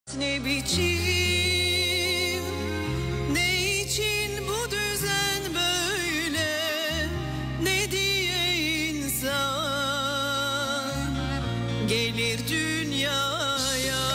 Ne biçim, ne için bu düzen böyle, ne diye insan gelir dünyaya.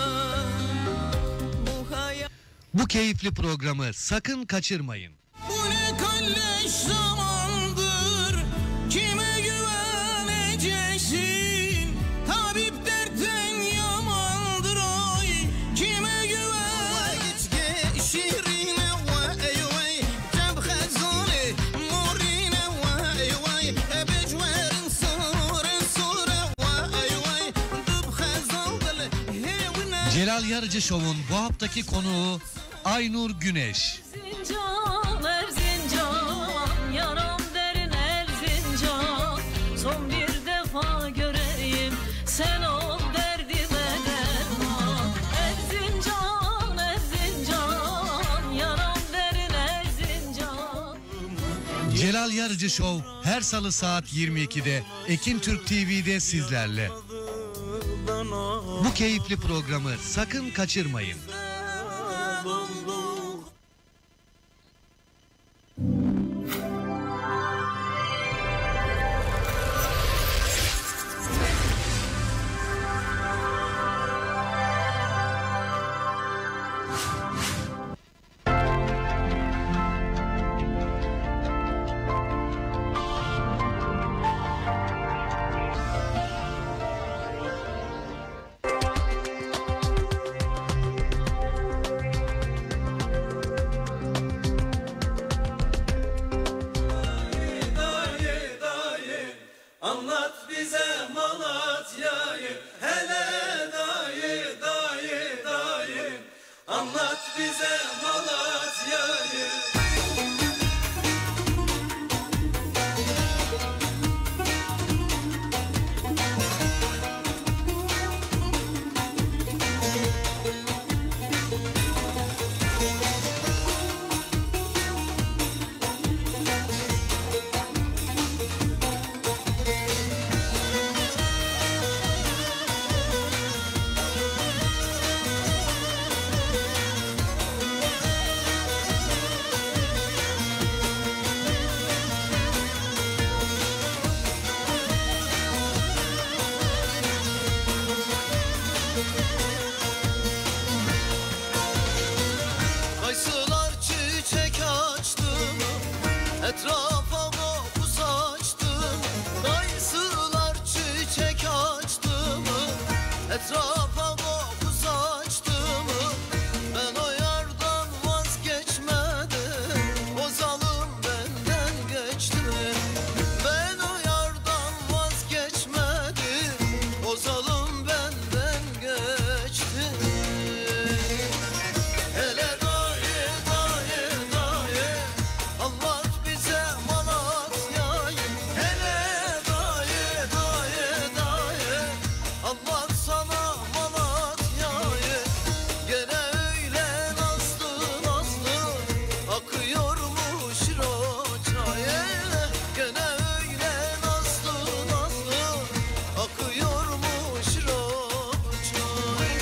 Bu keyifli programı sakın kaçırmayın. Bu ne kalleş zamandır, kime güveneceksin? Tabip dertten yamandır oy, kime güven? Şirine vay vay, cab khazane morine vay vay, becverin sura vay vay, dub khazandal hevna. Celal Yarıcı Show'un bu haftaki konuğu Aynur Güneş. Erzincan, Erzincan, yaram derin Erzincan. Son bir defa göreyim, sen ol derdime derman. Erzincan, Erzincan, yaram derin Erzincan. Celal Yarıcı Show her salı saat 22'de Ekin Türk TV'de sizlerle. Bu keyifli programı sakın kaçırmayın. Anlat bize Malatya'yı, hele dayı dayı dayı. Anlat bize Malatya'yı. Kayısılar çiçek açtı mı, etrafa koku saçtı mı? Kayısılar çiçek açtı mı, etrafa koku saçtı mı? Ben o yardan vazgeçmedim, o zalim benden geçti. Ben o yardan vazgeçmedim, o zalim benden geçti. Hele dayı dayı dayı, anlat bize Malatya'yı. Hele dayı dayı dayı, anlat sana Malatya'yı. Gene öyle nazlı nazlı akıyormuş roçaya. Gene öyle nazlı nazlı akıyormuş roçaya.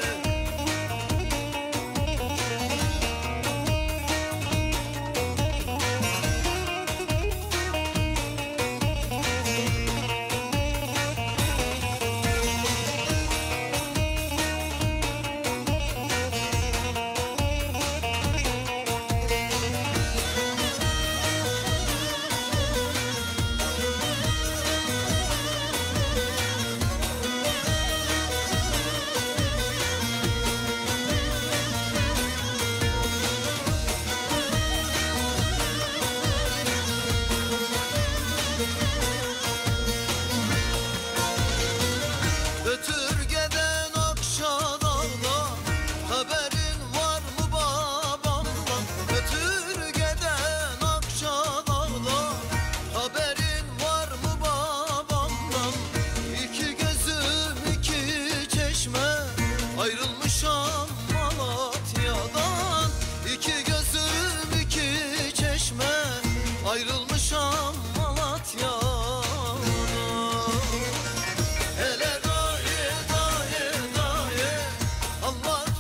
Götürgeden Akşadağ'da haberin var mı babamdan? Götürgeden Akşadağ'da haberin var mı babamdan? İki gözüm iki çeşme ayrılmışam Malatya'dan. İki gözüm iki çeşme ayrılmışam Malatya'dan. Hele dayı dayı dayı, anlat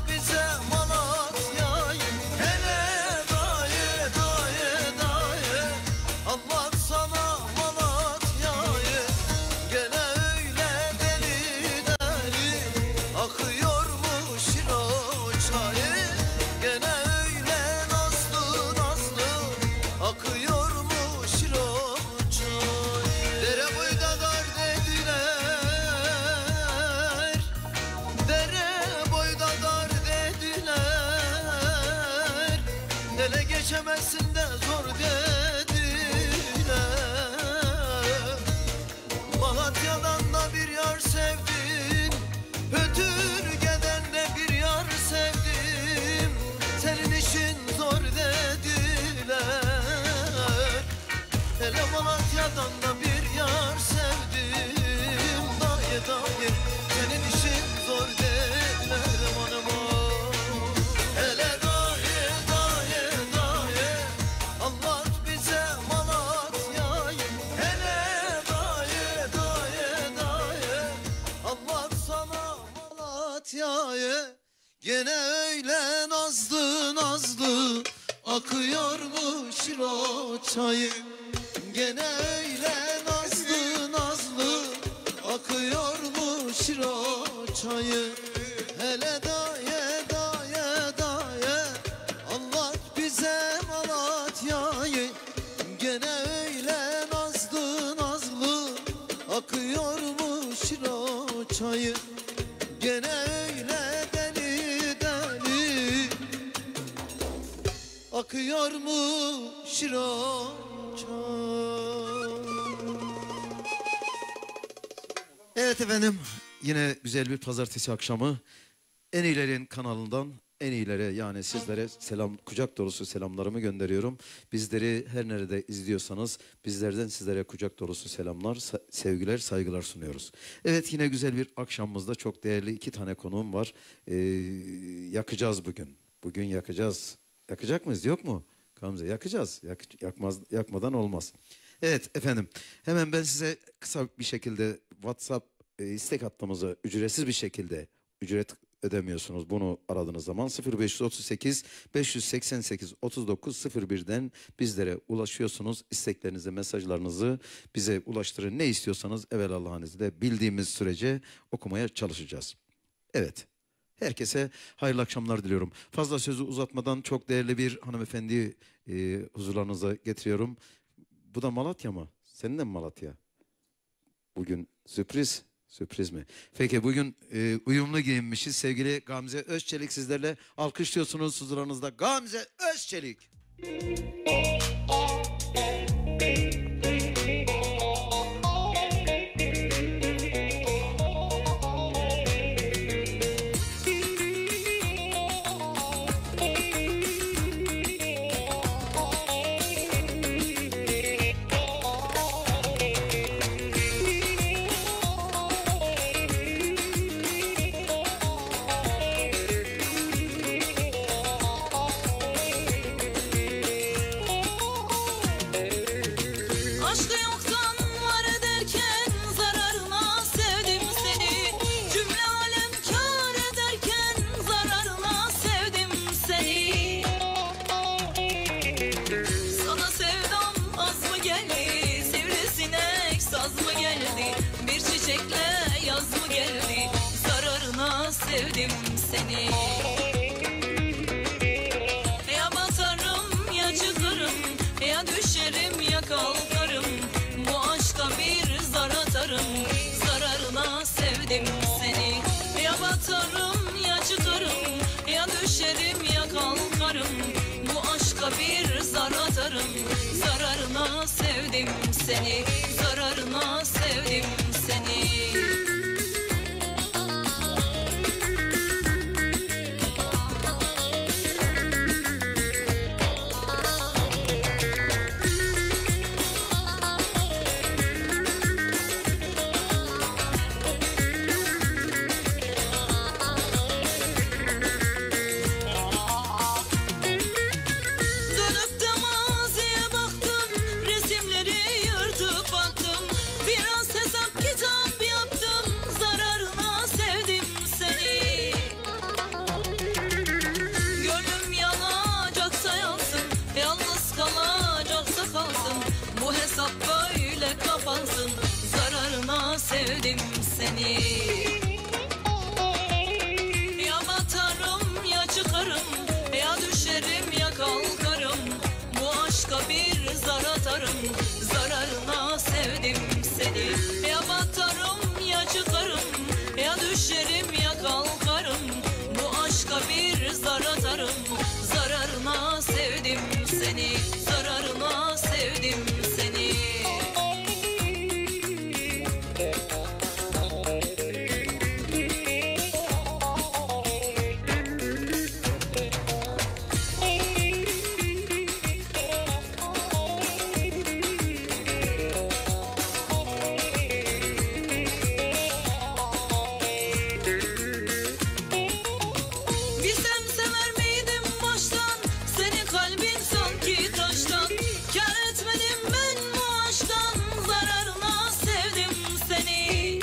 geçemezsin de zor dediler. Malatya'dan da bir yar sevdim, Ötürge'den de bir yar sevdim. Senin işin zor dediler. Hele Malatya'dan da bir yar sevdim. Daye daye senin işin zor dediler. Aman aman. Hele daye daye daye anlat bize Malatya'yı. Hele daye daye daye anlat sana Malatya'yı. Gene öyle nazlı nazlı akıyormuş o çayı. Gene öyle nazlı nazlı akıyormuş o çayı. Hele daye daye daye anlat bize Malatya'yı. Gene öyle nazlı nazlı akıyormuş o çayı. Gene öyle deli deli akıyormuş o çay. Evet efendim, yine güzel bir pazartesi akşamı. En iyilerin kanalından en iyilere, yani sizlere selam, kucak dolusu selamlarımı gönderiyorum. Bizleri her nerede izliyorsanız bizlerden sizlere kucak dolusu selamlar, sevgiler, saygılar sunuyoruz. Evet, yine güzel bir akşamımızda çok değerli 2 tane konuğum var. Yakacağız bugün. Bugün yakacağız. Yakacak mıyız? Yok mu? Gamze, yakacağız. Yakmadan olmaz. Evet efendim, hemen ben size kısa bir şekilde WhatsApp istek hattımızı ücretsiz bir şekilde, ücret ödemiyorsunuz bunu aradığınız zaman, 0538 588 39 01'den bizlere ulaşıyorsunuz. İsteklerinizi, mesajlarınızı bize ulaştırın. Ne istiyorsanız evvel Allah'ın izniyle bildiğimiz sürece okumaya çalışacağız. Evet. Herkese hayırlı akşamlar diliyorum. Fazla sözü uzatmadan çok değerli bir hanımefendi huzurlarınıza getiriyorum. Bu da Malatya mı? Senin de mi Malatya? Bugün sürpriz. Sürpriz mi? Peki bugün uyumlu giyinmişiz. Sevgili Gamze Özçelik sizlerle alkışlıyorsunuz huzurlarınızda. Gamze Özçelik. Bilsem sever miydim baştan, senin kalbin sanki taştan. Kâr etmedim ben bu aşktan, zararına sevdim seni.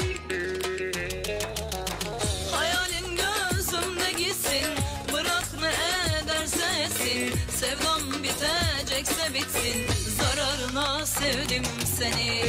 Hayalin gözümde gitsin, bırak ne ederse etsin. Sevdam bitecekse bitsin, zararına sevdim seni.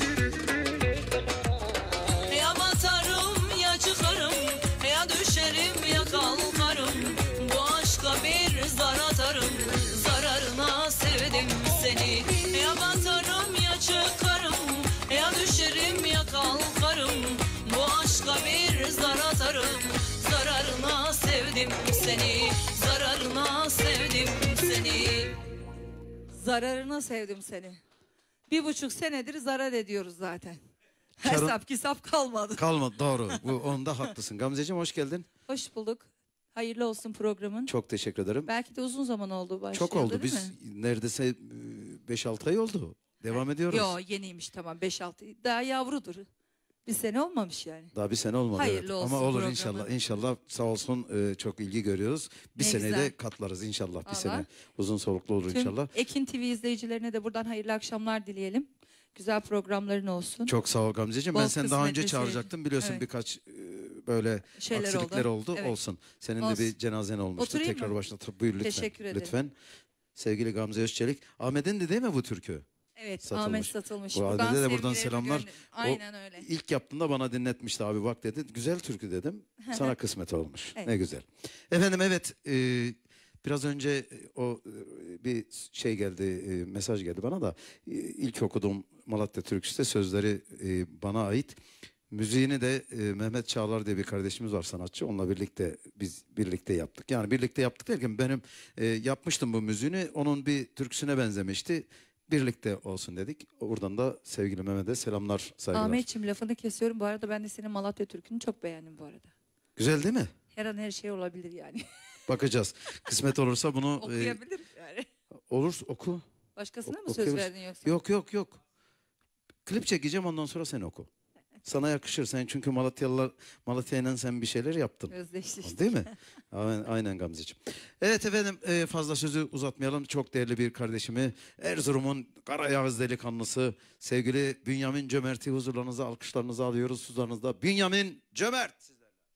Ya batarım ya çıkarım, ya düşerim ya kalkarım. Bu aşka bir zar atarım, zararına sevdim seni. Ya batarım ya çıkarım, ya düşerim ya kalkarım. Bu aşka bir zar atarım, zararına sevdim seni. Zararına sevdim seni. Zararına sevdim seni. 1,5 senedir zarar ediyoruz zaten. Karın- Hesap kitap kalmadı. Kalmadı, doğru. Bu onda haklısın. Gamzeciğim hoş geldin. Hoş bulduk. Hayırlı olsun programın. Çok teşekkür ederim. Belki de uzun zaman oldu başlayalı, Çok oldu. değil Biz mi? neredeyse 5-6 ay oldu. Devam ediyoruz. Yo, yeniymiş, tamam, 5-6. Daha yavrudur. Bir sene olmamış yani. Daha bir sene olmadı. Hayırlı evet. olsun Ama olur programı. inşallah. İnşallah sağ olsun, çok ilgi görüyoruz. Bir Ne seneyi de güzel. katlarız inşallah. Bir Allah. sene uzun soluklu olur Tüm inşallah. Ekin TV izleyicilerine de buradan hayırlı akşamlar dileyelim. Güzel programların olsun. Çok sağ ol Gamzeciğim. Bol Ben seni daha önce kısmetli çağıracaktım. Biliyorsun Evet. birkaç böyle Şeyler aksilikler oldu. Evet. Olsun. Senin de Olsun. bir cenazen olmuştu. Oturayım Tekrar mı? başla. Buyur lütfen. Teşekkür ederim. Lütfen. Sevgili Gamze Özçelik. Ahmet'in de değil mi bu türkü? Evet, Satılmış. Ahmet satılmış. Bu Ahmet'e de buradan sevgilerimi selamlar. Aynen öyle. İlk yaptığında bana dinletmişti abi, bak dedi. Güzel türkü dedim. Sana kısmet olmuş. Evet. Ne güzel. Efendim evet, biraz önce bir şey geldi, mesaj geldi bana da. İlk okuduğum Malatya türküsü de sözleri bana ait. Müziğini de Mehmet Çağlar diye bir kardeşimiz var, sanatçı. Onunla birlikte biz birlikte yaptık. Yani birlikte yaptık derken benim yapmıştım bu müziğini. Onun bir türküsüne benzemişti. Birlikte olsun dedik. Oradan da sevgili Mehmet'e selamlar, saygılar. Ahmetciğim, lafını kesiyorum. Bu arada ben de senin Malatya türkünü çok beğendim bu arada. Güzel değil mi? Her an her şey olabilir yani. Bakacağız. Kısmet olursa bunu Okuyabilir yani. olur oku. Başkasına mı söz Okuyabilirsin. verdin yoksa? Yok. Klip çekeceğim, ondan sonra sen oku. Sana yakışır, sen çünkü Malatya'yla sen bir şeyler yaptın. Özdeşleştik. Değil mi? Aynen Gamzeciğim. Evet efendim, fazla sözü uzatmayalım. Çok değerli bir kardeşimi, Erzurum'un Karayağız delikanlısı, sevgili Bünyamin Cömert'i huzurlarınıza, alkışlarınızı alıyoruz huzurlarınızda. Bünyamin Cömert.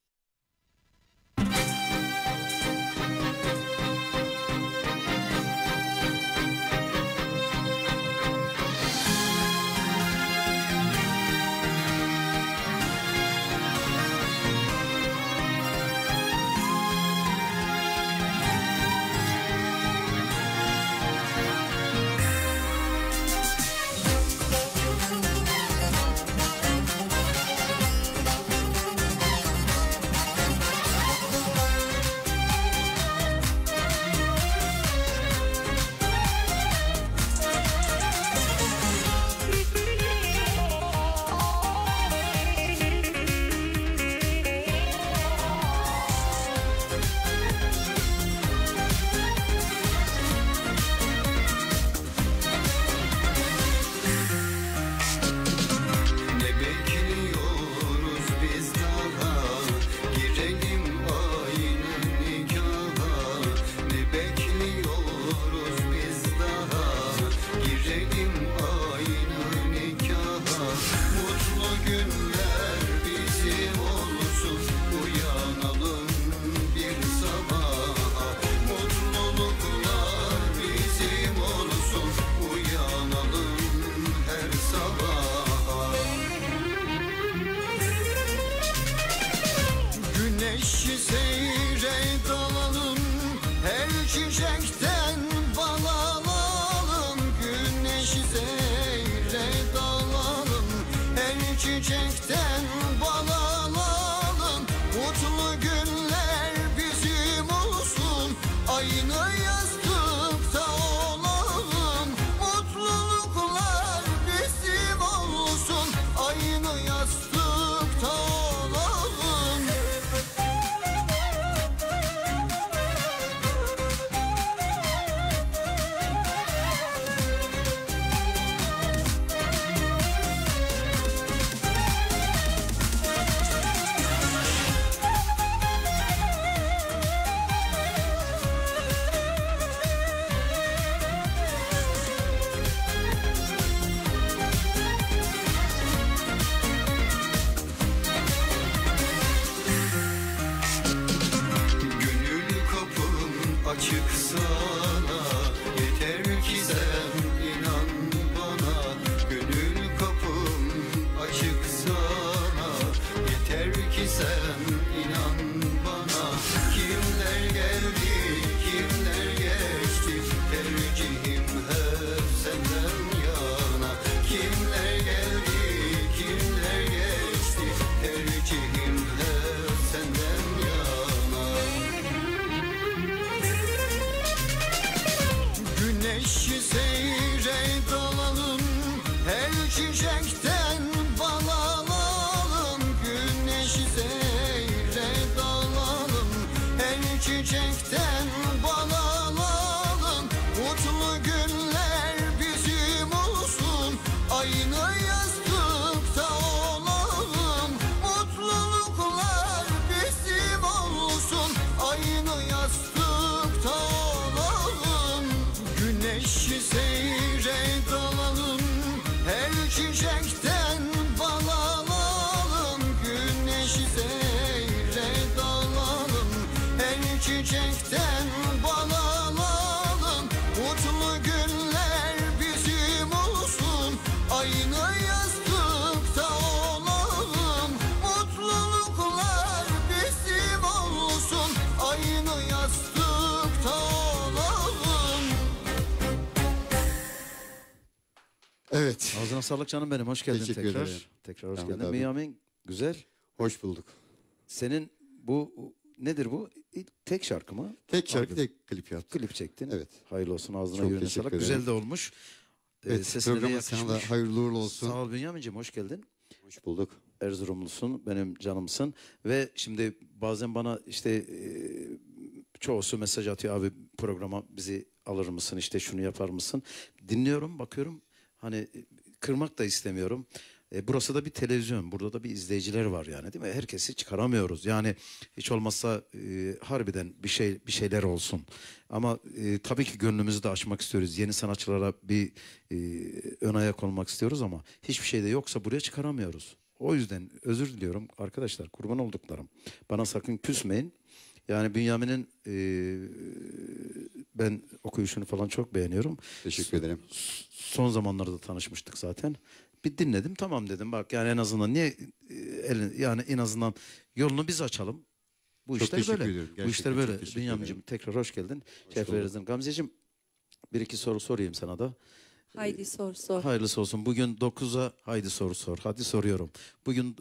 çiçekten bal alalım. Mutlu günler bizim olsun, aynı yastıkta olalım. Mutluluklar bizim olsun, aynı yastıkta olalım. çıksana. Yeter ki sen inan bana, gönül kapım açık sana. Yeter ki sen inan bana. Kimler geldi, kimler geçti, tercihim hep senden yana. Kimler geldi, kimler geçti, tercihim hep senden yana. Güneşi seyre dalalım, her çiçekten bal alalım. Güneşi seyre dalalım, her çiçekten bal alalım. Mutlu günler bizim olsun, aynı yastıkta olalım. Mutluluklar bizim olsun, aynı yastıkta olalım. Güneşi seyre dalalım, her çiçekten bal alalım. Güneşi seyre dalalım, her çiçekten bal alalım. Mutlu günler bizim olsun, aynı yastıkta olalım. Mutluluklar bizim olsun, aynı yastıkta olalım. Evet. Ağzına sağlık canım benim. Hoş geldin Teşekkür tekrar. ederim. Tekrar hoş Ahmet geldin. abi. Bünyamin güzel. Hoş bulduk. Senin bu nedir bu? Tek şarkı mı? Tek şarkı, Albüm. tek klip yaptım. Klip çektin. Evet. Hayırlı olsun, ağzına Çok yüreğine teşekkür sağlık. ederim. Güzel de olmuş. Evet, Sesine de programın sana da yakışmış. hayırlı uğurlu olsun. Sağ ol Bünyamin'ciğim, hoş geldin. Hoş bulduk. Erzurumlusun, benim canımsın. Ve şimdi bazen bana işte çoğusu mesaj atıyor, abi programa bizi alır mısın, işte şunu yapar mısın? Dinliyorum, bakıyorum, hani kırmak da istemiyorum. Burası da bir televizyon, burada da bir izleyiciler var yani, değil mi? Herkesi çıkaramıyoruz. Yani hiç olmazsa harbiden bir şeyler olsun. Ama tabii ki gönlümüzü de açmak istiyoruz. Yeni sanatçılara bir ön ayak olmak istiyoruz ama hiçbir şey de yoksa buraya çıkaramıyoruz. O yüzden özür diliyorum arkadaşlar, kurban olduklarım. Bana sakın küsmeyin. Yani Bünyamin'in ben okuyuşunu falan çok beğeniyorum. Teşekkür ederim. Son zamanlarda tanışmıştık zaten. Bir dinledim, tamam dedim, bak yani en azından niye yani en azından yolunu biz açalım. Bu Çok işler teşekkür böyle. ediyorum. Bu Gerçekten işler çok böyle. teşekkür Bünyamin'cim ederim. tekrar hoş geldin. Şeref bulduk. verdin. Gamzeciğim, bir iki soru sorayım sana da. Haydi sor sor. Hayırlısı olsun. Bugün 9'a haydi soru sor. Hadi soruyorum. Bugün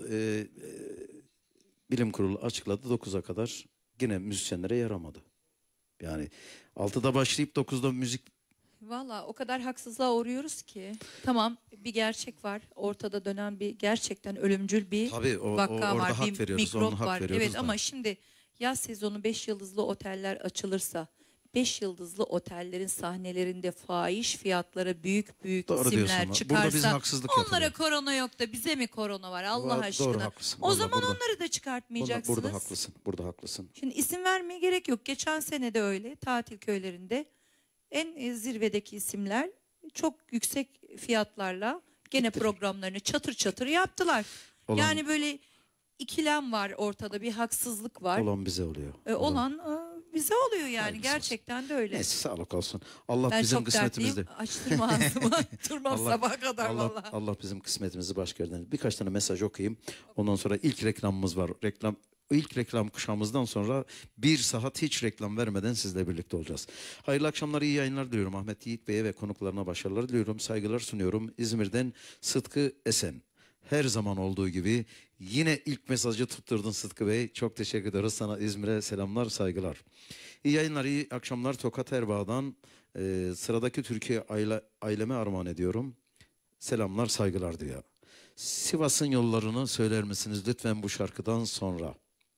bilim kurulu açıkladı, 9'a kadar yine müzisyenlere yaramadı. Yani 6'da başlayıp 9'da müzik. Valla o kadar haksızlığa uğruyoruz ki. Tamam, bir gerçek var. Ortada dönen bir gerçekten ölümcül bir Tabii, vaka orada var. hak Bir veriyoruz, mikrop onu hak var. veriyoruz Evet da. ama şimdi yaz sezonu 5 yıldızlı oteller açılırsa 5 yıldızlı otellerin sahnelerinde fahiş fiyatlara büyük büyük Doğru isimler diyorsun. Burada çıkarsa biz haksızlık onlara yapılıyor. korona yok da bize mi korona var Allah Doğru, aşkına. haklısın. O Vallahi zaman burada- onları da çıkartmayacaksınız. Burada haklısın. Burada haklısın. Şimdi isim vermeye gerek yok. Geçen sene de öyle tatil köylerinde en zirvedeki isimler çok yüksek fiyatlarla gene programlarını çatır çatır yaptılar. Olan- Yani böyle ikilem var ortada, bir haksızlık var. Olan bize oluyor. Olan bize oluyor yani, Hayırlısı gerçekten de öyle. Neyse, sağlık olsun. Allah Ben bizim çok kısmetimizde. dertliyim. Açtırma ağzımı. Durmam Allah- sabaha kadar Allah, vallahi. Allah bizim kısmetimizi başka yerden. Birkaç tane mesaj okuyayım. Ondan sonra ilk reklamımız var. İlk reklam kuşağımızdan sonra 1 saat hiç reklam vermeden sizle birlikte olacağız. Hayırlı akşamlar, iyi yayınlar diliyorum. Ahmet Yiğit Bey'e ve konuklarına başarılar diliyorum. Saygılar sunuyorum. İzmir'den Sıtkı Esen. Her zaman olduğu gibi yine ilk mesajı tutturdun Sıtkı Bey. Çok teşekkür ederiz sana. İzmir'e selamlar, saygılar. İyi yayınlar, iyi akşamlar. Tokat Erbağ'dan sıradaki Türkiye aileme armağan ediyorum. Selamlar, saygılar diyor. Sivas'ın yollarını söyler misiniz lütfen bu şarkıdan sonra?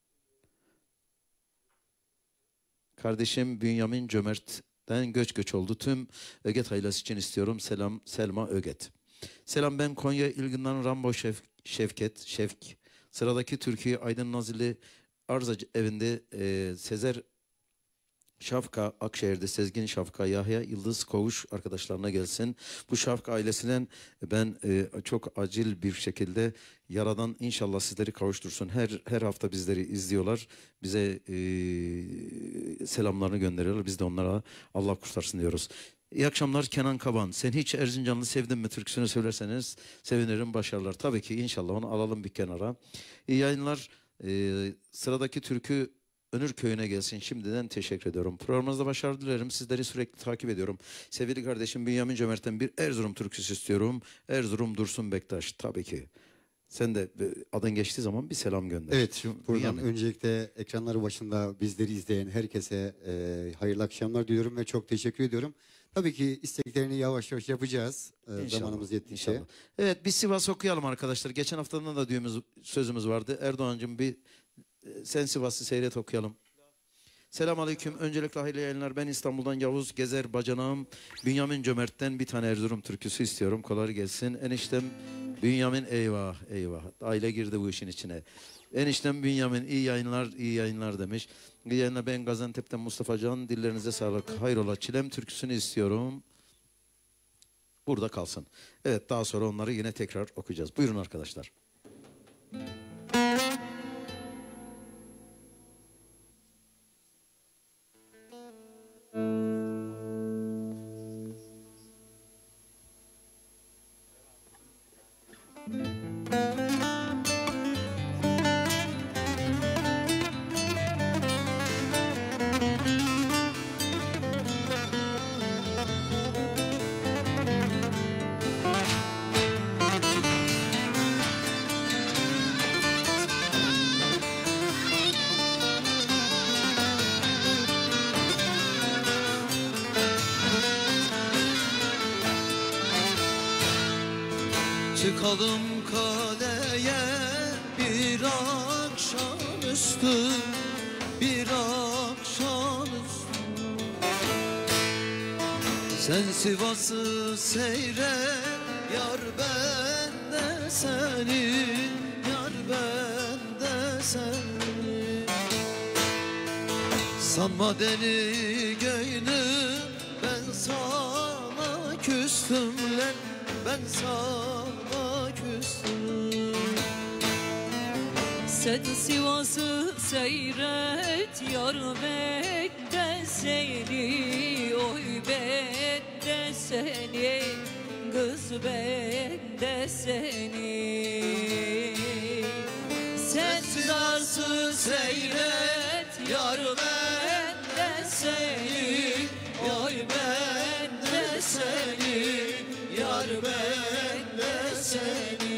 Kardeşim Bünyamin Cömert'ten göç oldu. Tüm Öget ailesi için istiyorum. Selam Selma Öget. Selam, ben Konya İlgın'dan Rambo Şevk. Sıradaki Türkiye Aydın Nazilli Arza evinde Sezer Şafka, Akşehir'de Sezgin Şafka, Yahya Yıldız Koğuş arkadaşlarına gelsin. Bu Şafka ailesinden ben çok acil bir şekilde Yaradan inşallah sizleri kavuştursun. Her hafta bizleri izliyorlar. Bize selamlarını gönderiyorlar. Biz de onlara Allah kurtarsın diyoruz. İyi akşamlar Kenan Kaban. Sen hiç Erzincanlı sevdin mi türküsünü söylerseniz sevinirim, başarılar. Tabii ki inşallah onu alalım bir kenara. İyi yayınlar. Sıradaki türkü Önür Köyü'ne gelsin. Şimdiden teşekkür ediyorum. Programımızda başarı dilerim. Sizleri sürekli takip ediyorum. Sevgili kardeşim Bünyamin Cömert'ten bir Erzurum türküsü istiyorum. Erzurum Dursun Bektaş. Tabii ki. Sen de adın geçtiği zaman bir selam gönder. Evet, buradan Bünyamin. öncelikle ekranları başında bizleri izleyen herkese hayırlı akşamlar diliyorum ve çok teşekkür ediyorum. Tabii ki isteklerini yavaş yavaş yapacağız zamanımız yettiğince. İnşallah. Evet, bir Sivas okuyalım arkadaşlar. Geçen haftadan da sözümüz vardı. Erdoğan'cığım bir sen Sivas'ı seyret okuyalım. Selamünaleyküm. Öncelikle hayırlı yayınlar. Ben İstanbul'dan Yavuz Gezer Bacanağım. Bünyamin Cömert'ten bir tane Erzurum türküsü istiyorum. Kolay gelsin. Eniştem Bünyamin, eyvah eyvah. Aile girdi bu işin içine. Eniştem Bünyamin iyi yayınlar, iyi yayınlar demiş. İyi yayınlar. Ben Gaziantep'ten Mustafa Can. Dillerinize sağlık. Hayrola Çilem türküsünü istiyorum. Burada kalsın. Evet, daha sonra onları yine tekrar okuyacağız. Buyurun arkadaşlar. Çıkalım kaleye bir akşamüstü, bir akşamüstü. Sen Sivas'ı seyret, yar ben de seni, yar ben de seni. Sanma deli gönlüm, ben sana küstüm lan, ben sana küstüm. Sen Sivas'ı seyret, yar bekle seni, oy bekle seni, kız bekle seni. Sen Sivas'ı seyret, yar bekle seni, oy bekle seni, yar bekle seni.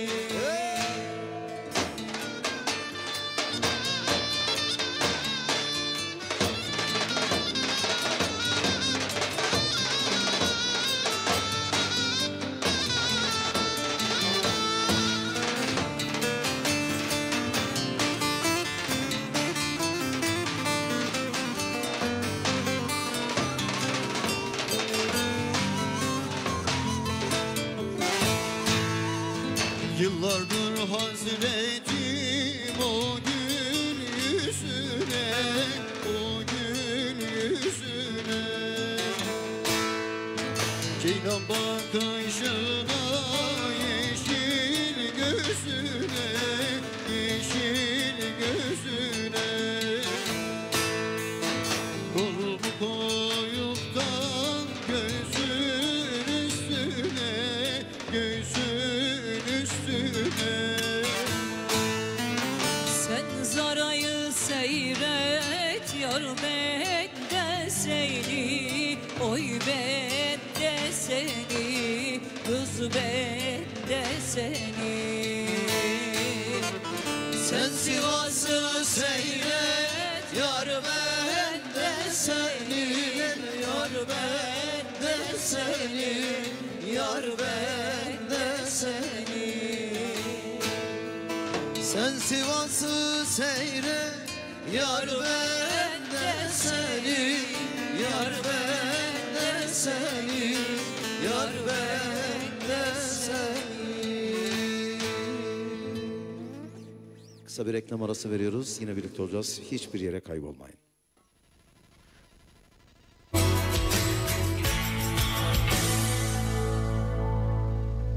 Yıllardır hasretim o gün yüzüne, o gün yüzüne. Ceylan bakışına, yeşil gözüne, yeşil gözüne. Kolumu koyup da gözün üstüne, gözün üstüne. Sen Zara'yı seyret, yar bekle seni, oy bekle seni, kız bekle seni. Sen Sivas'ı seyret, yar bekle seni, yar bekle seni, yar bekle seni. Sen Sivas'ı seyret, yar bekle seni, yar bekle seni, yar bekle seni. Kısa bir reklam arası veriyoruz. Yine birlikte olacağız. Hiçbir yere kaybolmayın.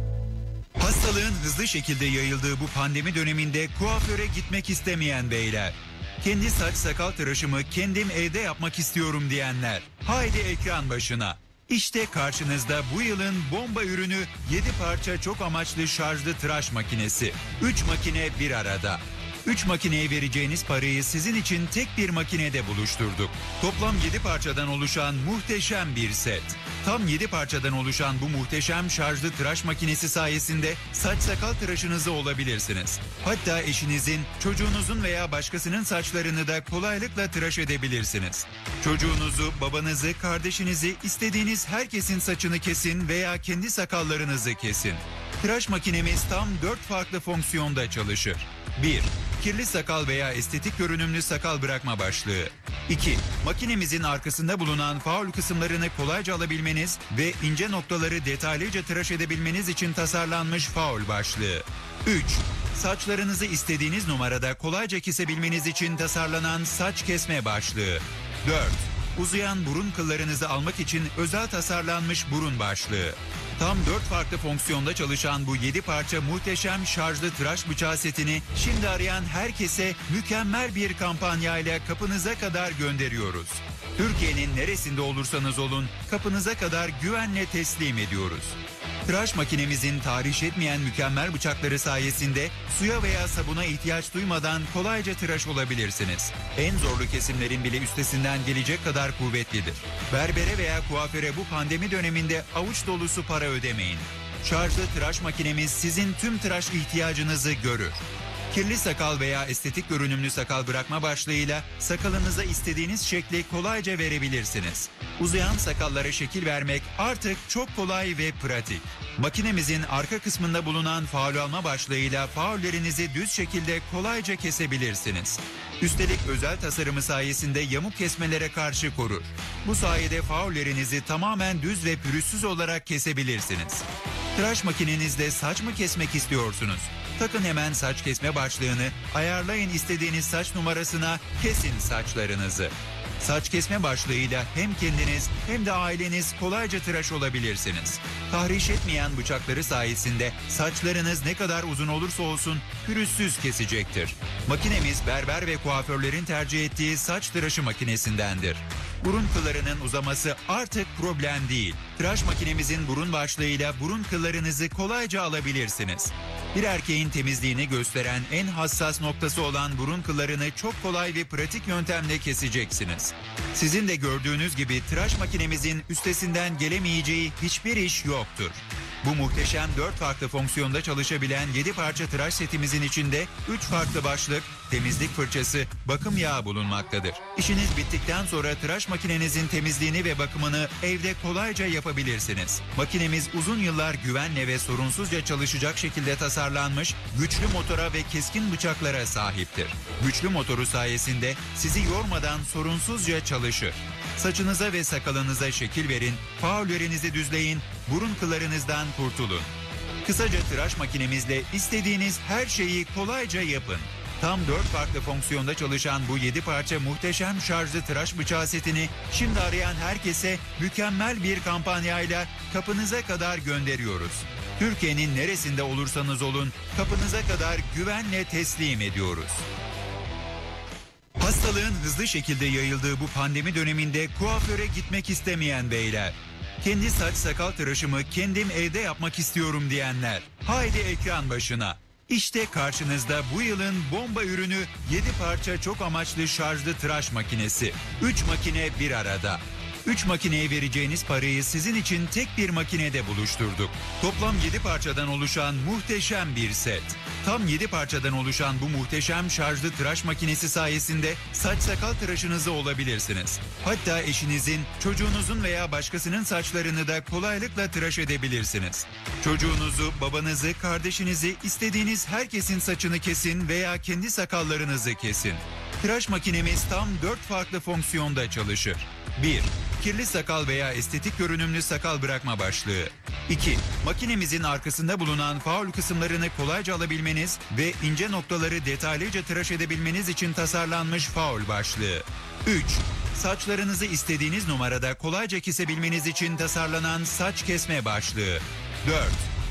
Hastalığın hızlı şekilde yayıldığı bu pandemi döneminde kuaföre gitmek istemeyen beyler. Kendi saç sakal tıraşımı kendim evde yapmak istiyorum diyenler. Haydi ekran başına. İşte karşınızda bu yılın bomba ürünü 7 parça çok amaçlı şarjlı tıraş makinesi. 3 makine bir arada. 3 makineye vereceğiniz parayı sizin için tek bir makinede buluşturduk. Toplam 7 parçadan oluşan muhteşem bir set. Tam 7 parçadan oluşan bu muhteşem şarjlı tıraş makinesi sayesinde saç sakal tıraşınızı olabilirsiniz. Hatta eşinizin, çocuğunuzun veya başkasının saçlarını da kolaylıkla tıraş edebilirsiniz. Çocuğunuzu, babanızı, kardeşinizi, istediğiniz herkesin saçını kesin veya kendi sakallarınızı kesin. Tıraş makinemiz tam 4 farklı fonksiyonda çalışır. 1. Kirli sakal veya estetik görünümlü sakal bırakma başlığı. 2. Makinemizin arkasında bulunan faul kısımlarını kolayca alabilmeniz ve ince noktaları detaylıca tıraş edebilmeniz için tasarlanmış faul başlığı. 3. Saçlarınızı istediğiniz numarada kolayca kesebilmeniz için tasarlanan saç kesme başlığı. 4. Uzayan burun kıllarınızı almak için özel tasarlanmış burun başlığı. Tam 4 farklı fonksiyonda çalışan bu 7 parça muhteşem şarjlı tıraş bıçağı setini şimdi arayan herkese mükemmel bir kampanyayla kapınıza kadar gönderiyoruz. Türkiye'nin neresinde olursanız olun kapınıza kadar güvenle teslim ediyoruz. Tıraş makinemizin tahriş etmeyen mükemmel bıçakları sayesinde suya veya sabuna ihtiyaç duymadan kolayca tıraş olabilirsiniz. En zorlu kesimlerin bile üstesinden gelecek kadar kuvvetlidir. Berbere veya kuaföre bu pandemi döneminde avuç dolusu para ödemeyin. Şarjlı tıraş makinemiz sizin tüm tıraş ihtiyacınızı görür. Kirli sakal veya estetik görünümlü sakal bırakma başlığıyla sakalınıza istediğiniz şekli kolayca verebilirsiniz. Uzayan sakallara şekil vermek artık çok kolay ve pratik. Makinemizin arka kısmında bulunan faul alma başlığıyla faullerinizi düz şekilde kolayca kesebilirsiniz. Üstelik özel tasarımı sayesinde yamuk kesmelere karşı korur. Bu sayede faullerinizi tamamen düz ve pürüzsüz olarak kesebilirsiniz. Tıraş makinenizde saç mı kesmek istiyorsunuz? Takın hemen saç kesme başlığını, ayarlayın istediğiniz saç numarasına, kesin saçlarınızı. Saç kesme başlığıyla hem kendiniz hem de aileniz kolayca tıraş olabilirsiniz. Tahriş etmeyen bıçakları sayesinde saçlarınız ne kadar uzun olursa olsun pürüzsüz kesecektir. Makinemiz berber ve kuaförlerin tercih ettiği saç tıraşı makinesindendir. Burun kıllarının uzaması artık problem değil. Tıraş makinemizin burun başlığıyla burun kıllarınızı kolayca alabilirsiniz. Bir erkeğin temizliğini gösteren en hassas noktası olan burun kıllarını çok kolay ve pratik yöntemle keseceksiniz. Sizin de gördüğünüz gibi tıraş makinemizin üstesinden gelemeyeceği hiçbir iş yoktur. Bu muhteşem 4 farklı fonksiyonda çalışabilen 7 parça tıraş setimizin içinde 3 farklı başlık, temizlik fırçası, bakım yağı bulunmaktadır. İşiniz bittikten sonra tıraş makinenizin temizliğini ve bakımını evde kolayca yapabilirsiniz. Makinemiz uzun yıllar güvenle ve sorunsuzca çalışacak şekilde tasarlanmış, güçlü motora ve keskin bıçaklara sahiptir. Güçlü motoru sayesinde sizi yormadan sorunsuzca çalışır. Saçınıza ve sakalınıza şekil verin, faullerinizi düzleyin, burun kıllarınızdan kurtulun. Kısaca tıraş makinemizle istediğiniz her şeyi kolayca yapın. Tam 4 farklı fonksiyonda çalışan bu 7 parça muhteşem şarjlı tıraş bıçağı setini şimdi arayan herkese mükemmel bir kampanyayla kapınıza kadar gönderiyoruz. Türkiye'nin neresinde olursanız olun kapınıza kadar güvenle teslim ediyoruz. Hastalığın hızlı şekilde yayıldığı bu pandemi döneminde kuaföre gitmek istemeyen beyler, kendi saç sakal tıraşımı kendim evde yapmak istiyorum diyenler, haydi ekran başına. İşte karşınızda bu yılın bomba ürünü 7 parça çok amaçlı şarjlı tıraş makinesi. 3 makine bir arada. 3 makineye vereceğiniz parayı sizin için tek bir makinede buluşturduk. Toplam 7 parçadan oluşan muhteşem bir set. Tam 7 parçadan oluşan bu muhteşem şarjlı tıraş makinesi sayesinde saç sakal tıraşınızı olabilirsiniz. Hatta eşinizin, çocuğunuzun veya başkasının saçlarını da kolaylıkla tıraş edebilirsiniz. Çocuğunuzu, babanızı, kardeşinizi, istediğiniz herkesin saçını kesin veya kendi sakallarınızı kesin. Tıraş makinemiz tam 4 farklı fonksiyonda çalışır. 1. Kirli sakal veya estetik görünümlü sakal bırakma başlığı. 2. Makinemizin arkasında bulunan faul kısımlarını kolayca alabilmeniz ve ince noktaları detaylıca tıraş edebilmeniz için tasarlanmış faul başlığı. 3. Saçlarınızı istediğiniz numarada kolayca kesebilmeniz için tasarlanan saç kesme başlığı. 4.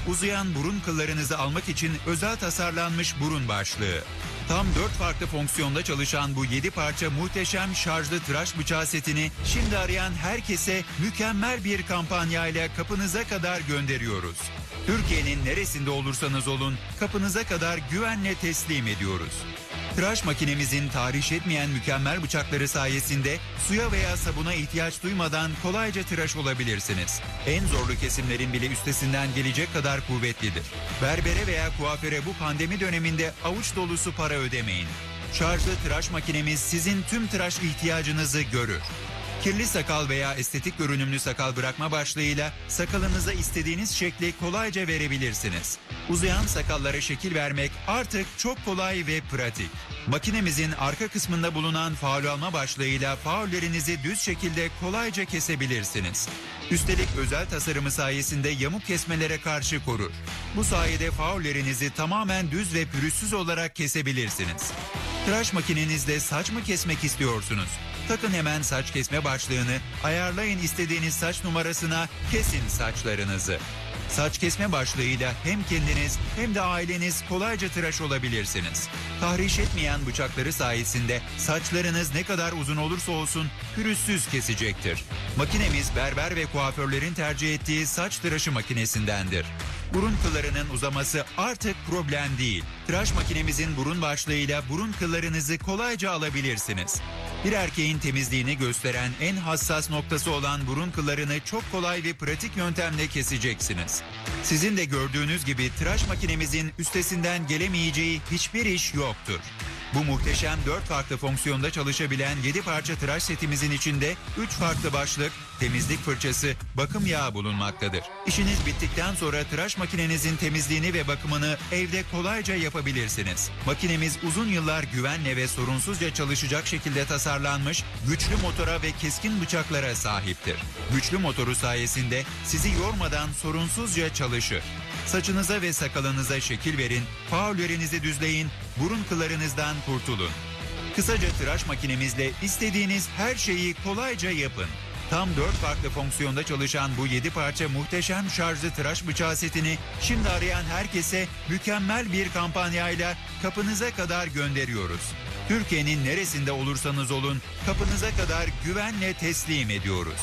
uzayan burun kıllarınızı almak için özel tasarlanmış burun başlığı. Tam 4 farklı fonksiyonda çalışan bu 7 parça muhteşem şarjlı tıraş bıçağı setini şimdi arayan herkese mükemmel bir kampanyayla kapınıza kadar gönderiyoruz. Türkiye'nin neresinde olursanız olun kapınıza kadar güvenle teslim ediyoruz. Tıraş makinemizin tahriş etmeyen mükemmel bıçakları sayesinde suya veya sabuna ihtiyaç duymadan kolayca tıraş olabilirsiniz. En zorlu kesimlerin bile üstesinden gelecek kadar kuvvetlidir. Berbere veya kuaföre bu pandemi döneminde avuç dolusu para ödemeyin. Şarjlı tıraş makinemiz sizin tüm tıraş ihtiyacınızı görür. Kirli sakal veya estetik görünümlü sakal bırakma başlığıyla sakalınıza istediğiniz şekli kolayca verebilirsiniz. Uzayan sakallara şekil vermek artık çok kolay ve pratik. Makinemizin arka kısmında bulunan faul alma başlığıyla faullerinizi düz şekilde kolayca kesebilirsiniz. Üstelik özel tasarımı sayesinde yamuk kesmelere karşı korur. Bu sayede faullerinizi tamamen düz ve pürüzsüz olarak kesebilirsiniz. Tıraş makinenizde saç mı kesmek istiyorsunuz? Takın hemen saç kesme başlığını, ayarlayın istediğiniz saç numarasına, kesin saçlarınızı. Saç kesme başlığıyla hem kendiniz hem de aileniz kolayca tıraş olabilirsiniz. Tahriş etmeyen bıçakları sayesinde saçlarınız ne kadar uzun olursa olsun pürüzsüz kesecektir. Makinemiz berber ve kuaförlerin tercih ettiği saç tıraşı makinesindendir. Burun kıllarının uzaması artık problem değil. Tıraş makinemizin burun başlığıyla burun kıllarınızı kolayca alabilirsiniz. Bir erkeğin temizliğini gösteren en hassas noktası olan burun kıllarını çok kolay ve pratik yöntemle keseceksiniz. Sizin de gördüğünüz gibi tıraş makinemizin üstesinden gelemeyeceği hiçbir iş yoktur. Bu muhteşem 4 farklı fonksiyonda çalışabilen 7 parça tıraş setimizin içinde 3 farklı başlık, temizlik fırçası, bakım yağı bulunmaktadır. İşiniz bittikten sonra tıraş makinenizin temizliğini ve bakımını evde kolayca yapabilirsiniz. Makinemiz uzun yıllar güvenle ve sorunsuzca çalışacak şekilde tasarlanmış, güçlü motora ve keskin bıçaklara sahiptir. Güçlü motoru sayesinde sizi yormadan sorunsuzca çalışır. Saçınıza ve sakalınıza şekil verin, faullerinizi düzleyin, burun kıllarınızdan kurtulun. Kısaca tıraş makinemizle istediğiniz her şeyi kolayca yapın. Tam 4 farklı fonksiyonda çalışan bu 7 parça muhteşem şarjlı tıraş bıçağı setini şimdi arayan herkese mükemmel bir kampanyayla kapınıza kadar gönderiyoruz. Türkiye'nin neresinde olursanız olun kapınıza kadar güvenle teslim ediyoruz.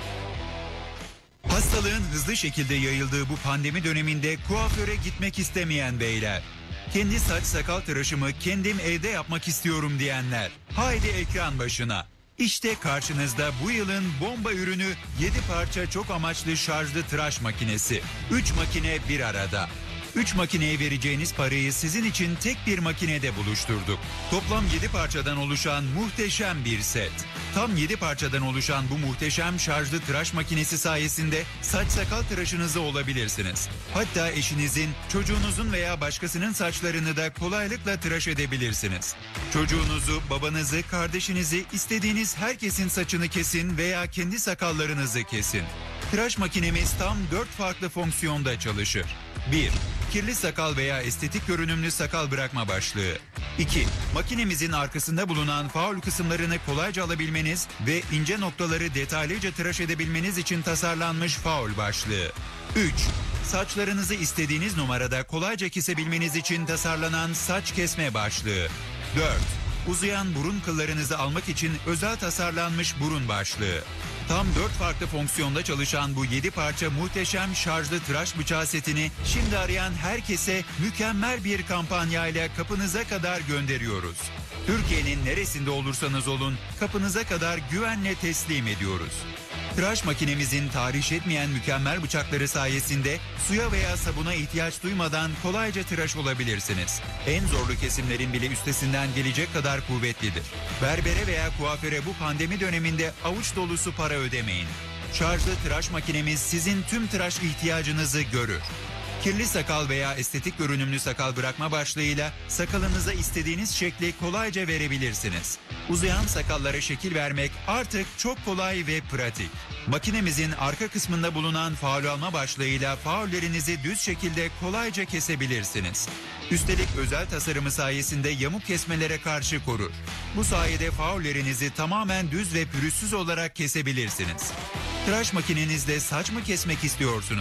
Hastalığın hızlı şekilde yayıldığı bu pandemi döneminde kuaföre gitmek istemeyen beyler, kendi saç sakal tıraşımı kendim evde yapmak istiyorum diyenler, haydi ekran başına. İşte karşınızda bu yılın bomba ürünü 7 parça çok amaçlı şarjlı tıraş makinesi. 3 makine bir arada. 3 makineye vereceğiniz parayı sizin için tek bir makinede buluşturduk. Toplam 7 parçadan oluşan muhteşem bir set. Tam 7 parçadan oluşan bu muhteşem şarjlı tıraş makinesi sayesinde saç sakal tıraşınızı olabilirsiniz. Hatta eşinizin, çocuğunuzun veya başkasının saçlarını da kolaylıkla tıraş edebilirsiniz. Çocuğunuzu, babanızı, kardeşinizi, istediğiniz herkesin saçını kesin veya kendi sakallarınızı kesin. Tıraş makinemiz tam 4 farklı fonksiyonda çalışır. 1. Kirli sakal veya estetik görünümlü sakal bırakma başlığı. 2. Makinemizin arkasında bulunan faul kısımlarını kolayca alabilmeniz ve ince noktaları detaylıca tıraş edebilmeniz için tasarlanmış faul başlığı. 3. Saçlarınızı istediğiniz numarada kolayca kesebilmeniz için tasarlanan saç kesme başlığı. 4. Uzayan burun kıllarınızı almak için özel tasarlanmış burun başlığı. Tam 4 farklı fonksiyonda çalışan bu 7 parça muhteşem şarjlı tıraş bıçağı setini şimdi arayan herkese mükemmel bir kampanyayla kapınıza kadar gönderiyoruz. Türkiye'nin neresinde olursanız olun kapınıza kadar güvenle teslim ediyoruz. Tıraş makinemizin tahriş etmeyen mükemmel bıçakları sayesinde suya veya sabuna ihtiyaç duymadan kolayca tıraş olabilirsiniz. En zorlu kesimlerin bile üstesinden gelecek kadar kuvvetlidir. Berbere veya kuaföre bu pandemi döneminde avuç dolusu para ödemeyin. Şarjlı tıraş makinemiz sizin tüm tıraş ihtiyacınızı görür. Kirli sakal veya estetik görünümlü sakal bırakma başlığıyla sakalınıza istediğiniz şekli kolayca verebilirsiniz. Uzayan sakallara şekil vermek artık çok kolay ve pratik. Makinemizin arka kısmında bulunan faul alma başlığıyla faullerinizi düz şekilde kolayca kesebilirsiniz. Üstelik özel tasarımı sayesinde yamuk kesmelere karşı korur. Bu sayede faullerinizi tamamen düz ve pürüzsüz olarak kesebilirsiniz. Tıraş makinenizde saç mı kesmek istiyorsunuz?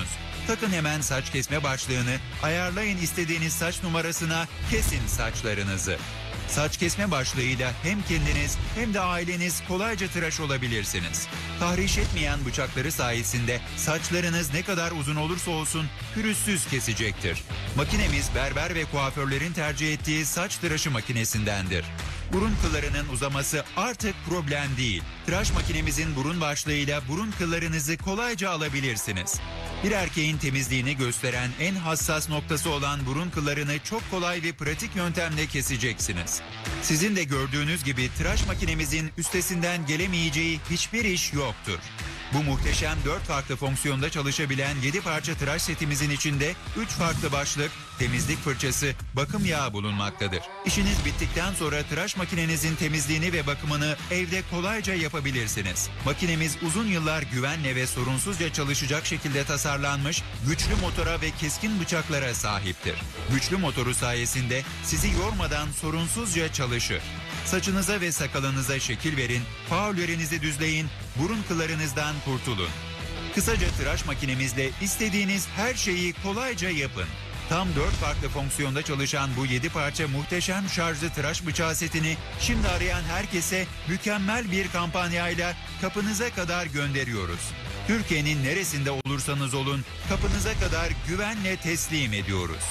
Takın hemen saç kesme başlığını, ayarlayın istediğiniz saç numarasına, kesin saçlarınızı. Saç kesme başlığıyla hem kendiniz hem de aileniz kolayca tıraş olabilirsiniz. Tahriş etmeyen bıçakları sayesinde saçlarınız ne kadar uzun olursa olsun pürüzsüz kesecektir. Makinemiz berber ve kuaförlerin tercih ettiği saç tıraşı makinesindendir. Burun kıllarının uzaması artık problem değil. Tıraş makinemizin burun başlığıyla burun kıllarınızı kolayca alabilirsiniz. Bir erkeğin temizliğini gösteren en hassas noktası olan burun kıllarını çok kolay ve pratik yöntemle keseceksiniz. Sizin de gördüğünüz gibi tıraş makinemizin üstesinden gelemeyeceği hiçbir iş yoktur. Bu muhteşem 4 farklı fonksiyonda çalışabilen 7 parça tıraş setimizin içinde 3 farklı başlık, temizlik fırçası, bakım yağı bulunmaktadır. İşiniz bittikten sonra tıraş makinenizin temizliğini ve bakımını evde kolayca yapabilirsiniz. Makinemiz uzun yıllar güvenle ve sorunsuzca çalışacak şekilde tasarlanmış, güçlü motora ve keskin bıçaklara sahiptir. Güçlü motoru sayesinde sizi yormadan sorunsuzca çalışır. Saçınıza ve sakalınıza şekil verin, faullerinizi düzleyin, burun kıllarınızdan kurtulun. Kısaca tıraş makinemizle istediğiniz her şeyi kolayca yapın. Tam 4 farklı fonksiyonda çalışan bu 7 parça muhteşem şarjlı tıraş bıçağı setini şimdi arayan herkese mükemmel bir kampanyayla kapınıza kadar gönderiyoruz. Türkiye'nin neresinde olursanız olun kapınıza kadar güvenle teslim ediyoruz.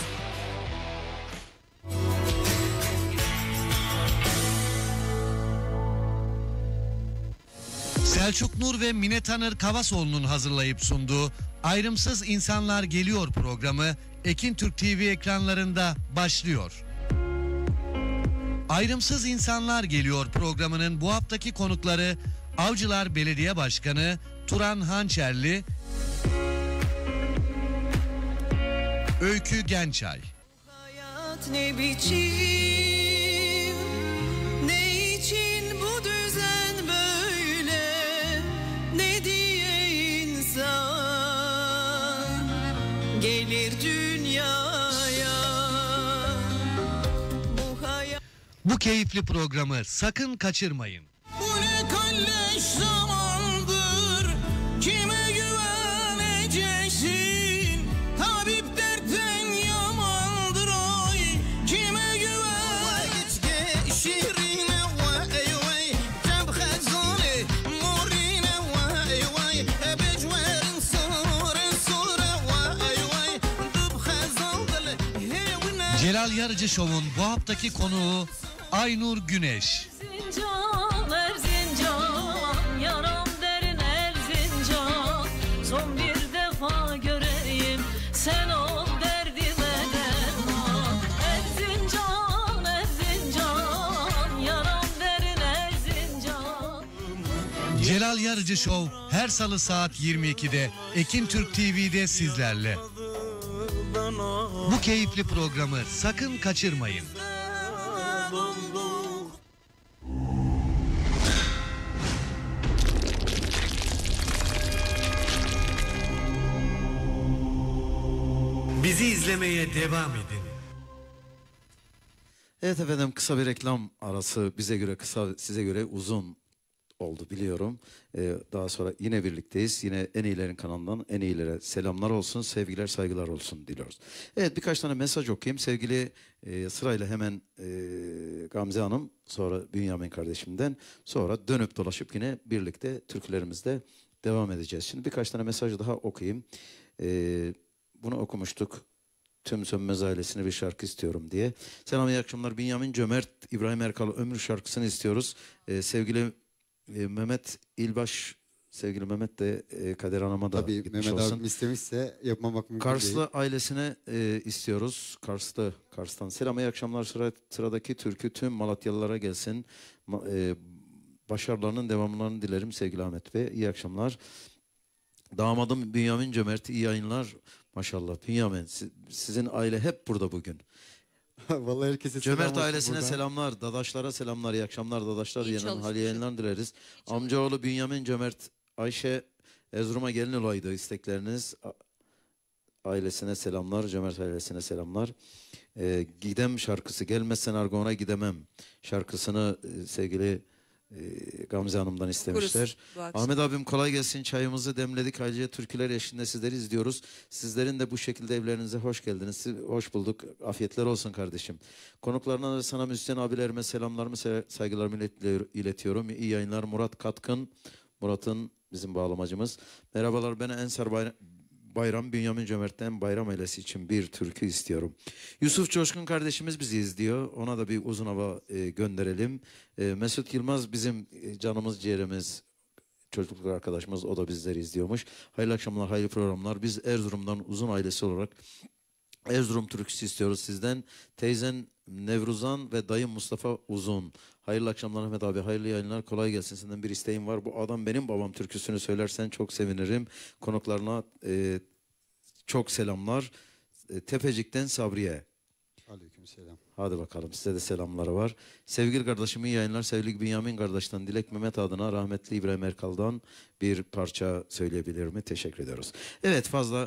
Selçuk Nur ve Mine Tanır Kavasoğlu'nun hazırlayıp sunduğu Ayrımsız İnsanlar Geliyor programı Ekin Türk TV ekranlarında başlıyor. Ayrımsız İnsanlar Geliyor programının bu haftaki konukları Avcılar Belediye Başkanı Turan Hançerli, Öykü Gençay. Hayat ne biçim, ne için bu düzen böyle, ne diye insan gelir dünyaya. Bu hayat Bu keyifli programı sakın kaçırmayın. bu ne kalleş zamandır, kime güveneceksin? Tabip dertten yamandır oy, kime güven? Şiirine vay vay, tabha zone morine vay vay, becverin sore sore vay vay, tabha zandal hevne. Celal Yarıcı Show'un bu haftaki konuğu Aynur Güneş. Erzincan, Erzincan, yaram derin Erzincan. Son bir defa göreyim, sen ol derdime derman. Erzincan, Erzincan, yaram derin Erzincan. Celal Yarıcı Show her salı saat 22'de Ekin Türk TV'de sizlerle. Bu keyifli programı sakın kaçırmayın. Bizi izlemeye devam edin. Evet efendim, kısa bir reklam arası, bize göre kısa, size göre uzun oldu biliyorum. Daha sonra yine birlikteyiz. Yine En İyilerin kanalından en iyilere selamlar olsun, sevgiler, saygılar olsun diliyoruz. Evet, birkaç tane mesaj okuyayım. Sevgili sırayla hemen Gamze Hanım, sonra Bünyamin kardeşimden, sonra dönüp dolaşıp yine birlikte türkülerimizde devam edeceğiz. Şimdi birkaç tane mesaj daha okuyayım. Bunu okumuştuk. Tüm Sönmez ailesine bir şarkı istiyorum diye. Selam, iyi akşamlar. Bünyamin Cömert, İbrahim Erkal Ömür şarkısını istiyoruz. Sevgili Mehmet İlbaş, sevgili Mehmet de Kader Hanım'a da Tabii gitmiş Mehmet olsun. abim istemişse yapmamak mümkün değil. Karslı ailesine istiyoruz. Kars'tan selam, iyi akşamlar. Sıradaki türkü tüm Malatyalılara gelsin. Başarılarının devamlarını dilerim sevgili Ahmet Bey. İyi akşamlar. Damadım Bünyamin Cömert, iyi yayınlar. Maşallah Bünyamin, sizin aile hep burada bugün. Vallahi herkese selam Cömert olsun ailesine buradan. selamlar, dadaşlara selamlar, iyi akşamlar dadaşlar. İyi Yeni çalışmış. hali yayınlar dileriz. Amcaoğlu Bünyamin Cömert, Ayşe Erzurum'a gelin olaydı istekleriniz. Ailesine selamlar, Cömert ailesine selamlar. Gidem şarkısı, gelmezsen Argon'a gidemem şarkısını sevgili Gamze Hanım'dan istemişler. Kurusun bu akşam. Ahmet abim kolay gelsin. Çayımızı demledik. Ayrıca türküler eşliğinde sizleri izliyoruz. Sizlerin de bu şekilde evlerinize hoş geldiniz. Hoş bulduk. Afiyetler olsun kardeşim. Konuklarına ve sana müzisyen abilerime selamlarımı, saygılarımı iletiyorum. İyi yayınlar. Murat Katkın. Murat'ın bizim bağlamacımız. Merhabalar, ben Ensar Bayram Bünyamin Cömert'ten bayram ailesi için bir türkü istiyorum. Yusuf Coşkun kardeşimiz bizi izliyor. Ona da bir uzun hava gönderelim. Mesut Yılmaz bizim canımız ciğerimiz, çocukluk arkadaşımız. O da bizleri izliyormuş. Hayırlı akşamlar, hayırlı programlar. Biz Erzurum'dan Uzun ailesi olarak Erzurum türküsü istiyoruz sizden. Teyzen Nevruzan ve dayım Mustafa Uzun. Hayırlı akşamlar Ahmet abi, hayırlı yayınlar, kolay gelsin. Senden bir isteğim var. Bu adam benim babam türküsünü söylersen çok sevinirim. Konuklarına çok selamlar. Tepecik'ten Sabriye. Aleykümselam. Hadi bakalım, size de selamları var. Sevgili kardeşimin yayınlar, sevgili Bünyamin kardeşten Dilek Mehmet adına rahmetli İbrahim Erkal'dan bir parça söyleyebilir mi? Teşekkür ediyoruz. Evet, fazla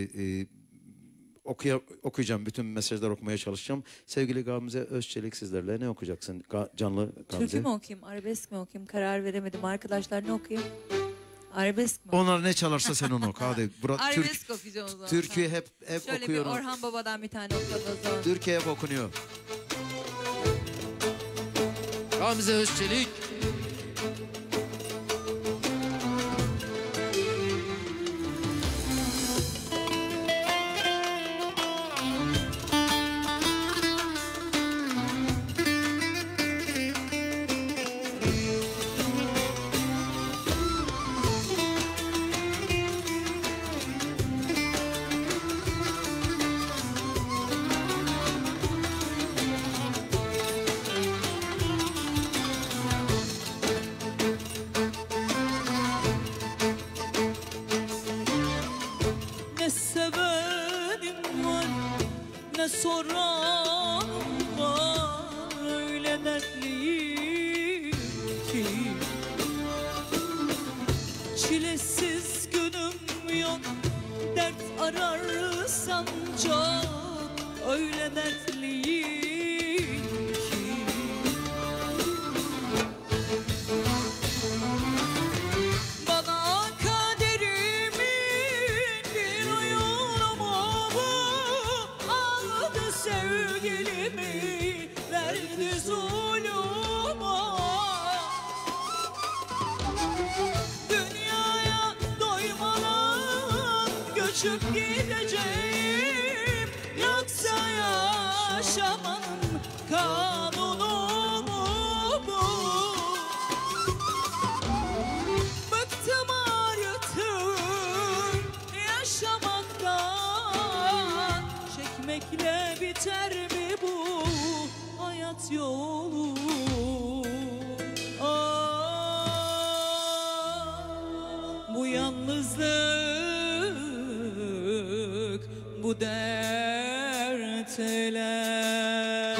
okuyacağım. Bütün mesajlar okumaya çalışacağım. Sevgili Gamze Özçelik, sizlerle ne okuyacaksın? Canlı Gamze. Türkü mü okuyayım, arabesk mi okuyayım? Karar veremedim. Arkadaşlar ne okuyayım? Arabesk mi? Onlar ne çalarsa sen onu oku. Hadi. Arabesk okuyacağım o zaman. Türkiye hep Şöyle okuyorum. bir Orhan Baba'dan bir tane okuyalım o zaman. Türkiye hep okunuyor. Gamze Özçelik. Ne sevenim var, ne soranım var, öyle dertliyim ki çilesiz günüm yok, dert ararsan çok, öyle dertliyim ki bana kaderimin bir oyunu mu bu? Aldı sevgilimi, verdi zuluma. Dünyaya doymadan göçüp gideceğim, yoksa yaşamanın kanunu mu bu? Bıktım artık yaşamaktan, çekmekle biter mi bu hayat yolu? Bu yalnızlık, bu dertler.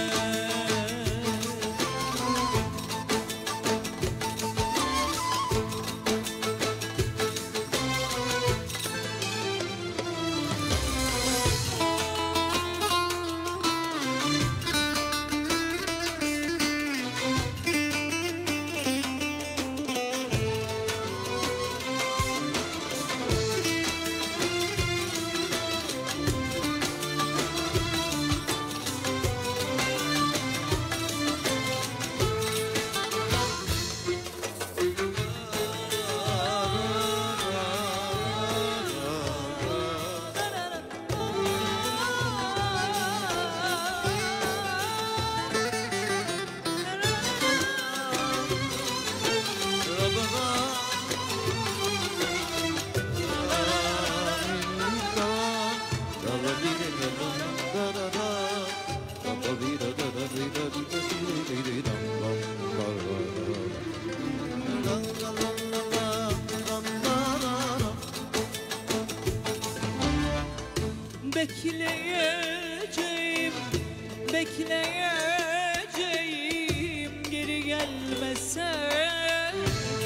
Bekleyeceğim, bekleyeceğim geri gelmesen.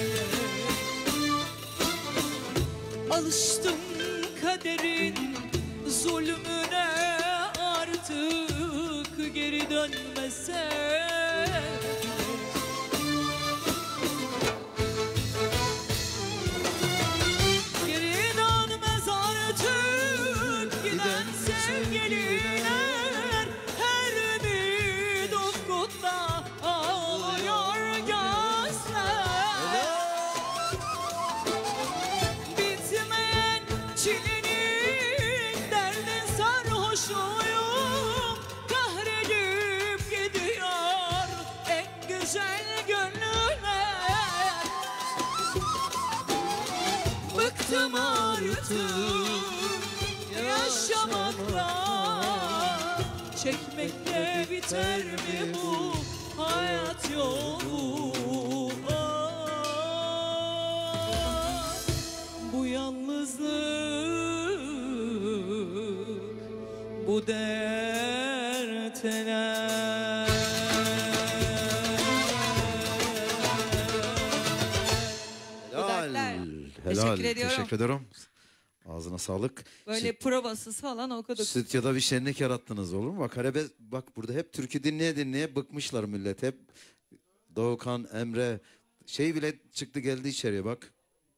Alıştım kaderin zulmüne, artık geri dönmesen. yaşamakla, çekmekle biter mi bu hayat yolu? Ah, bu yalnızlık, bu dert neler? dertler. Helal. Teşekkür ediyorum. Teşekkür ediyorum. Ağzına sağlık. Böyle provasız falan okuduk. Stüdyoda bir şenlik yarattınız olur mu? Bak arabesk, bak burada hep türkü dinleye dinleye bıkmışlar millet. Hep Doğukan, Emre şey bile çıktı geldi içeriye bak.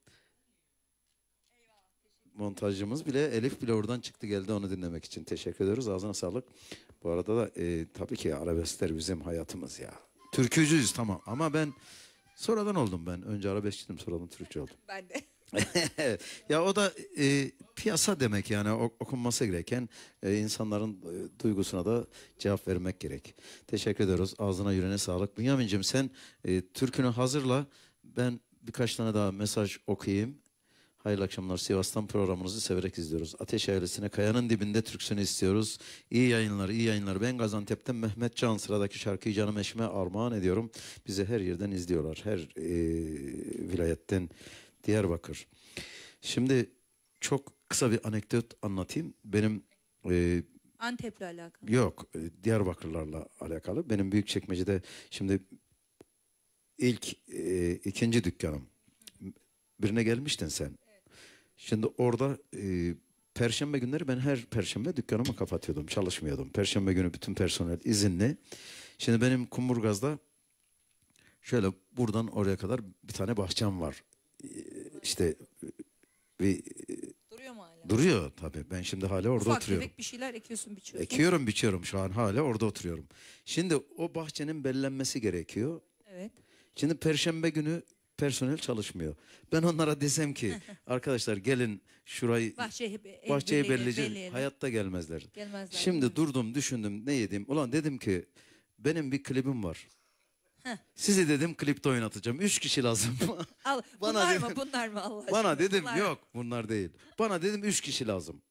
Montajcımız bile Elif bile oradan çıktı geldi onu dinlemek için. Teşekkür ediyoruz. Ağzına sağlık. Bu arada da tabii ki arabeskler bizim hayatımız ya. Türkücüyüz tamam ama ben sonradan oldum ben. Önce arabeskçiydim sonradan Türkçü oldum. Ben de. Ya o da piyasa demek yani okunması gereken insanların duygusuna da cevap vermek gerek. Teşekkür ediyoruz. Ağzına yüreğine sağlık. Bünyamin'cim sen türkünü hazırla. Ben birkaç tane daha mesaj okuyayım. Hayırlı akşamlar. Sivas'tan programınızı severek izliyoruz. Ateş ailesine Kayanın Dibinde türküsünü istiyoruz. İyi yayınlar, iyi yayınlar. Ben Gaziantep'ten Mehmet Can sıradaki şarkıyı canım eşime armağan ediyorum. Bizi her yerden izliyorlar. Her vilayetten. Diyarbakır. Şimdi çok kısa bir anekdot anlatayım. Benim Antep'le alakalı. yok Diyarbakırlarla alakalı. Benim Büyükçekmece'de şimdi ilk ikinci dükkanım. Birine gelmiştin sen. Evet. Şimdi orada Perşembe günleri ben her Perşembe dükkanımı kapatıyordum. Çalışmıyordum. Perşembe günü bütün personel izinli. Şimdi benim Kumburgaz'da şöyle buradan oraya kadar bir tane bahçem var. İşte bir Duruyor mu hala? duruyor tabii. Ben şimdi hala orada Ufak oturuyorum. tefek bir şeyler ekiyorsun, biçiyorsun. Ekiyorum, biçiyorum şu an hala orada oturuyorum. Şimdi o bahçenin bellenmesi gerekiyor. Evet. Şimdi Perşembe günü personel çalışmıyor. Ben onlara desem ki arkadaşlar gelin şurayı bahçeyi belleyeceğiz. Hayatta gelmezler. Gelmezler. Şimdi durdum düşündüm ne yedim. Ulan dedim ki benim bir klibim var. Sizi dedim klipte oynatacağım. 3 kişi lazım. Al, bunlar mı Allah aşkına? Bana dedim Bunlar yok bunlar değil. Bana dedim 3 kişi lazım.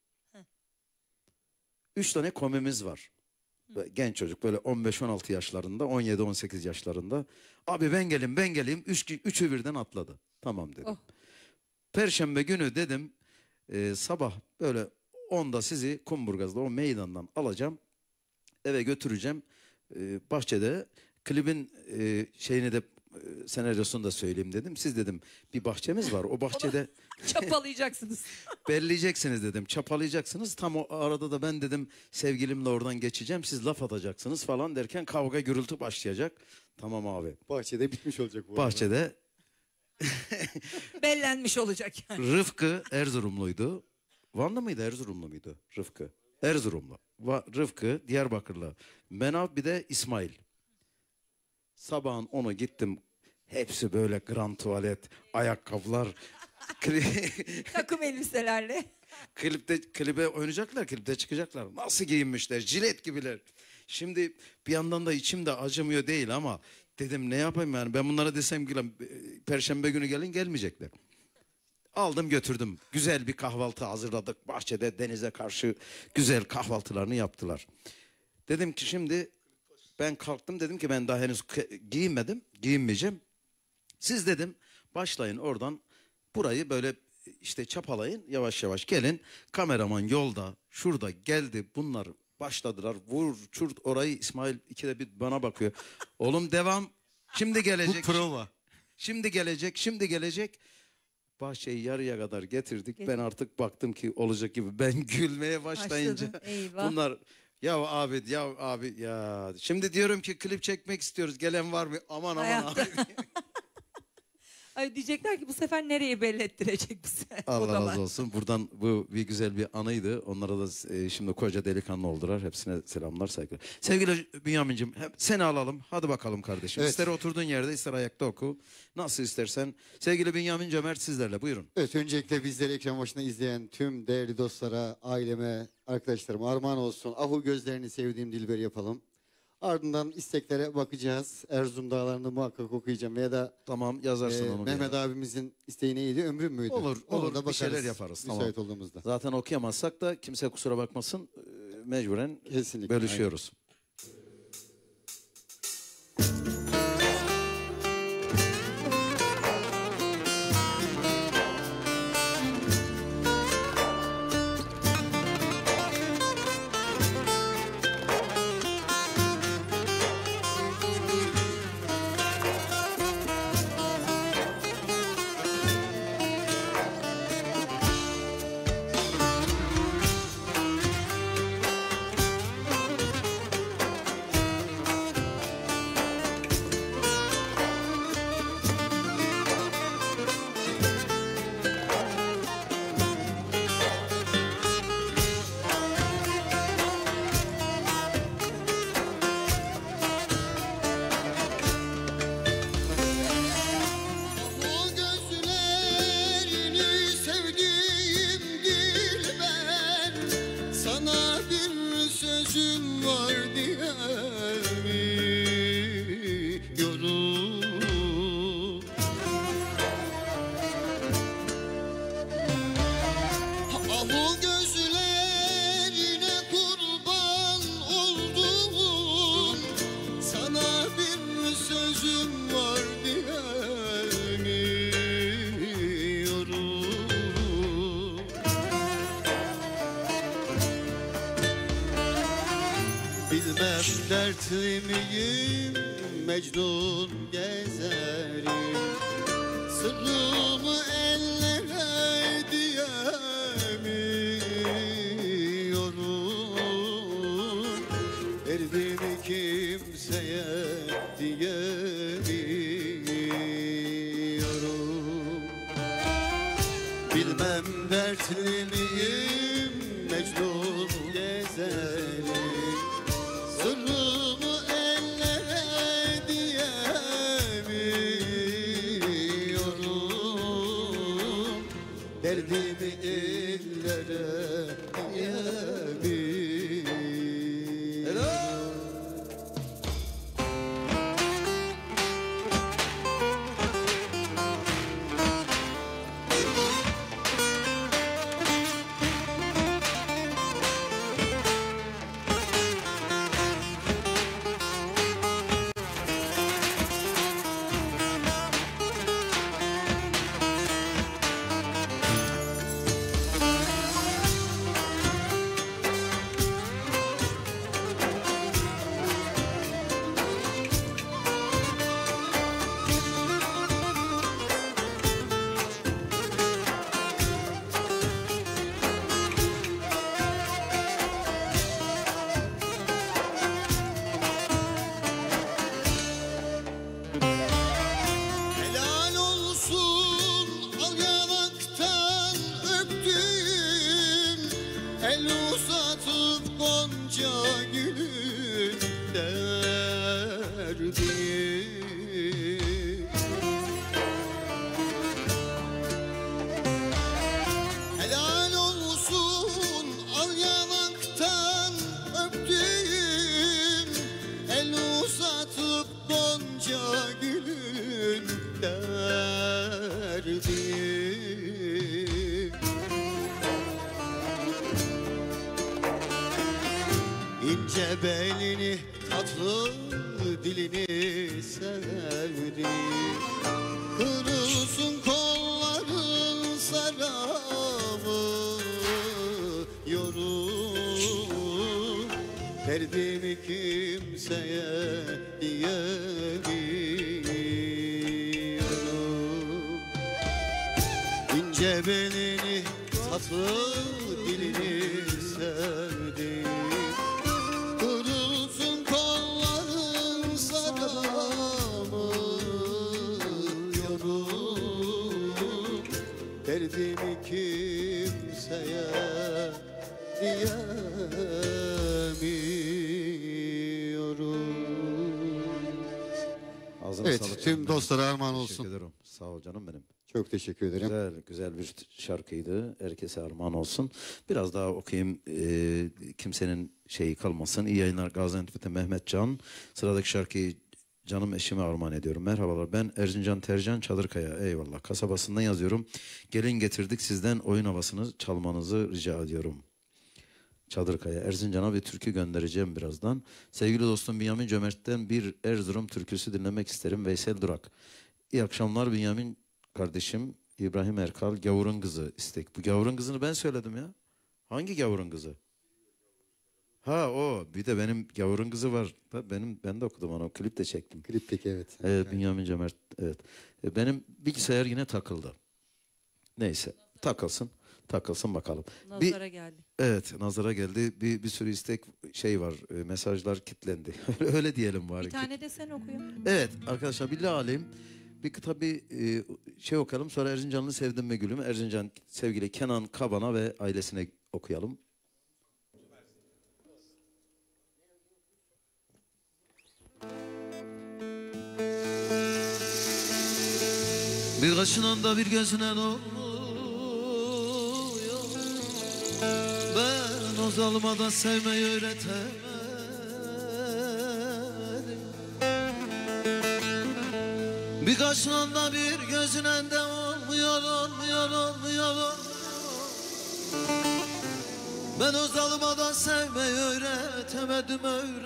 3 tane komimiz var. Genç çocuk böyle 15-16 yaşlarında 17-18 yaşlarında. Abi ben geleyim. Üçü birden atladı. Tamam dedim. Oh. Perşembe günü dedim sabah böyle 10'da sizi Kumburgaz'da o meydandan alacağım. Eve götüreceğim. Bahçede klibin şeyini de senaryosunu da söyleyeyim dedim. Siz dedim bir bahçemiz var. O bahçede çapalayacaksınız. belleyeceksiniz dedim. Çapalayacaksınız. Tam o arada da ben dedim sevgilimle oradan geçeceğim. Siz laf atacaksınız falan derken kavga gürültü başlayacak. Tamam abi. Bahçede bitmiş olacak bu arada. Bahçede Bellenmiş olacak yani. Rıfkı Erzurumluydu. Vanlı mıydı Erzurumlu muydu Rıfkı? Erzurumlu. Rıfkı Diyarbakırlı. Menav bir de İsmail. Sabahın 10'u gittim. Hepsi böyle grand tuvalet, ayakkabılar. Takım elbiselerle. Klibe oynayacaklar, klipte çıkacaklar. Nasıl giyinmişler, jilet gibiler. Şimdi bir yandan da içim de acımıyor değil ama dedim ne yapayım yani ben bunlara desem ki Perşembe günü gelin gelmeyecekler. Aldım götürdüm. Güzel bir kahvaltı hazırladık. Bahçede denize karşı güzel kahvaltılarını yaptılar. Dedim ki şimdi ben kalktım dedim ki ben daha henüz giyinmedim. Giyinmeyeceğim. Siz dedim başlayın oradan burayı böyle işte çapalayın yavaş yavaş gelin. Kameraman yolda şurada geldi bunlar başladılar. Vur çurt orayı İsmail ikide bir bana bakıyor. Oğlum devam. Şimdi gelecek. Bu prova. Şimdi gelecek. Bahçeyi yarıya kadar getirdik. Ben artık baktım ki olacak gibi. Ben gülmeye başlayınca bunlar ya abi ya. Şimdi diyorum ki klip çekmek istiyoruz. Gelen var mı? Aman abi. Ay diyecekler ki bu sefer nereye belli ettirecek bize? Allah razı olsun. Buradan bu bir güzel bir anıydı. Onlara da şimdi koca delikanlı oldular. Hepsine selamlar, saygılar. Sevgili Bünyamin'cim seni alalım. Hadi bakalım kardeşim. Evet. İster oturduğun yerde ister ayakta oku. Nasıl istersen. Sevgili Bünyamin Cömert sizlerle buyurun. Evet, öncelikle bizleri ekran başında izleyen tüm değerli dostlara, aileme, arkadaşlarıma armağan olsun. Ahu gözlerini sevdiğim Dilber yapalım. Ardından isteklere bakacağız. Erzurum Dağları'nı muhakkak okuyacağım. Veya da Tamam yazarsın onu. bir Mehmet yere. abimizin isteği neydi? Ömrüm müydü? Olur, Ona olur. da Bir şeyler bakarız yaparız, müsait olduğumuzda. Zaten okuyamazsak da kimse kusura bakmasın. Mecburen Kesinlikle, bölüşüyoruz. O gözlerini sevdiğim dilber, sana bir sözüm var diyemiyorum. Ah o gözlerine kurban oldum, sana bir sözüm var diyemiyorum. Bilmem dertli miyim, Mecnun gezerim, sırrımı ellere diyemiyorum. Derdimi kimseye diyemiyorum. Bilmem dertli miyim, Mecnun gezerim, sırrımı ellere diyemiyorum. Derdimi ellere diyemiyorum. Helal olsun al yanaktan öptüm, el uzatıp gonca gülün derdi. Helal olsun al yanaktan öptüm, el uzatıp gonca gülün derdi. İnce belini, tatlı dilini sevdim, kırılsın kolların saramıyorum. Derdimi kimseye diyemiyorum. İnce belini, tatlı dilini sevdim, kırılsın kolların saramıyorum. Derdimi kimseye diyemiyorum. Ağzına Evet, sağlık tüm canım dostlara benim. armağan Teşekkür olsun. ederim. Sağ ol canım benim. Çok teşekkür ederim. Güzel, güzel bir şarkıydı. Herkese armağan olsun. Biraz daha okuyayım. Kimsenin şeyi kalmasın. İyi yayınlar Gaziantep'te Mehmet Can. Sıradaki şarkıyı canım eşime armağan ediyorum. Merhabalar, ben Erzincan Tercan Çadırkaya. Eyvallah. Kasabasından yazıyorum. Gelin getirdik, sizden oyun havasını çalmanızı rica ediyorum. Çadırkaya. Erzincan'a bir türkü göndereceğim birazdan. Sevgili dostum Bünyamin Cömert'ten bir Erzurum türküsü dinlemek isterim. Veysel Durak. İyi akşamlar Bünyamin kardeşim. İbrahim Erkal, Gavurun Kızı istek. Bu Gavurun Kızı'nı ben söyledim ya. Hangi Gavurun Kızı? Ha o. Bir de benim Gavurun Kızı var. Ben de okudum onu. Klip de çektim. Klipteki evet. Evet, Bünyamin Cömert. Evet. Benim bilgisayar yine takıldı. Neyse. Takılsın bakalım. Nazara geldi. Evet, nazara geldi. Bir sürü istek şey var. Mesajlar kilitlendi. Öyle diyelim bari. Bir tane de sen okuyun. Evet arkadaşlar, billah alayım. Bir tabi şey okuyalım, sonra Erzincanlı Sevdim mi Gülüm, Erzincan sevgili Kenan Kabana ve ailesine okuyalım. Bir kaşından da bir gözüne dolmuyor, ben o zalıma da sevmeyi öğretemedim. Bir kaşından da bir gözünden de olmuyor. Ben o zalıma da sevmeyi öğretemedim.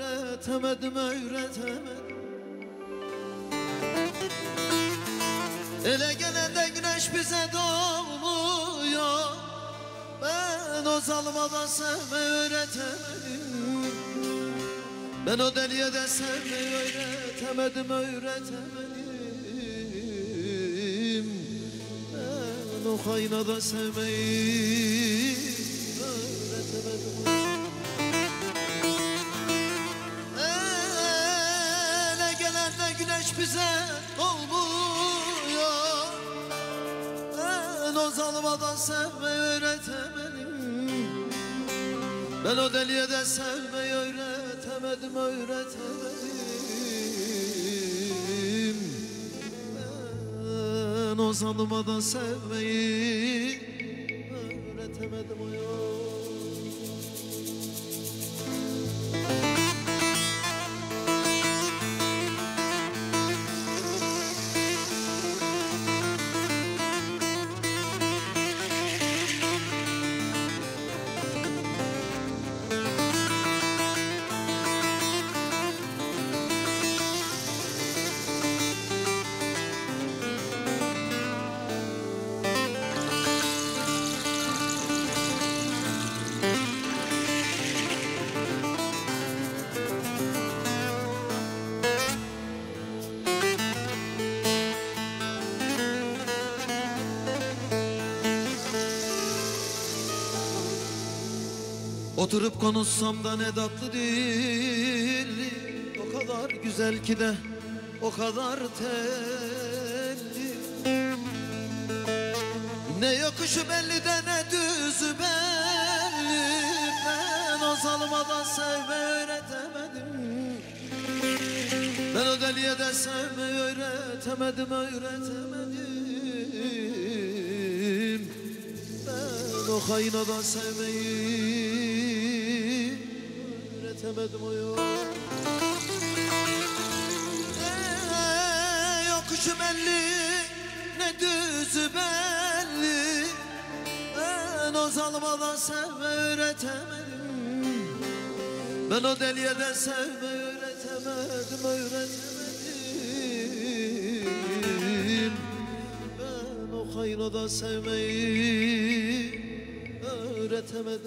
Ele gelende güneş bize doğmuyor, ben o zalıma da sevmeyi öğretemedim. Ben o deliye de sevmeyi öğretemedim. Ben o hayna da sevmeyi öğretemedim. Ele gelende güneş bize olmuyor, ben o zalıma da sevmeyi öğretemedim. Ben o deliye de sevmeyi öğretemedim. Ben o zalıma da sevmeyi öğretemedim. Oturup konuşsam da ne tatlı değil, o kadar güzel ki de o kadar telli. Ne yokuşu belli de ne düzü belli, ben o zalıma da sevmeyi öğretemedim. Ben o deliye de sevmeyi öğretemedim. Ben o hayına da sevmeyi öğretemedim yokuşu belli ne düzü belli, ben o zalıma da sevmeyi öğretemedim. Ben o deliye de sevmeyi öğretemedim. Ben o hayına da sevmeyi öğretemedim.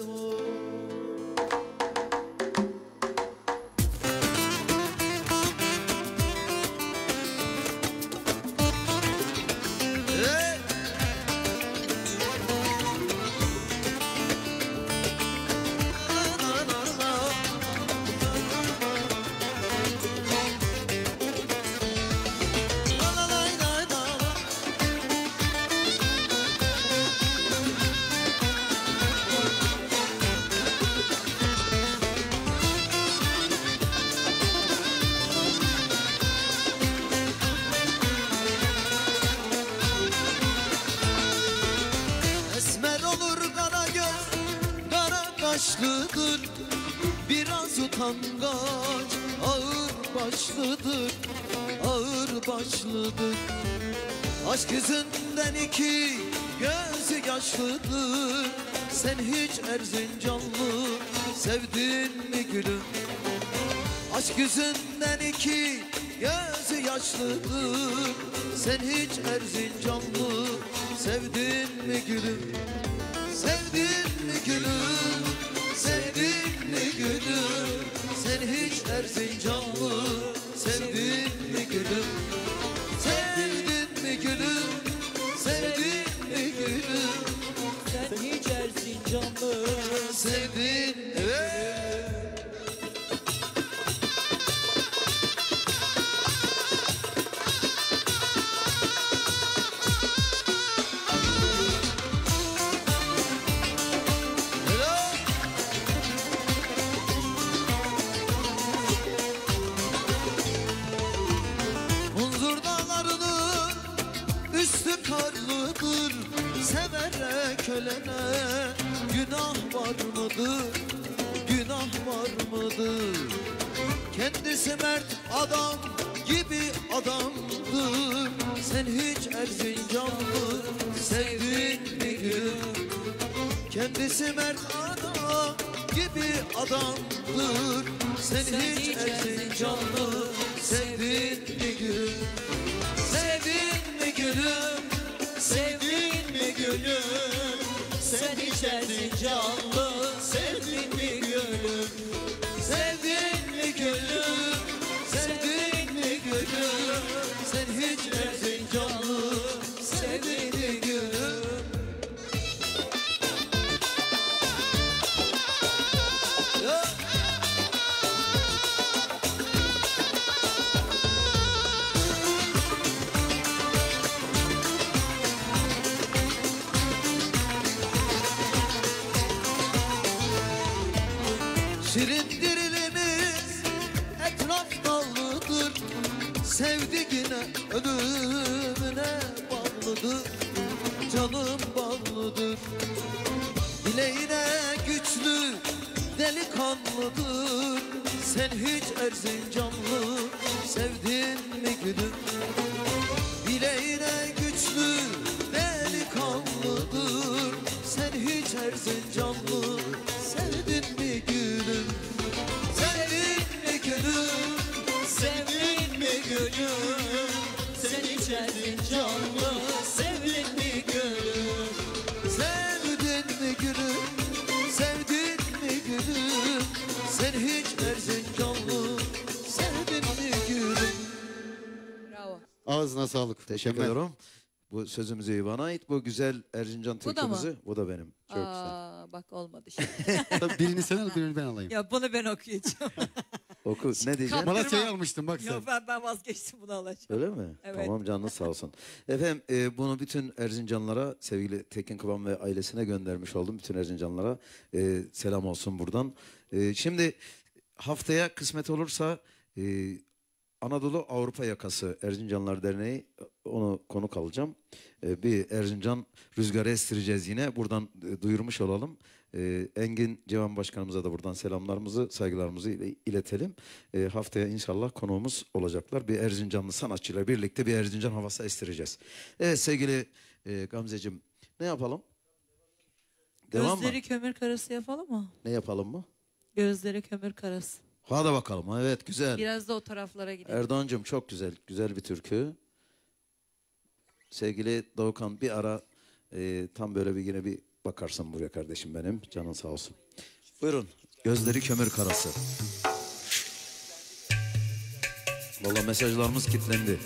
yaşlıdır, biraz utangaç, ağır başlıdır, ağır başlıdır. Aşk yüzünden iki gözü yaşlıdır. Sen hiç Erzincanlı sevdin mi gülüm? Aşk yüzünden iki gözü yaşlıdır. Sen hiç Erzincanlı sevdin mi gülüm? Sevdin mi gülüm? Sevdin mi gülüm? Sen hiç Erzincanlı sevdin mi gülüm? Sevdin mi gülüm? Sevdin mi gülüm? Sen hiç Erzincanlı Sevdin evet. Munzur dağlarının üstü karlıdır. Severek ölene günah var mıdır? Günah var mıdır? Kendisi mert adam gibi adamdır. Sen hiç Erzincanlı sevdin mi gülüm? Kendisi mert adam gibi adamdır. Sen hiç Erzincanlı sevdin mi gülüm? Sevdin mi gülüm? Sevdin mi gülüm? Sen hiç Erzincanlı sevdin mi gülüm? Sevdin mi gülüm? Sevdin mi gülüm? Sen hiç Erzincanlı sevdin mi gülüm? Ya. Şirin dirilimiz etraf dallıdır. Sevdiğine ölümüne bağlıdır. Canım bağlıdır. Bileğine güçlü delikanlıdır. Sen hiç Erzincanlı sevdin mi gülüm? Bileğine güçlü delikanlıdır. Sen hiç Erzincanlı sevdin mi gülüm? Sevdin mi gülüm? Sevdin mi gülüm? Sen hiç Erzincanlı sevdin mi gülüm? Sevdin mi gülüm? Sevdin mi gülüm? Sen hiç Erzincanlı sevdin mi gülüm? Bravo. Ağzına sağlık. Teşekkür Mükemmel. ederim. Bu sözümüz İvan'a ait. Bu güzel Erzincan Bu da mı? türkümüzü. Bu da benim. Çok güzel. Aa, bak olmadı şimdi. Tabii birini sen al, birini ben alayım. Ya bunu ben okuyacağım. Oku. Ne diyeceksin? Bana şey almıştın bak sen. Yok ben vazgeçtim, bunu alacağım. Öyle mi? Evet. Tamam, canınız sağ olsun. Efendim bunu bütün Erzincanlara, sevgili Tekin Kıvan ve ailesine göndermiş oldum. Bütün Erzincanlara selam olsun buradan. Şimdi haftaya kısmet olursa Anadolu Avrupa Yakası Erzincanlar Derneği, onu konuk alacağım. Bir Erzincan rüzgarı estireceğiz yine. Buradan duyurmuş olalım. Engin Civan Başkanımıza da buradan selamlarımızı, saygılarımızı iletelim. Haftaya inşallah konuğumuz olacaklar. Bir Erzincanlı sanatçıyla birlikte bir Erzincan havası estireceğiz. Evet sevgili Gamzeciğim, ne yapalım? Devam Gözleri mı? kömür karası yapalım mı? Ne yapalım mı? Gözleri kömür karası. Hadi bakalım. Evet, güzel. Biraz da o taraflara gidelim. Erdoğan'cığım çok güzel. Güzel bir türkü. Sevgili Doğukan, bir ara tam böyle bir yine bir bakarsın buraya kardeşim benim. Canın sağ olsun. Buyurun. Gözleri kömür karası. Vallahi mesajlarımız kilitlendi.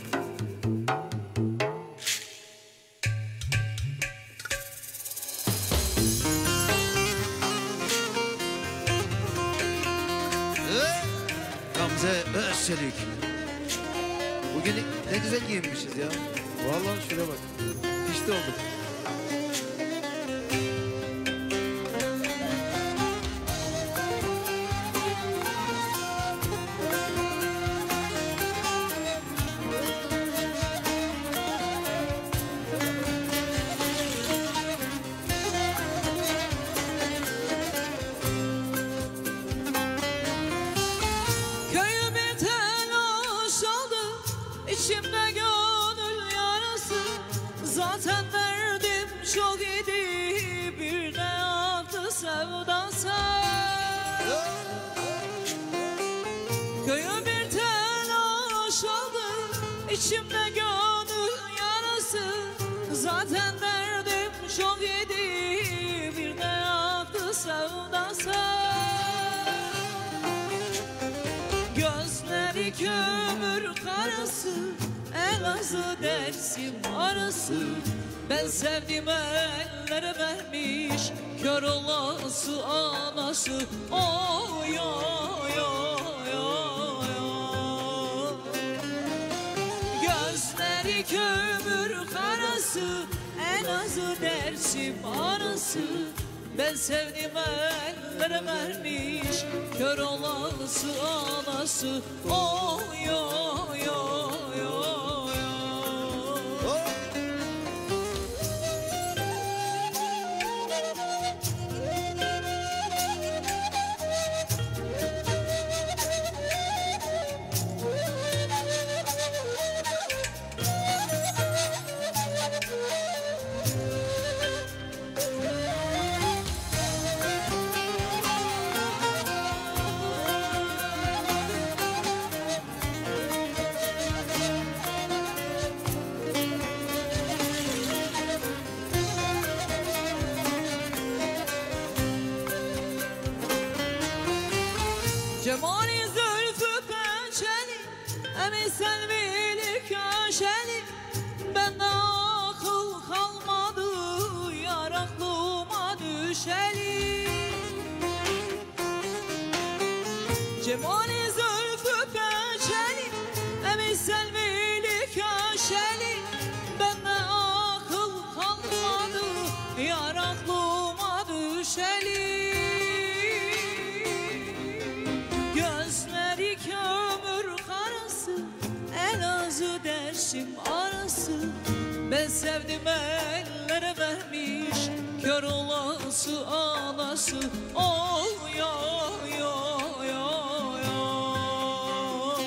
Gamze Özçelik. Bugün ne güzel giyinmişiz ya. Vallahi şuraya bak. İşte olduk. Köyü bir telaş aldı, içimde gönül yarası. Zaten derdim çok idi, bir de yaktı sevdası. Gözleri kömür karası, Elazığ Dersim arası. Ben sevdim ellere vermiş, kör olası anası. Oy oy oy oy oy. Gözleri kömür karası, Elazığ Dersim arası. Ben sevdim ellere vermiş, kör olası anası. Oy oy oy oy oy. Cemali zülfü pençeli, emi selvili köşeli. Bende akıl kalmadı, yar aklıma düşeli. Cemali zülfü pençeli, emi selvili köşeli. Bende akıl kalmadı, yar aklıma düşeli. Gözleri kömür karası, Elazığ Dersim arası. Ben sevdim ellere vermiş, kör olası anası. Oy oy oy oy oy.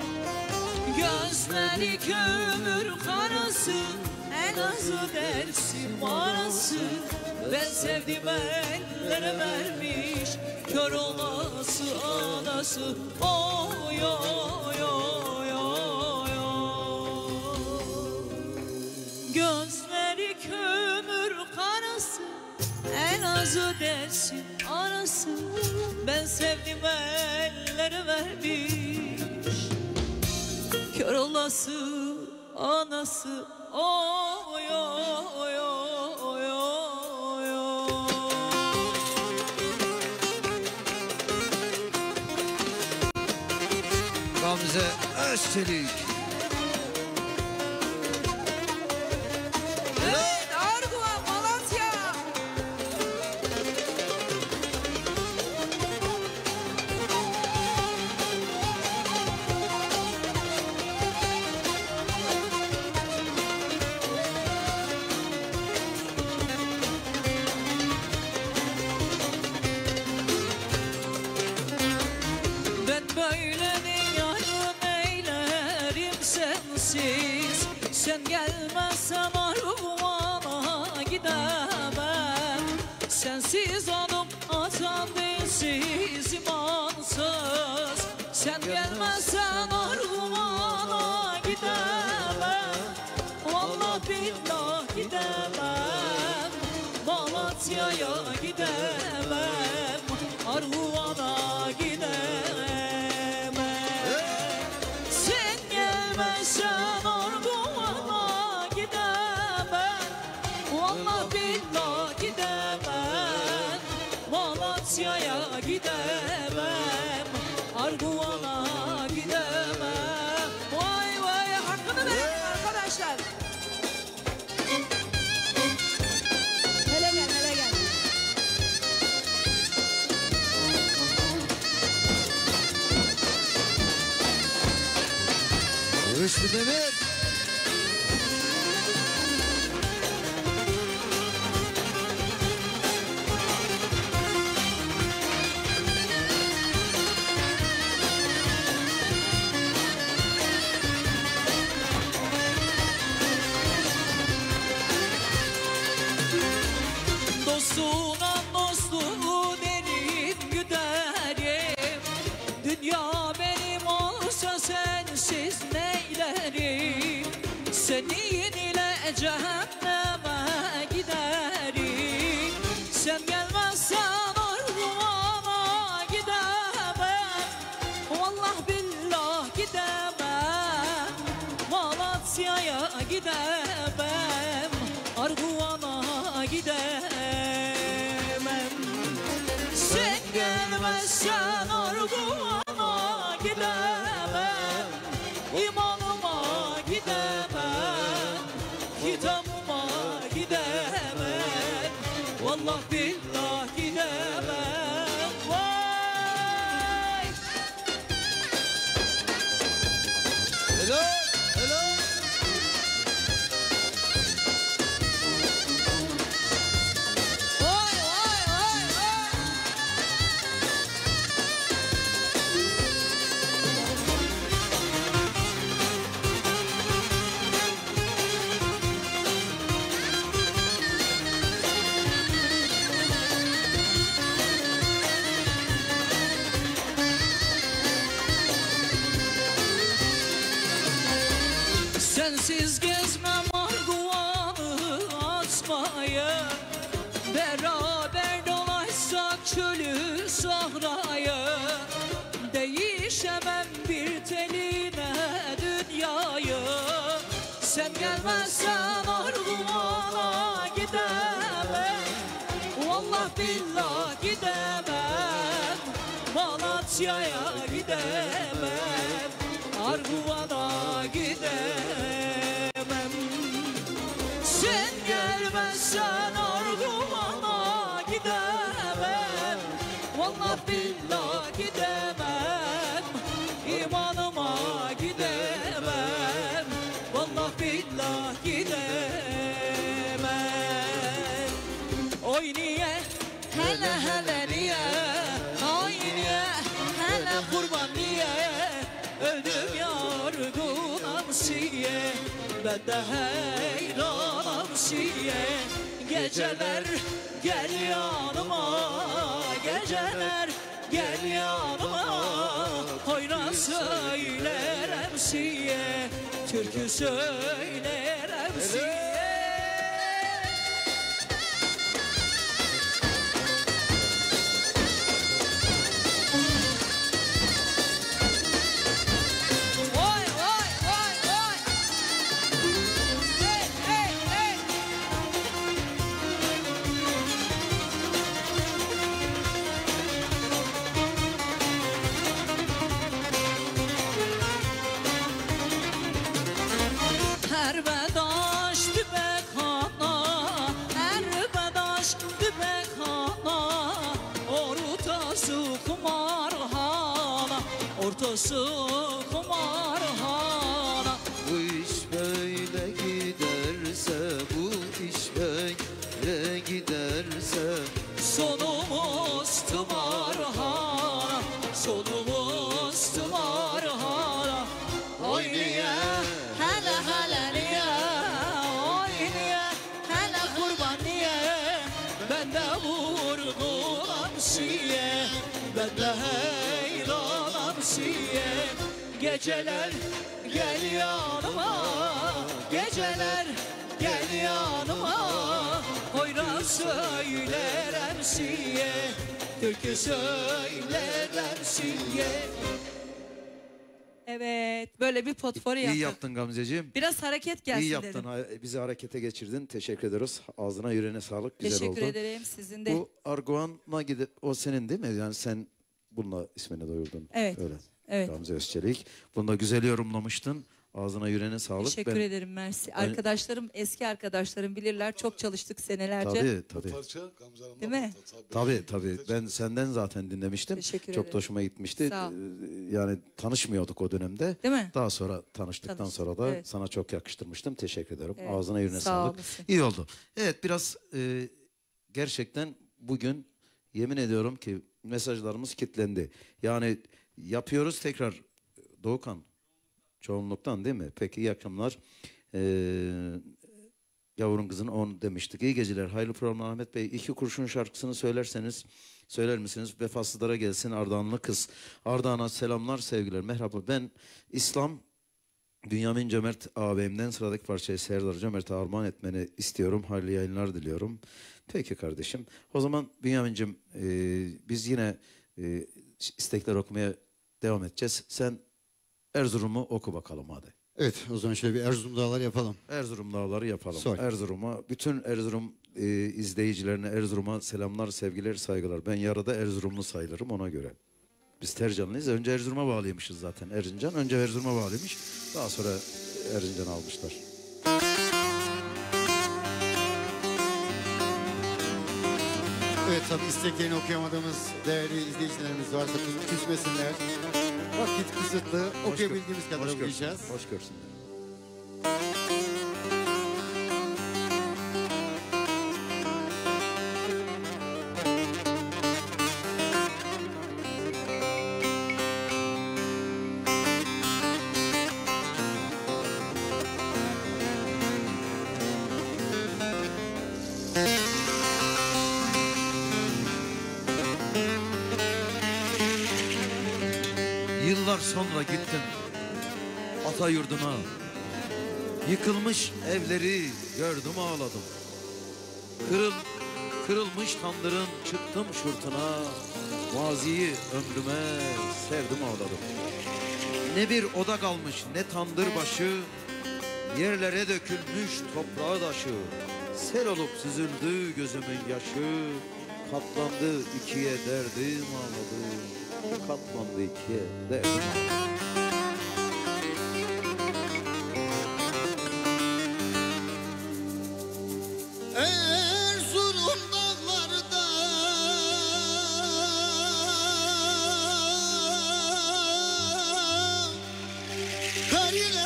Gözleri kömür karası, Elazığ Dersim arası. Ben sevdim ellere vermiş, kör olası anası. Oy oy oy oy oy. Gözleri kömür karası, Elazığ Dersim arası. Ben sevdim ellere vermiş, kör olası anası. Oy oy oy oy oy. Gamze Özçelik. Evet, Arguva, Malatya. Ben böyle yarın eylerim sensiz. Sen gelmezsen armağana gidemem. Sensiz adım atan dilsiz imansız. Sen gelmezsen armağana gidemem. Vallahi billah gidemem. Malatya'ya gidemem. Arhuvan'a gidemem. Sen gelmezsen Arhuvan'a gidemem. Vallahi billah gidemem. Malatya'ya gidemem. Arhuvan'a gidemem. Vay vay, hakkını verin arkadaşlar. Hele gel, hele gel. Rüştü Demir. Dostuna dostluğu derim güderim. Dünya benim cehenneme giderim. Sen gelmezsen Arguvan'a gidemem. Vallah billah gidemem. Malatya'ya gidemem. Arguvan'a gidemem. Sen gelmezsen Arguvan'a gidemem. İmanıma gidemem. Kitabıma gidemem. Vallah billah gidemem. Vay! Hello, hello. Vay vay vay vay! Sensiz gezmem Arguvan'ı açmayı. Beraber dolaşsak çölü sahrayı. Değişemem bir teline dünyayı. Sen gelmezsen Arguvan'a gidemem. Vallah billah gidemem. Malatya'ya gidemem. Arguvan'a gidemem. Sen gelmezsen Arguvan'a gidemem. Vallah billah gidemem. İmanıma gidemem. Vallah billah gidemem. Oy niye? Hele hele niye? Oy niye? Hele kurban niye? Öldüm yargın amsiye. Ben de heyran amsiye. Geceler gel yanıma. Geceler gel yanıma. Hoyra söyler emsiye. Türkü söyler emsiye. Vay vay vay vay. Hey hey hey. Her bedaş tübek hana, her bedaş tübek hana, ortası kumarhana, ortası kumarhana. Bu iş böyle giderse, bu iş böyle giderse, Sonumuz tımarhana, sonumuz tımarhana. Oy niye, hele hele niye, oy niye, hele kurban niye? Ben de vurgun amsiye, ben de heyran amsiye. Geceler gel yanıma, geceler gel yanıma. Hoyra söyler emsiye, türkü söyler emsiye. Evet, böyle bir potpourri yaptık. İyi yaptın Gamzeciğim. Biraz hareket gelsin İyi yaptın. dedim. Bizi harekete geçirdin. Teşekkür ederiz. Ağzına yüreğine sağlık. Güzel Teşekkür oldu. ederim sizin de. Bu Arguvan'a gidip o senin değil mi? Yani sen bununla ismini duyurdun. Evet. Öyle. Evet. Gamze Özçelik. Bunu da güzel yorumlamıştın. Ağzına yüreğine sağlık. Teşekkür ederim mersi. Arkadaşlarım, eski arkadaşlarım bilirler. Çok çalıştık senelerce. Tabii. Değil mi? Tabii. Ben senden zaten dinlemiştim. Teşekkür Çok da ederim. hoşuma gitmişti. Sağ ol. Yani tanışmıyorduk o dönemde. Değil mi? Daha sonra tanıştıktan Tanıştık, sonra da evet. sana çok yakıştırmıştım. Teşekkür ederim. Evet, Ağzına yüreğine sağ sağlık. olasın. İyi oldu. Evet biraz gerçekten bugün yemin ediyorum ki mesajlarımız kilitlendi. Yani yapıyoruz tekrar Doğukan. Çoğunluktan değil mi? Peki iyi akşamlar. Yavrum kızın 10 demiştik. İyi geceler. Hayırlı programlar Ahmet Bey. 2 kurşun şarkısını söyler misiniz? Vefasızlara gelsin Ardahanlı kız. Ardahan'a selamlar, sevgiler. Merhaba. Ben İslam Bünyamin Cömert ağabeyimden sıradaki parçayı Serdar Cömert'e armağan etmeni istiyorum. Hayırlı yayınlar diliyorum. Peki kardeşim. O zaman Bünyamin'cim biz yine istekler okumaya devam edeceğiz. Sen Erzurum'u oku bakalım hadi. Evet, o zaman şöyle bir Erzurum dağları yapalım. Erzurum dağları yapalım. Sor. Erzurum'a, bütün Erzurum izleyicilerine Erzurum'a selamlar, sevgiler, saygılar. Ben yarıda Erzurumlu sayılırım ona göre. Biz Tercanlıyız. Önce Erzurum'a bağlıymışız zaten. Erzincan önce Erzurum'a bağlıymış. Daha sonra Erzincan'ı almışlar. Evet, tabii isteklerini okuyamadığımız değerli izleyicilerimiz varsa küsmesinler. Vakit kısıtlı, okuyabildiğimiz kadar okuyacağız. Hoş görsünler. Yıllar sonra gittim ata yurduna. Yıkılmış evleri gördüm ağladım. Kırılmış tandırın çıktım şurtuna. Maziyi ömrüme sevdim ağladım. Ne bir oda kalmış ne tandır başı. Yerlere dökülmüş toprağı taşı. Sel olup süzüldü gözümün yaşı. Katlandı ikiye derdim ağladım. Katlandı ikiye derdim ağladım. Erzurum dağlarda kar ile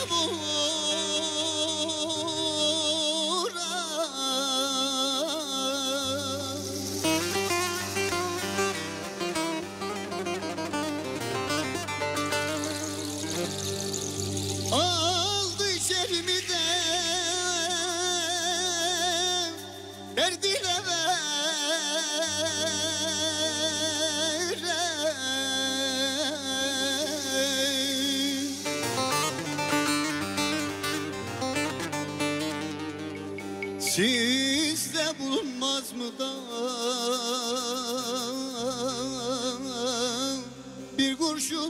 aldı içerimi de derdine sizde bulunmaz mı da bir kurşun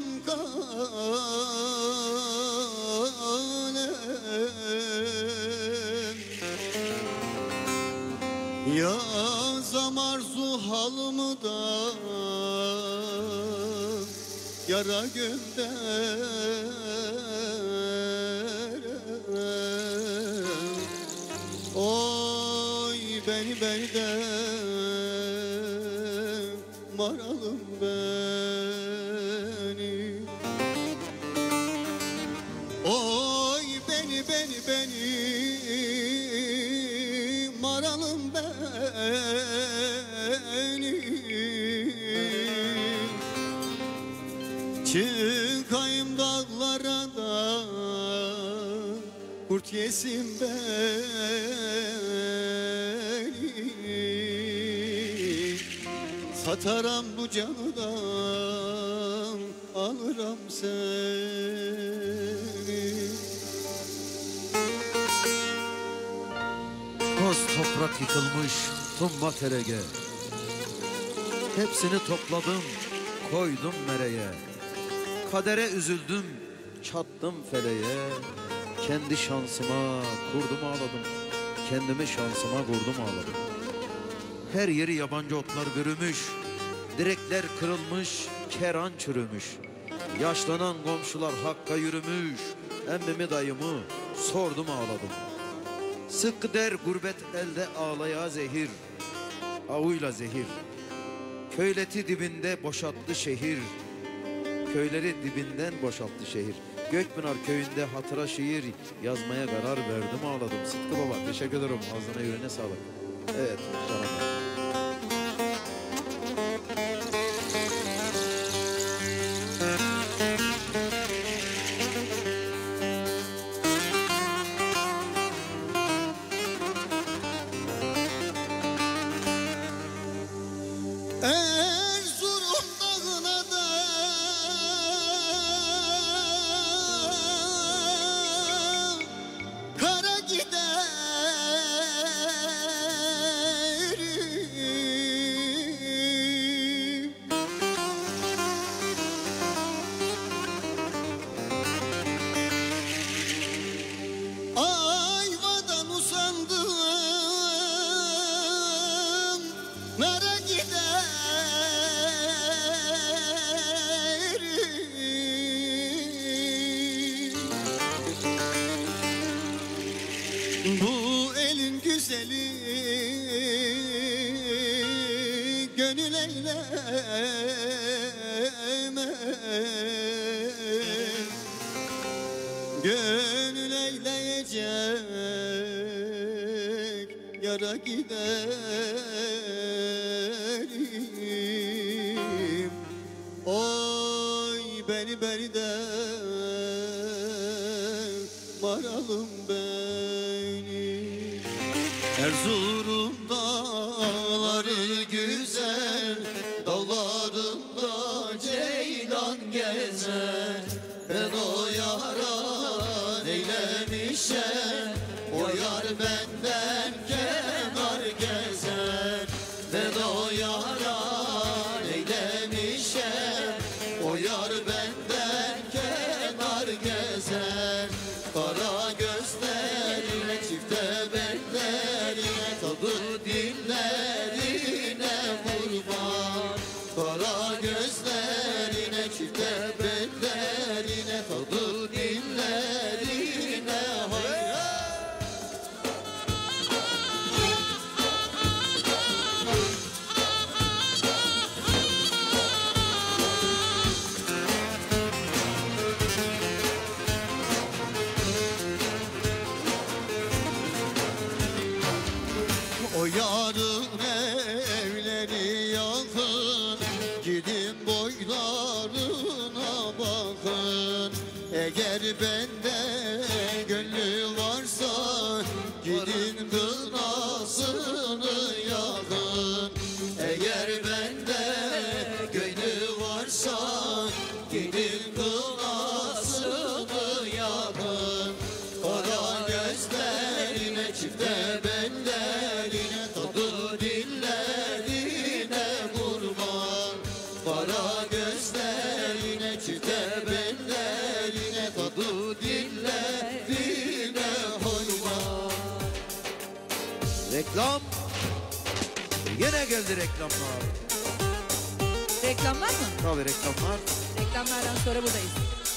kalem yazam arzu halımı da yara gönder oy beni de maralım beni oy beni maralım beni çıkayım dağlara da kurt yesin beni sataram bu canı da alırım seni. Toz toprak yıkılmış tumba terege. Hepsini topladım koydum mereye. Kadere üzüldüm çattım feleğe. Kendi şansıma kurdum ağladım. Kendimi şansıma vurdum ağladım. Her yeri yabancı otlar bürümüş. Direkler kırılmış, keran çürümüş. Yaşlanan komşular hakka yürümüş. Emmimi dayımı sordum ağladım. Sıkkı der gurbet elde ağlaya zehir. Avuyla zehir. Köyleti dibinde boşalttı şehir. Köyleri dibinden boşalttı şehir. Gökpınar köyünde hatıra şiir yazmaya karar verdim ağladım. Sıtkı baba teşekkür ederim. Ağzına yüreğine sağlık. Evet canım. Erzurum dağına da nara gider. Bu elin güzeli gönül eyleme, gönül eyleyecek yara giderim. Oy beni de maralım beni. Erzurum dağları güzel, dağlarında ceylan gezer. Ben o yara eylemişem, o yar benden kenar gezer. Ben o yara eylemişem, o yar benden kenar gezer. Kara gözlerine, çifte benlerine, tadı dillerine kurban. Kara gözlerine, çifte benlerine, tadı dillerine hayran. O yarın evleri yakın, gidin boylarına bakın. Eğer bende gönlü varsa, gidin kınasını yakın. Eğer bende gönlü varsa, gidin kınasını yakın. Kara gözlerine, çifte benlerine, tadı dillerine kurban. Kara gözlerine, çifte benlerine, tadı dillerine kurban. Reklam. Yine geldi reklamlar. Reklamlar mı? Tabii reklamlar. Reklamlardan sonra buradayız.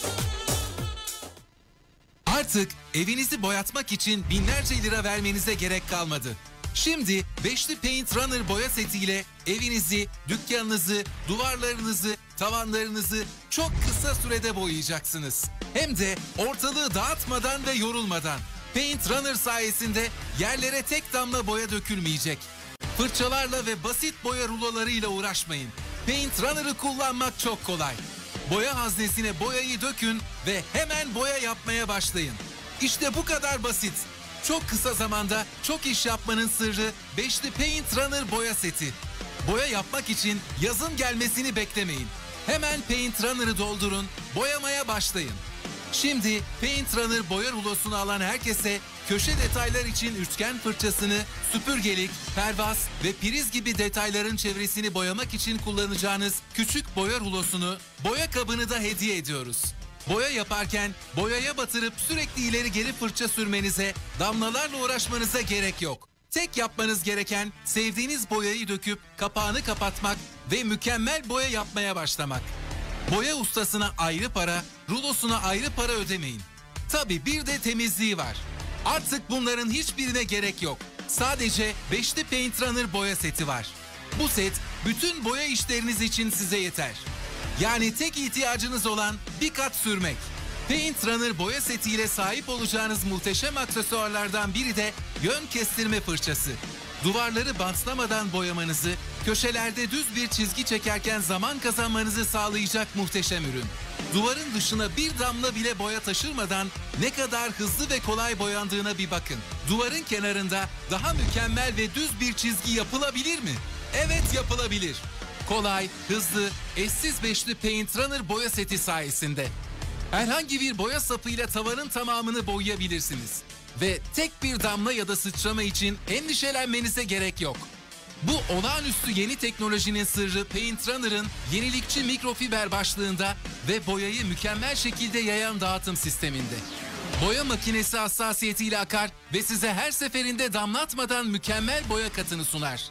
Artık evinizi boyatmak için binlerce lira vermenize gerek kalmadı. Şimdi beşli Paint Runner boya setiyle evinizi, dükkanınızı, duvarlarınızı, tavanlarınızı çok kısa sürede boyayacaksınız. Hem de ortalığı dağıtmadan ve yorulmadan. Paint Runner sayesinde yerlere tek damla boya dökülmeyecek. Fırçalarla ve basit boya rulolarıyla uğraşmayın. Paint Runner'ı kullanmak çok kolay. Boya haznesine boyayı dökün ve hemen boya yapmaya başlayın. İşte bu kadar basit. Çok kısa zamanda çok iş yapmanın sırrı beşli Paint Runner boya seti. Boya yapmak için yazın gelmesini beklemeyin. Hemen Paint Runner'ı doldurun, boyamaya başlayın. Şimdi Paint Runner boya rulosunu alan herkese köşe detaylar için üçgen fırçasını, süpürgelik, pervaz ve priz gibi detayların çevresini boyamak için kullanacağınız küçük boya rulosunu, boya kabını da hediye ediyoruz. Boya yaparken boyaya batırıp sürekli ileri geri fırça sürmenize, damlalarla uğraşmanıza gerek yok. Tek yapmanız gereken sevdiğiniz boyayı döküp kapağını kapatmak ve mükemmel boya yapmaya başlamak. Boya ustasına ayrı para, rulosuna ayrı para ödemeyin. Tabii bir de temizliği var. Artık bunların hiçbirine gerek yok. Sadece beşli Paint Runner boya seti var. Bu set bütün boya işleriniz için size yeter. Yani tek ihtiyacınız olan bir kat sürmek. Paint Runner boya setiyle sahip olacağınız muhteşem aksesuarlardan biri de yön kestirme fırçası. Duvarları bantlamadan boyamanızı, köşelerde düz bir çizgi çekerken zaman kazanmanızı sağlayacak muhteşem ürün. Duvarın dışına bir damla bile boya taşırmadan ne kadar hızlı ve kolay boyandığına bir bakın. Duvarın kenarında daha mükemmel ve düz bir çizgi yapılabilir mi? Evet, yapılabilir. Kolay, hızlı, eşsiz beşli Paint Runner boya seti sayesinde. Herhangi bir boya sapıyla tavanın tamamını boyayabilirsiniz. Ve tek bir damla ya da sıçrama için endişelenmenize gerek yok. Bu olağanüstü yeni teknolojinin sırrı Paint Runner'ın yenilikçi mikrofiber başlığında ve boyayı mükemmel şekilde yayan dağıtım sisteminde. Boya makinesi hassasiyetiyle akar ve size her seferinde damlatmadan mükemmel boya katını sunar.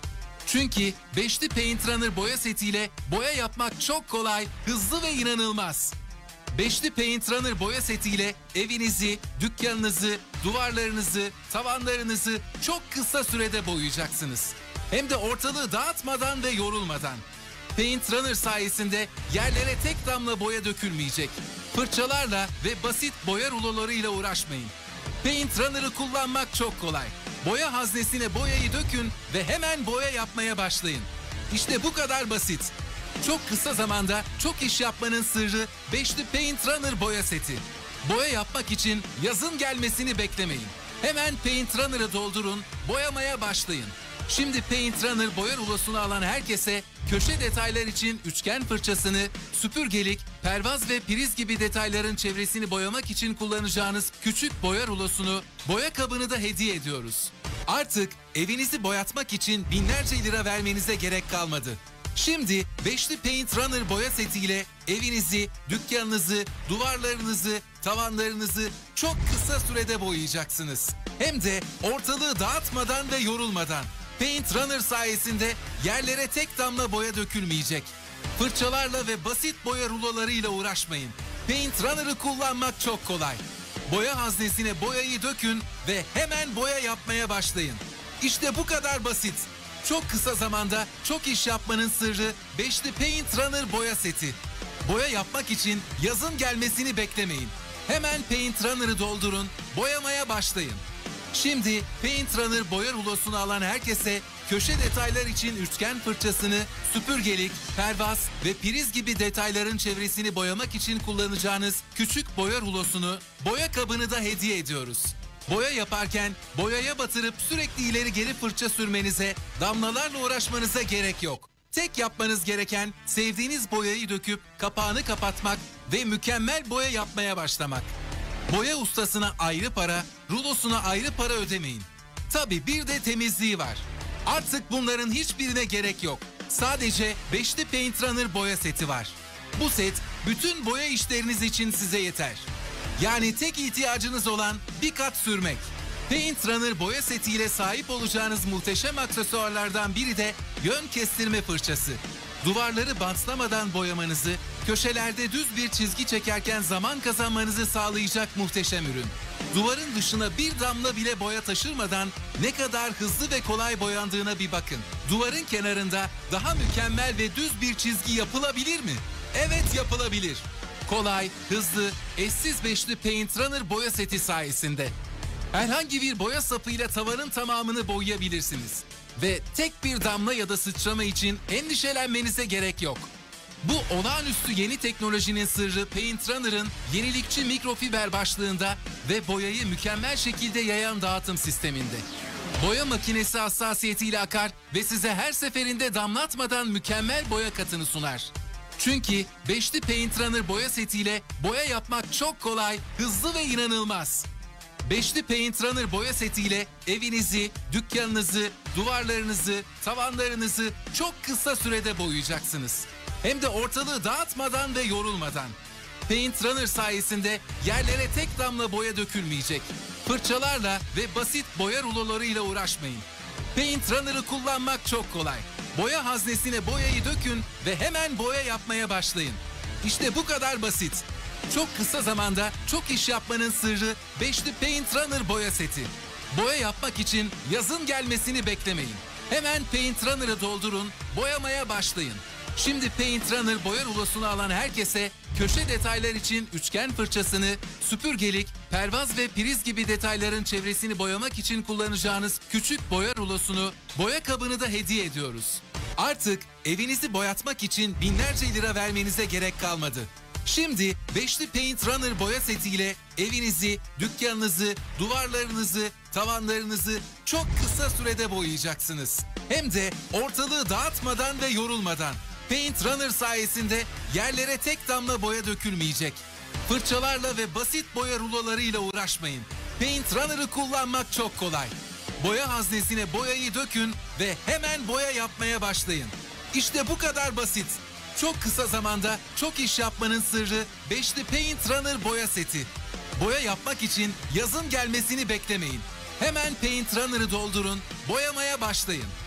Çünkü beşli Paint Runner boya setiyle boya yapmak çok kolay, hızlı ve inanılmaz. Beşli Paint Runner boya setiyle evinizi, dükkanınızı, duvarlarınızı, tavanlarınızı çok kısa sürede boyayacaksınız. Hem de ortalığı dağıtmadan ve yorulmadan. Paint Runner sayesinde yerlere tek damla boya dökülmeyecek. Fırçalarla ve basit boya rulolarıyla uğraşmayın. Paint Runner'ı kullanmak çok kolay. Boya haznesine boyayı dökün ve hemen boya yapmaya başlayın. İşte bu kadar basit. Çok kısa zamanda çok iş yapmanın sırrı beşli Paint Runner boya seti. Boya yapmak için yazın gelmesini beklemeyin. Hemen Paint Runner'ı doldurun, boyamaya başlayın. Şimdi Paint Runner boya rulosunu alan herkese köşe detaylar için üçgen fırçasını, süpürgelik, pervaz ve priz gibi detayların çevresini boyamak için kullanacağınız küçük boya rulosunu, boya kabını da hediye ediyoruz. Artık evinizi boyatmak için binlerce lira vermenize gerek kalmadı. Şimdi beşli Paint Runner boya setiyle evinizi, dükkanınızı, duvarlarınızı, tavanlarınızı çok kısa sürede boyayacaksınız. Hem de ortalığı dağıtmadan ve yorulmadan. Paint Runner sayesinde yerlere tek damla boya dökülmeyecek. Fırçalarla ve basit boya rulolarıyla uğraşmayın. Paint Runner'ı kullanmak çok kolay. Boya haznesine boyayı dökün ve hemen boya yapmaya başlayın. İşte bu kadar basit. Çok kısa zamanda çok iş yapmanın sırrı beşli Paint Runner boya seti. Boya yapmak için yazın gelmesini beklemeyin. Hemen Paint Runner'ı doldurun, boyamaya başlayın. Şimdi Paint Runner boya rulosunu alan herkese köşe detaylar için üçgen fırçasını, süpürgelik, pervaz ve priz gibi detayların çevresini boyamak için kullanacağınız küçük boya rulosunu, boya kabını da hediye ediyoruz. Boya yaparken boyaya batırıp sürekli ileri geri fırça sürmenize, damlalarla uğraşmanıza gerek yok. Tek yapmanız gereken sevdiğiniz boyayı döküp kapağını kapatmak ve mükemmel boya yapmaya başlamak. Boya ustasına ayrı para, rulosuna ayrı para ödemeyin. Tabii bir de temizliği var. Artık bunların hiçbirine gerek yok. Sadece beşli Paint Runner boya seti var. Bu set bütün boya işleriniz için size yeter. Yani tek ihtiyacınız olan bir kat sürmek. Paint Runner boya setiyle sahip olacağınız muhteşem aksesuarlardan biri de yön kestirme fırçası. Duvarları bantlamadan boyamanızı, köşelerde düz bir çizgi çekerken zaman kazanmanızı sağlayacak muhteşem ürün. Duvarın dışına bir damla bile boya taşırmadan ne kadar hızlı ve kolay boyandığına bir bakın. Duvarın kenarında daha mükemmel ve düz bir çizgi yapılabilir mi? Evet, yapılabilir. Kolay, hızlı, eşsiz beşli Paint Runner boya seti sayesinde. Herhangi bir boya sapıyla tavanın tamamını boyayabilirsiniz. Ve tek bir damla ya da sıçrama için endişelenmenize gerek yok. Bu olağanüstü yeni teknolojinin sırrı Paint Runner'ın yenilikçi mikrofiber başlığında ve boyayı mükemmel şekilde yayan dağıtım sisteminde. Boya makinesi hassasiyetiyle akar ve size her seferinde damlatmadan mükemmel boya katını sunar. Çünkü beşli Paint Runner boya setiyle boya yapmak çok kolay, hızlı ve inanılmaz. Beşli Paint Runner boya setiyle evinizi, dükkanınızı, duvarlarınızı, tavanlarınızı çok kısa sürede boyayacaksınız. Hem de ortalığı dağıtmadan ve yorulmadan. Paint Runner sayesinde yerlere tek damla boya dökülmeyecek. Fırçalarla ve basit boya rulolarıyla uğraşmayın. Paint Runner'ı kullanmak çok kolay. Boya haznesine boyayı dökün ve hemen boya yapmaya başlayın. İşte bu kadar basit. Çok kısa zamanda çok iş yapmanın sırrı beşli Paint Runner boya seti. Boya yapmak için yazın gelmesini beklemeyin. Hemen Paint Runner'ı doldurun, boyamaya başlayın. Şimdi Paint Runner boya rulosunu alan herkese köşe detaylar için üçgen fırçasını, süpürgelik, pervaz ve priz gibi detayların çevresini boyamak için kullanacağınız küçük boya rulosunu, boya kabını da hediye ediyoruz. Artık evinizi boyatmak için binlerce lira vermenize gerek kalmadı. Şimdi beşli Paint Runner boya setiyle evinizi, dükkanınızı, duvarlarınızı, tavanlarınızı çok kısa sürede boyayacaksınız. Hem de ortalığı dağıtmadan ve yorulmadan. Paint Runner sayesinde yerlere tek damla boya dökülmeyecek. Fırçalarla ve basit boya rulolarıyla uğraşmayın. Paint Runner'ı kullanmak çok kolay. Boya haznesine boyayı dökün ve hemen boya yapmaya başlayın. İşte bu kadar basit. Çok kısa zamanda çok iş yapmanın sırrı beşli Paint Runner boya seti. Boya yapmak için yazın gelmesini beklemeyin. Hemen Paint Runner'ı doldurun, boyamaya başlayın.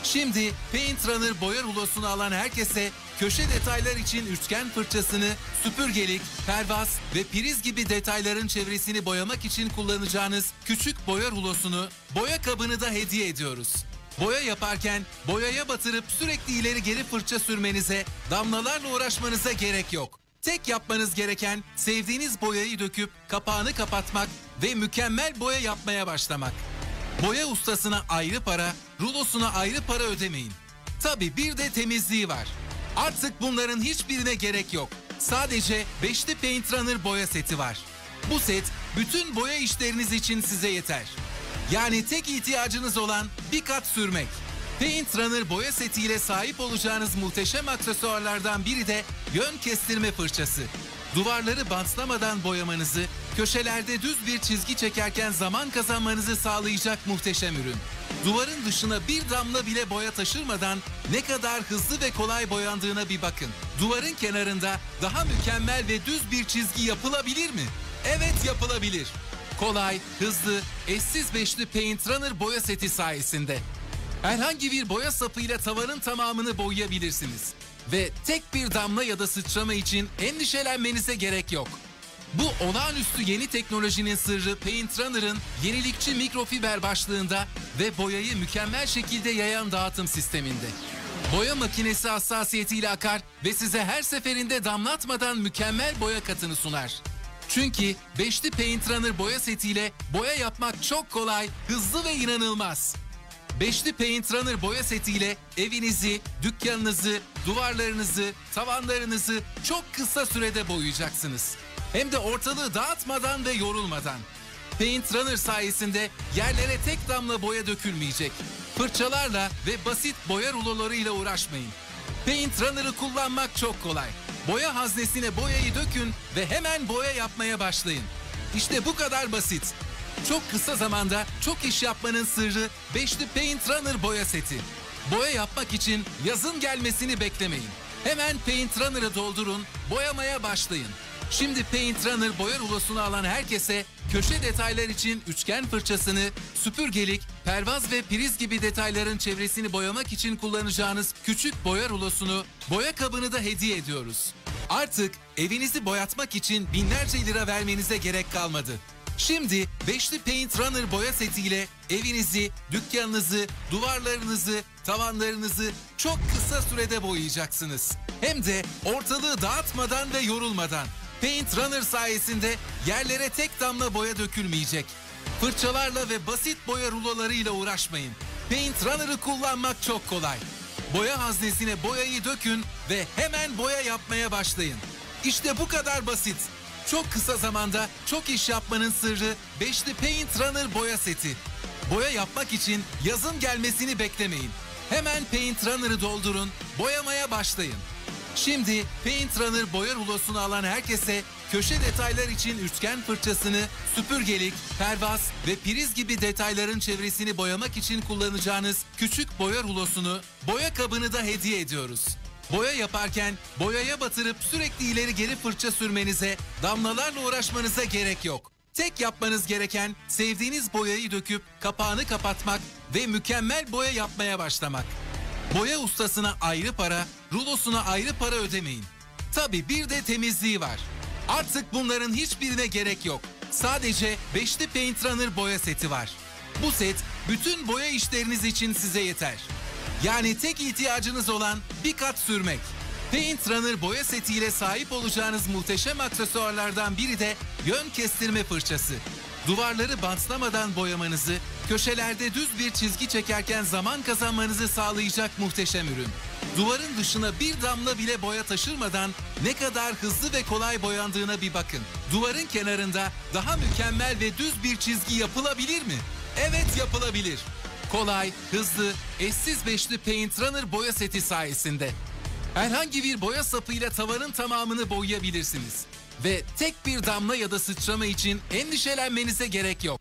Şimdi Paint Runner boya rulosunu alan herkese köşe detaylar için üçgen fırçasını, süpürgelik, pervaz ve priz gibi detayların çevresini boyamak için kullanacağınız küçük boya rulosunu, boya kabını da hediye ediyoruz. Boya yaparken boyaya batırıp sürekli ileri geri fırça sürmenize, damlalarla uğraşmanıza gerek yok. Tek yapmanız gereken sevdiğiniz boyayı döküp kapağını kapatmak ve mükemmel boya yapmaya başlamak. Boya ustasına ayrı para, rulosuna ayrı para ödemeyin. Tabii bir de temizliği var. Artık bunların hiçbirine gerek yok. Sadece 5'li Paint Runner boya seti var. Bu set bütün boya işleriniz için size yeter. Yani tek ihtiyacınız olan bir kat sürmek. Paint Runner boya setiyle sahip olacağınız muhteşem aksesuarlardan biri de yön kestirme fırçası. Duvarları bantlamadan boyamanızı, köşelerde düz bir çizgi çekerken zaman kazanmanızı sağlayacak muhteşem ürün. Duvarın dışına bir damla bile boya taşırmadan ne kadar hızlı ve kolay boyandığına bir bakın. Duvarın kenarında daha mükemmel ve düz bir çizgi yapılabilir mi? Evet, yapılabilir. Kolay, hızlı, eşsiz 5'li Paint Runner boya seti sayesinde. Herhangi bir boya sapıyla tavanın tamamını boyayabilirsiniz. Ve tek bir damla ya da sıçrama için endişelenmenize gerek yok. Bu olağanüstü yeni teknolojinin sırrı Paint Runner'ın yenilikçi mikrofiber başlığında ve boyayı mükemmel şekilde yayan dağıtım sisteminde. Boya makinesi hassasiyetiyle akar ve size her seferinde damlatmadan mükemmel boya katını sunar. Çünkü 5'li Paint Runner boya setiyle boya yapmak çok kolay, hızlı ve inanılmaz. 5'li Paint Runner boya setiyle evinizi, dükkanınızı, duvarlarınızı, tavanlarınızı çok kısa sürede boyayacaksınız. Hem de ortalığı dağıtmadan ve yorulmadan. Paint Runner sayesinde yerlere tek damla boya dökülmeyecek. Fırçalarla ve basit boya rulolarıyla uğraşmayın. Paint Runner'ı kullanmak çok kolay. Boya haznesine boyayı dökün ve hemen boya yapmaya başlayın. İşte bu kadar basit. Çok kısa zamanda çok iş yapmanın sırrı 5'li Paint Runner boya seti. Boya yapmak için yazın gelmesini beklemeyin. Hemen Paint Runner'ı doldurun, boyamaya başlayın. Şimdi Paint Runner boya rulosunu alan herkese köşe detaylar için üçgen fırçasını, süpürgelik, pervaz ve priz gibi detayların çevresini boyamak için kullanacağınız küçük boya rulosunu, boya kabını da hediye ediyoruz. Artık evinizi boyatmak için binlerce lira vermenize gerek kalmadı. Şimdi 5'li Paint Runner boya setiyle evinizi, dükkanınızı, duvarlarınızı, tavanlarınızı çok kısa sürede boyayacaksınız. Hem de ortalığı dağıtmadan ve yorulmadan. Paint Runner sayesinde yerlere tek damla boya dökülmeyecek. Fırçalarla ve basit boya rulolarıyla uğraşmayın. Paint Runner'ı kullanmak çok kolay. Boya haznesine boyayı dökün ve hemen boya yapmaya başlayın. İşte bu kadar basit. Çok kısa zamanda çok iş yapmanın sırrı 5'li Paint Runner boya seti. Boya yapmak için yazın gelmesini beklemeyin. Hemen Paint Runner'ı doldurun, boyamaya başlayın. Şimdi Paint Runner boya rulosunu alan herkese köşe detaylar için üçgen fırçasını, süpürgelik, pervaz ve priz gibi detayların çevresini boyamak için kullanacağınız küçük boya rulosunu, boya kabını da hediye ediyoruz. Boya yaparken boyaya batırıp sürekli ileri geri fırça sürmenize, damlalarla uğraşmanıza gerek yok. Tek yapmanız gereken sevdiğiniz boyayı döküp kapağını kapatmak ve mükemmel boya yapmaya başlamak. Boya ustasına ayrı para, rulosuna ayrı para ödemeyin. Tabii bir de temizliği var. Artık bunların hiçbirine gerek yok. Sadece 5'li Paint Runner boya seti var. Bu set bütün boya işleriniz için size yeter. Yani tek ihtiyacınız olan bir kat sürmek. Paint Runner boya setiyle sahip olacağınız muhteşem aksesuarlardan biri de yön kestirme fırçası. Duvarları bantlamadan boyamanızı, köşelerde düz bir çizgi çekerken zaman kazanmanızı sağlayacak muhteşem ürün. Duvarın dışına bir damla bile boya taşırmadan ne kadar hızlı ve kolay boyandığına bir bakın. Duvarın kenarında daha mükemmel ve düz bir çizgi yapılabilir mi? Evet, yapılabilir. Kolay, hızlı, eşsiz 5'li Paint Runner boya seti sayesinde. Herhangi bir boya sapıyla tavanın tamamını boyayabilirsiniz. Ve tek bir damla ya da sıçrama için endişelenmenize gerek yok.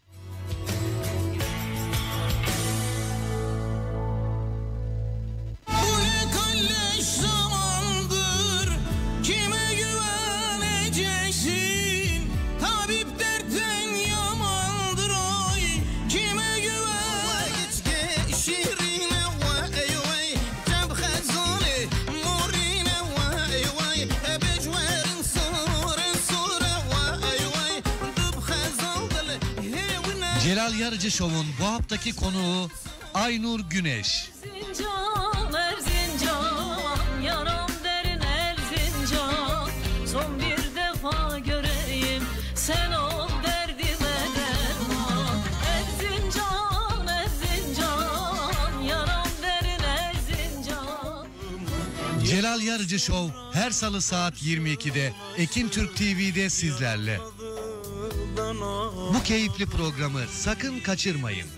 Bu ne kalleş zamandır, kime güveneceksin? Tabip dertten yamandır oy, kime güven? Şiirine ve Celal Yarıcı Show'un bu haftaki konuğu Aynur Güneş. Erzincan, Erzincan, yaram derin Erzincan. Son bir defa göreyim, sen ol derdime derman. Erzincan, Erzincan, yaram derin Erzincan. Celal Yarıcı Show her salı saat 22'de Ekin Türk TV'de sizlerle. Bu keyifli programı sakın kaçırmayın.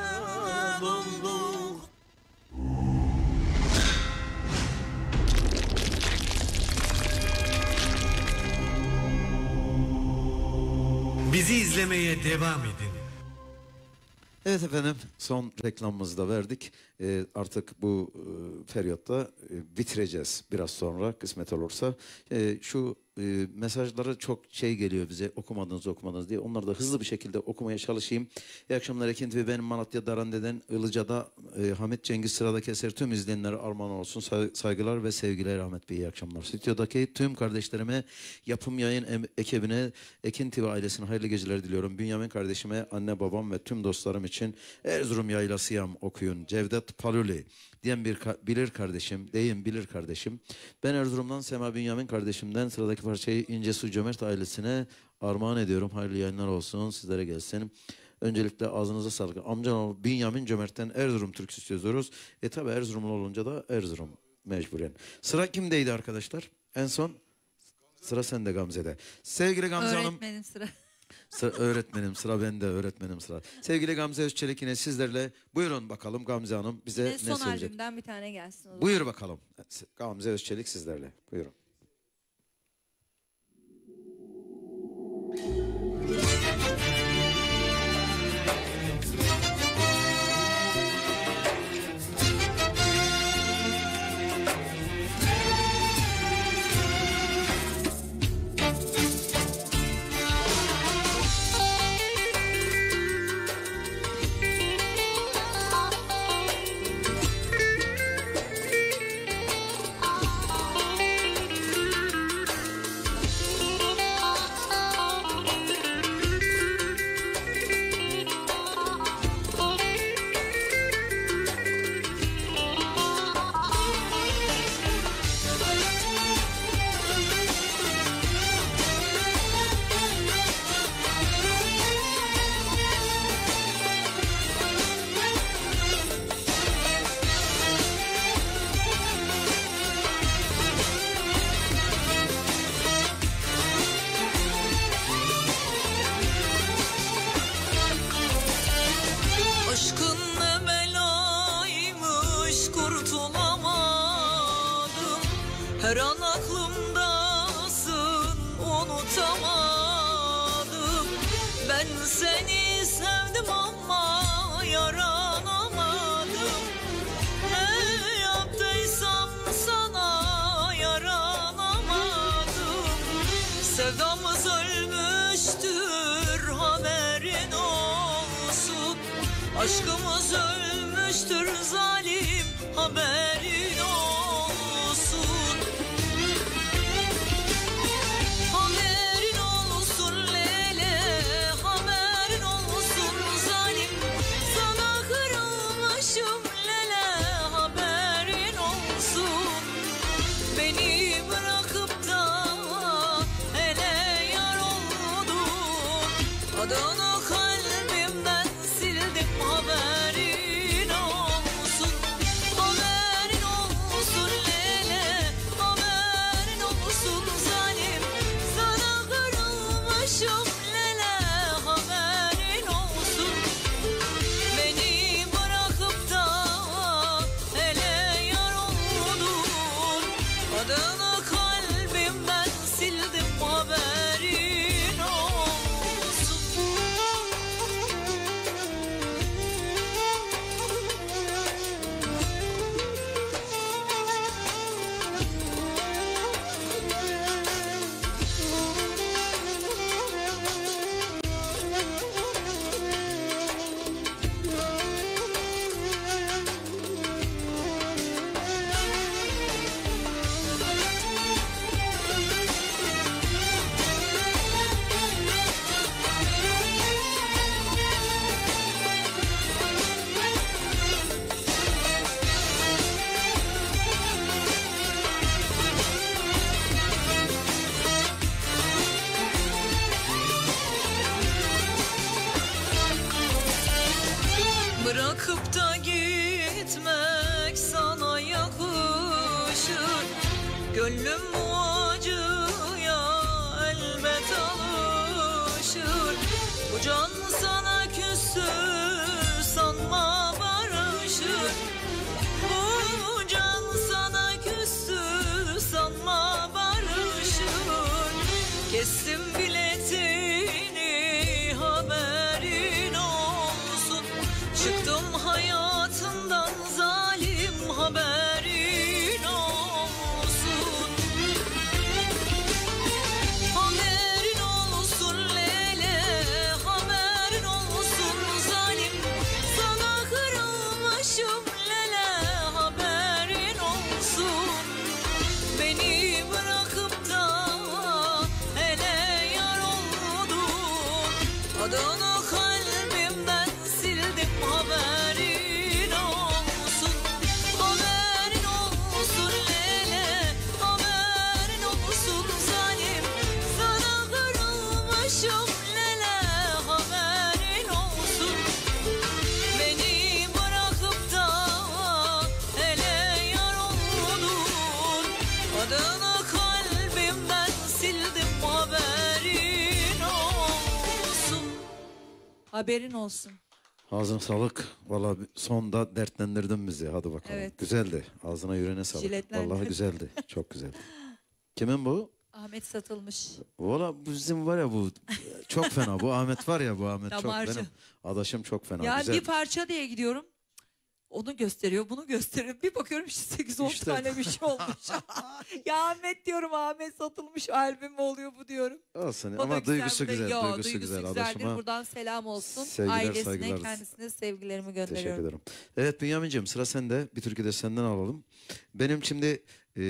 Bizi izlemeye devam edin. Evet efendim, son reklamımızı da verdik. Artık bu feryatta bitireceğiz biraz sonra kısmet olursa. Şu mesajları çok şey geliyor bize, okumadınız diye. Onları da hızlı bir şekilde okumaya çalışayım. İyi akşamlar Ekin TV, benim Malatya Darande'den Ilıca'da Hamit Cengiz sıradaki eser tüm izleyenlere armağan olsun. Saygılar ve sevgiler Ahmet Bey, iyi akşamlar. Stüdyodaki tüm kardeşlerime, yapım yayın ekibine, Ekin TV ailesine hayırlı geceler diliyorum. Bünyamin kardeşime, anne babam ve tüm dostlarım için Erzurum Yaylasıyam okuyun. Cevdet Paluli diyen bilir kardeşim. Ben Erzurum'dan Sema Bünyamin kardeşimden sıradaki parçayı İnce Su Cömert ailesine armağan ediyorum. Hayırlı yayınlar olsun, sizlere gelsin. Öncelikle ağzınıza sağlık. Amcam Bünyamin Cömert'ten Erzurum türküsü istiyoruz. Tabi Erzurumlu olunca da Erzurum mecburen. Sıra kimdeydi arkadaşlar? En son sıra sende Gamze'de. Sevgili Gamze Hanım. Öğretmenim sıra. Öğretmenim sıra bende, öğretmenim sıra. Sevgili Gamze Özçelik yine sizlerle. Buyurun bakalım Gamze Hanım bize ne Son söyleyecek? albümden bir tane gelsin o zaman. Buyur bakalım. Gamze Özçelik sizlerle. Buyurun. Aşkın ne belaymış, kurtulamadım. Her an aklımdasın, unutamadım. Ben seni sevdim ama yaranamadım. Ne yaptıysam sana yaranamadım. Sevdamız ölmüştür, haberin olsun. Aşkımız ölmüştür zalim, haberin olsun. Haberin olsun lele, haberin olsun zalim. Sana kırılmışım lele, haberin olsun. Beni bırakıp da hele yar oldun. Adını kalbimden sildim, haberin olsun. Haberin olsun lele, haberin olsun zalim. Sana kırılmışım lele, haberin olsun. Beni bırakıp da hele yar oldun. Adını kalbimden sildim, haberin olsun. Gönlüm bu acıya elbet alışır. Bu can sana küstü sanma barışır. Bu can sana küstü sanma barışır. Kestim biletini haberin olsun. Çıktım hayatından zalim haberin olsun. Haberin olsun Lele, haberin olsun zalim. Sana kırılmışım Lele, haberin olsun. Beni bırakıp da hele yar oldun. Adını kalbimden sildim haberin olsun. Haberin olsun Lele, haberin olsun zalim. Sana kırılmışım Lele, haberin olsun. Beni bırakıp da hele yar oldun. Adını kalbimden sildim haberin olsun. Haberin olsun. Ağzına sağlık. Valla sonda dertlendirdin bizi. Hadi bakalım. Evet. Güzeldi. Ağzına yüreğine sağlık. Jiletlendim. Vallahi güzeldi. Çok güzeldi. Kimin bu? Ahmet Satılmış. Valla bizim var ya bu çok fena. Bu Ahmet var ya, bu Ahmet Damarcı. çok benim. Adaşım çok fena. Ya Güzel. bir parça diye gidiyorum. Onu gösteriyor, bunu gösteriyor. Bir bakıyorum işte 8-10 İşte. tane bir şey olmuş. Ya Ahmet diyorum, Ahmet Satılmış albüm mü oluyor bu diyorum. Olsun O da ama duygusu bir de- güzel. Yo, Duygusu güzel. güzeldir. Adaşıma Buradan selam olsun. sevgiler, Ailesine, saygılar. kendisine sevgilerimi teşekkür gönderiyorum. ederim. Evet Bünyamin'ciğim, sıra sende. Bir türkü de senden alalım. Benim şimdi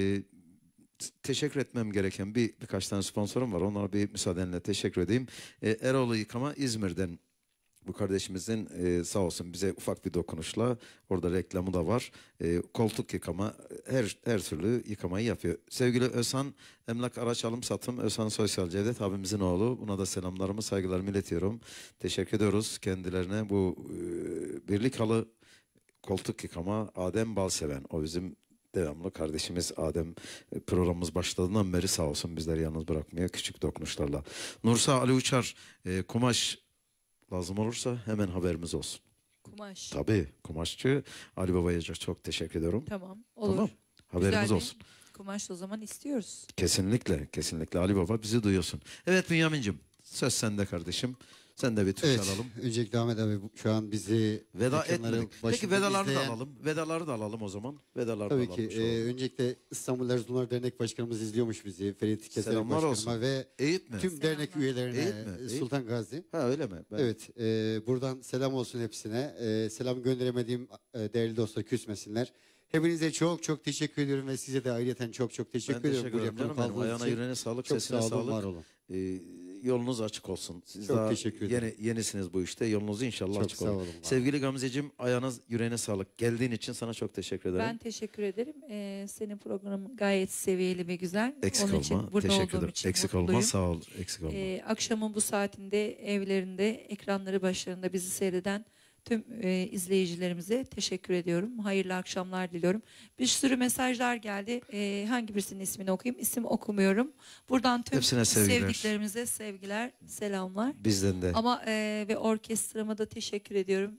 teşekkür etmem gereken birkaç tane sponsorum var. Onlara bir müsaadenle teşekkür edeyim. Eroğlu Yıkama İzmir'den. Bu kardeşimizin sağ olsun bize ufak bir dokunuşla, orada reklamı da var. Koltuk yıkama, her türlü yıkamayı yapıyor. Sevgili Özhan Emlak Araç Alım Satım, Özhan Soysal Cevdet abimizin oğlu. Buna da selamlarımı, saygılarımı iletiyorum. Teşekkür ediyoruz kendilerine. Bu birlik halı koltuk yıkama Adem Balseven. O bizim devamlı kardeşimiz Adem, programımız başladığından beri sağ olsun bizleri yalnız bırakmıyor küçük dokunuşlarla. Nursa Ali Uçar, kumaş lazım olursa hemen haberimiz olsun. Kumaş. Tabii, kumaşçı Ali Baba'ya çok teşekkür ediyorum. Tamam, olur. Tamam, haberimiz Güzel bir olsun. kumaş o zaman istiyoruz. Kesinlikle, kesinlikle Ali Baba bizi duyuyorsun. Evet Bünyamin'cim, söz sende kardeşim. Sen de bir türkü Evet, alalım. öncelikle Ahmet abi şu an bizi Veda ekranları etmedik. Peki başında vedaları da izleyen- alalım. Vedaları da alalım o zaman. Vedaları Tabii da ki. alalım. şu an. Öncelikle İstanbul Erzurumlar Dernek Başkanımız izliyormuş bizi. Ferit Keserek Selamlar Başkanıma olsun. ve Eyüp mü? tüm dernek üyelerine Eyüp mü? Eyüp. Sultan Gazi. Ha öyle mi? Ben... Evet, buradan selam olsun hepsine. Selam gönderemediğim değerli dostlar küsmesinler. Hepinize çok çok teşekkür ediyorum ve size de ayrıca çok çok teşekkür Ben ediyorum. teşekkür ederim Buraya canım konuk benim. aldığınız Ayağına için. yüreğine sağlık, Çok sesine sağ olun, var sağlık. olun. Yolunuz açık olsun. Siz Çok daha teşekkür ederim. yenisiniz bu işte. Yolunuz inşallah Çok açık sağ olsun. olun, var Sevgili Gamzeciğim, ayağına yüreğine sağlık. Geldiğin için sana çok teşekkür ederim. Ben teşekkür ederim. Senin programın gayet seviyeli ve güzel. Eksik Onun için olma. burada Teşekkür olduğum ederim. için Eksik mutluyum. olma. Sağ ol. Eksik olma. Akşamın bu saatinde evlerinde, ekranları başlarında bizi seyreden tüm izleyicilerimize teşekkür ediyorum. Hayırlı akşamlar diliyorum. Bir sürü mesajlar geldi. Hangi birisinin ismini okuyayım? İsim okumuyorum. Buradan tüm Hepsine sevgiler. sevdiklerimize sevgiler, selamlar. Bizden de. Ama ve orkestrama da teşekkür ediyorum.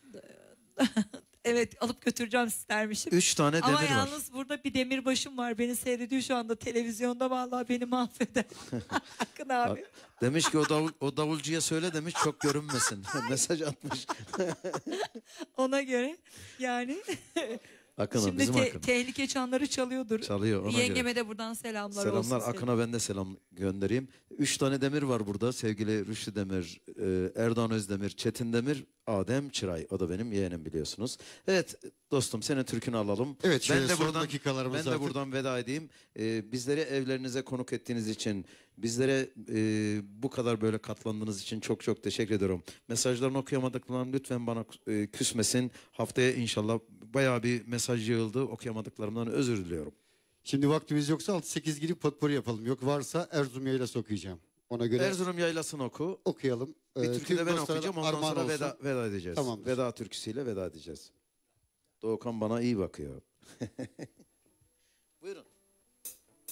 Evet, alıp götüreceğim istermişim. 3 tane Ama demir var. yalnız burada bir demirbaşım var. Beni seyrediyor şu anda televizyonda, vallahi beni mahveder. Akın abi. Demiş ki o davulcuya söyle demiş, çok görünmesin. Mesaj atmış. Ona göre yani Akın'a, şimdi bizim Akın. tehlike çanları çalıyordur. Çalıyor, ona Yengeme göre. de buradan selamlar olsun. Selamlar Akın'a, ben de selam göndereyim. 3 tane demir var burada. Sevgili Rüştü Demir, Erdoğan Özdemir, Çetin Demir, Adem Çıray. O da benim yeğenim biliyorsunuz. Evet dostum, senin türkünü alalım. Evet, şöyle ben de son buradan dakikalarımız ben de artık. buradan veda edeyim. Bizleri evlerinize konuk ettiğiniz için, bizlere bu kadar böyle katlandığınız için çok çok teşekkür ediyorum. Mesajlarını okuyamadıklarım lütfen bana küsmesin. Haftaya inşallah bayağı bir mesaj yığıldı. Okuyamadıklarımdan özür diliyorum. Şimdi vaktimiz yoksa 6-8 gidip potpourri yapalım. Yok varsa Erzurum yaylası okuyacağım. Ona göre Erzurum Yaylası'nı oku. okuyalım. Bir türkü Tüm de ben dostlara okuyacağım. Ondan armağan sonra olsun. veda edeceğiz. Tamamdır. Veda türküsüyle veda edeceğiz. Doğukan bana iyi bakıyor. Buyurun.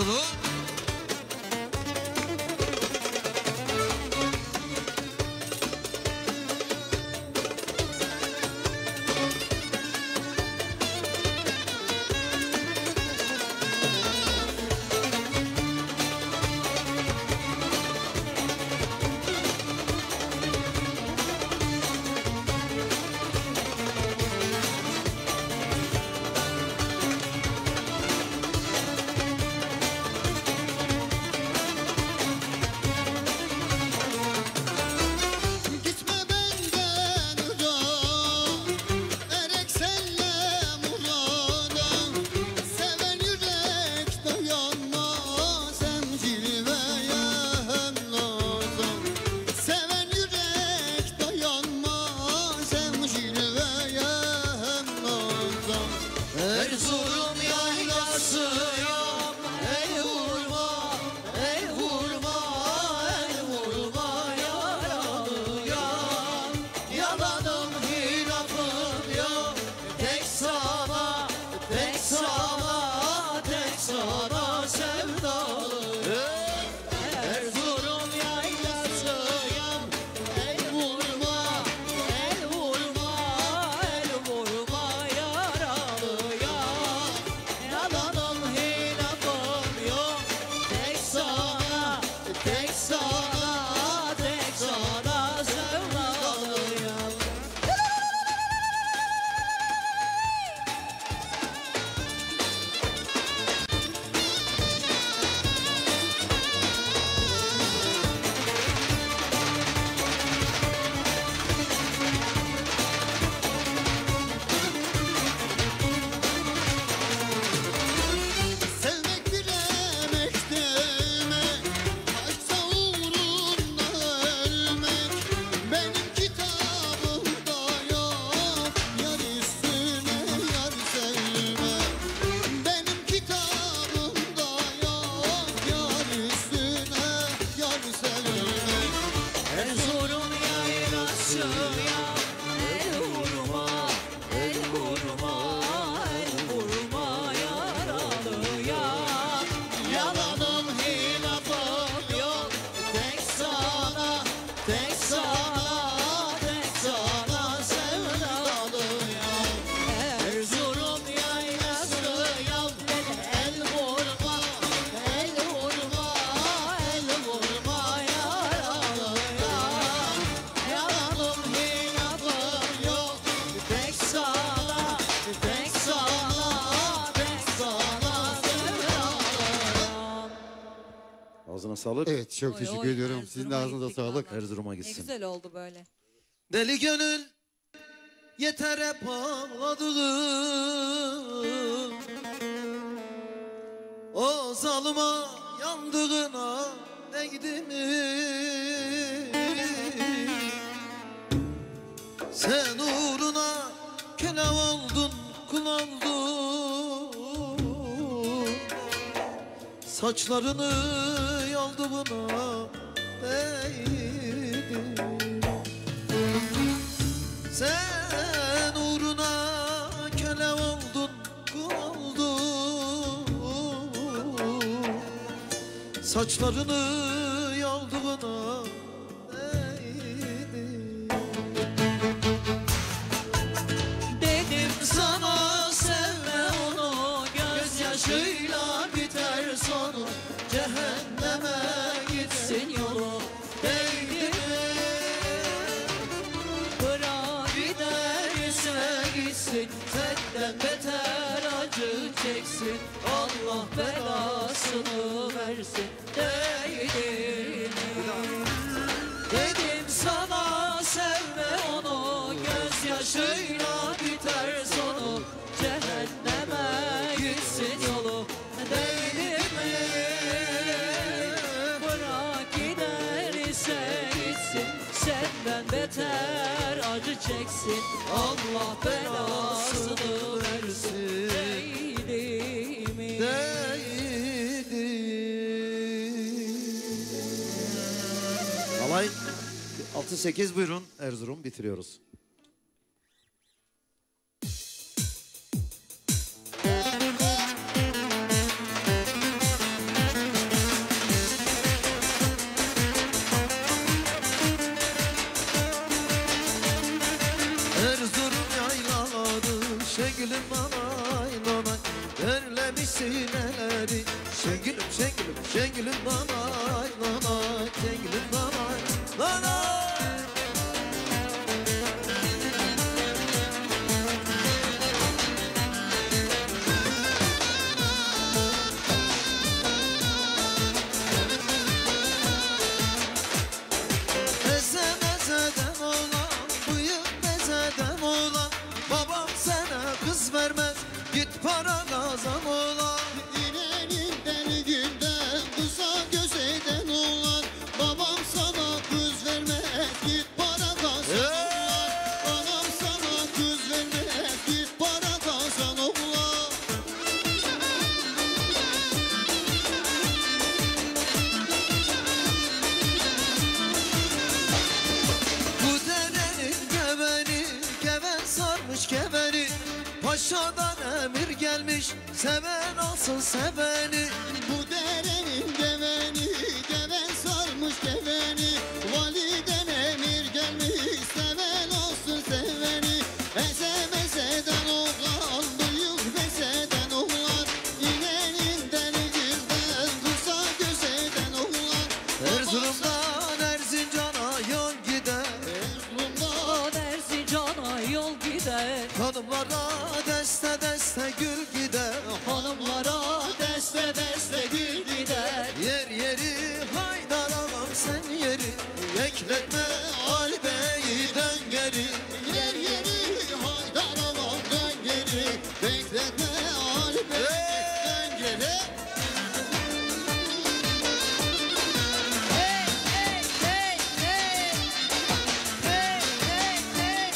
Erzurum. Gitme benden uzak, erek senle murada. Seven yürek dayanmaz hem cilveye hem naza. Seven yürek dayanmaz hem cilveye hem naza. Erzurum yaylası yap, el vurma, el vurma, el vurma yaralı yar. Yalanım hilafım yok, tek sana, tek sana, tek sana sevdalıyım. Erzurum yaylası yap, el vurma, el vurma, el vurma yaralı yar. Yalanım hilafım yok, tek sana, tek sana, tek sana sevdalıyım. Sevmek bir emek demek, kaçsa uğrunda ölmek. Benim kitabımda yok, yar üstüne yar sevmek. Benim kitabımda yok, yar üstüne yar sevmek. Erzurum yaylası yap, el vurma, el vurma, el vurma yaralı yar. Yalanım hilafım yok, tek sana, tek sana, tek sana sevdalıyım. Erzurum yaylası yap, el vurma, el vurma, el vurma yaralı yar. Yalanım hilafım yok, tek sana, tek sana, tek sana sevdalıyım. Ağzına sağlık. Evet çok Oy, teşekkür oy, ediyorum. Sizin de Erzurum'a ağzınıza gittik sağlık. vallahi. Erzurum'a Ne gitsin. güzel oldu böyle. Deli gönül yeter hep ağladığım, o zalıma yandığına değdi mi? Sen uğruna köle oldun, kul oldun. Saçlarını yaldı buna değdi. Sen uğruna köle oldun, kul oldun. Saçlarını yaldığına değdi. Dedim sana sevme onu, gözyaşıyla biter sonu. Cehenneme gitsin yolu, değdi mi? Bırak giderse gitsin, senden beter acı çeksin. Allah belasını versin, değdi mi? Dedim sana sevme onu, gözyaşıyla biter sonu. Cehenneme gitsin yolu, değdi mi? Bırak giderse gitsin, senden beter acı çeksin. Allah belasını versin, değdi mi? Değdi. Alay 6-8 buyurun, Erzurum bitiriyoruz. Şengülüm nanay nanay derlemişsin neleri. Şengülüm şengülüm şengülüm nanay nanay şengülüm nanay nanay. Vermez git para kazan ola. İnenin günden kısa göz eden oğlan. Babam sana kız vermez git para kazan oğlan. Babam sana kız vermez git para kazan oğlan. Bu derenin geveni geven sarmış geveni. Paşadan emir gelmiş seven alsın seveni. Bu derenin geveni geven sarmış geveni. Validen emir gelmiş seven olsun seveni. Ezemezeden oğlan büyük bezeden oğlan. İnenin denizinden kısa göz eden oğlan. Erzurum'dan Erzincan'a yol gider. Erzurum'dan Erzincan'a yol gider. Hanımlara deste deste gül gider. Hanımlara deste deste gül gider. Yer yeri Haydar ağam sen yeri. Bekletme Ali Bey'i dön geri. Yer yeri Haydar ağam dön geri. Bekletme Ali Bey'i dön geri. Hey hey hey hey. Hey hey hey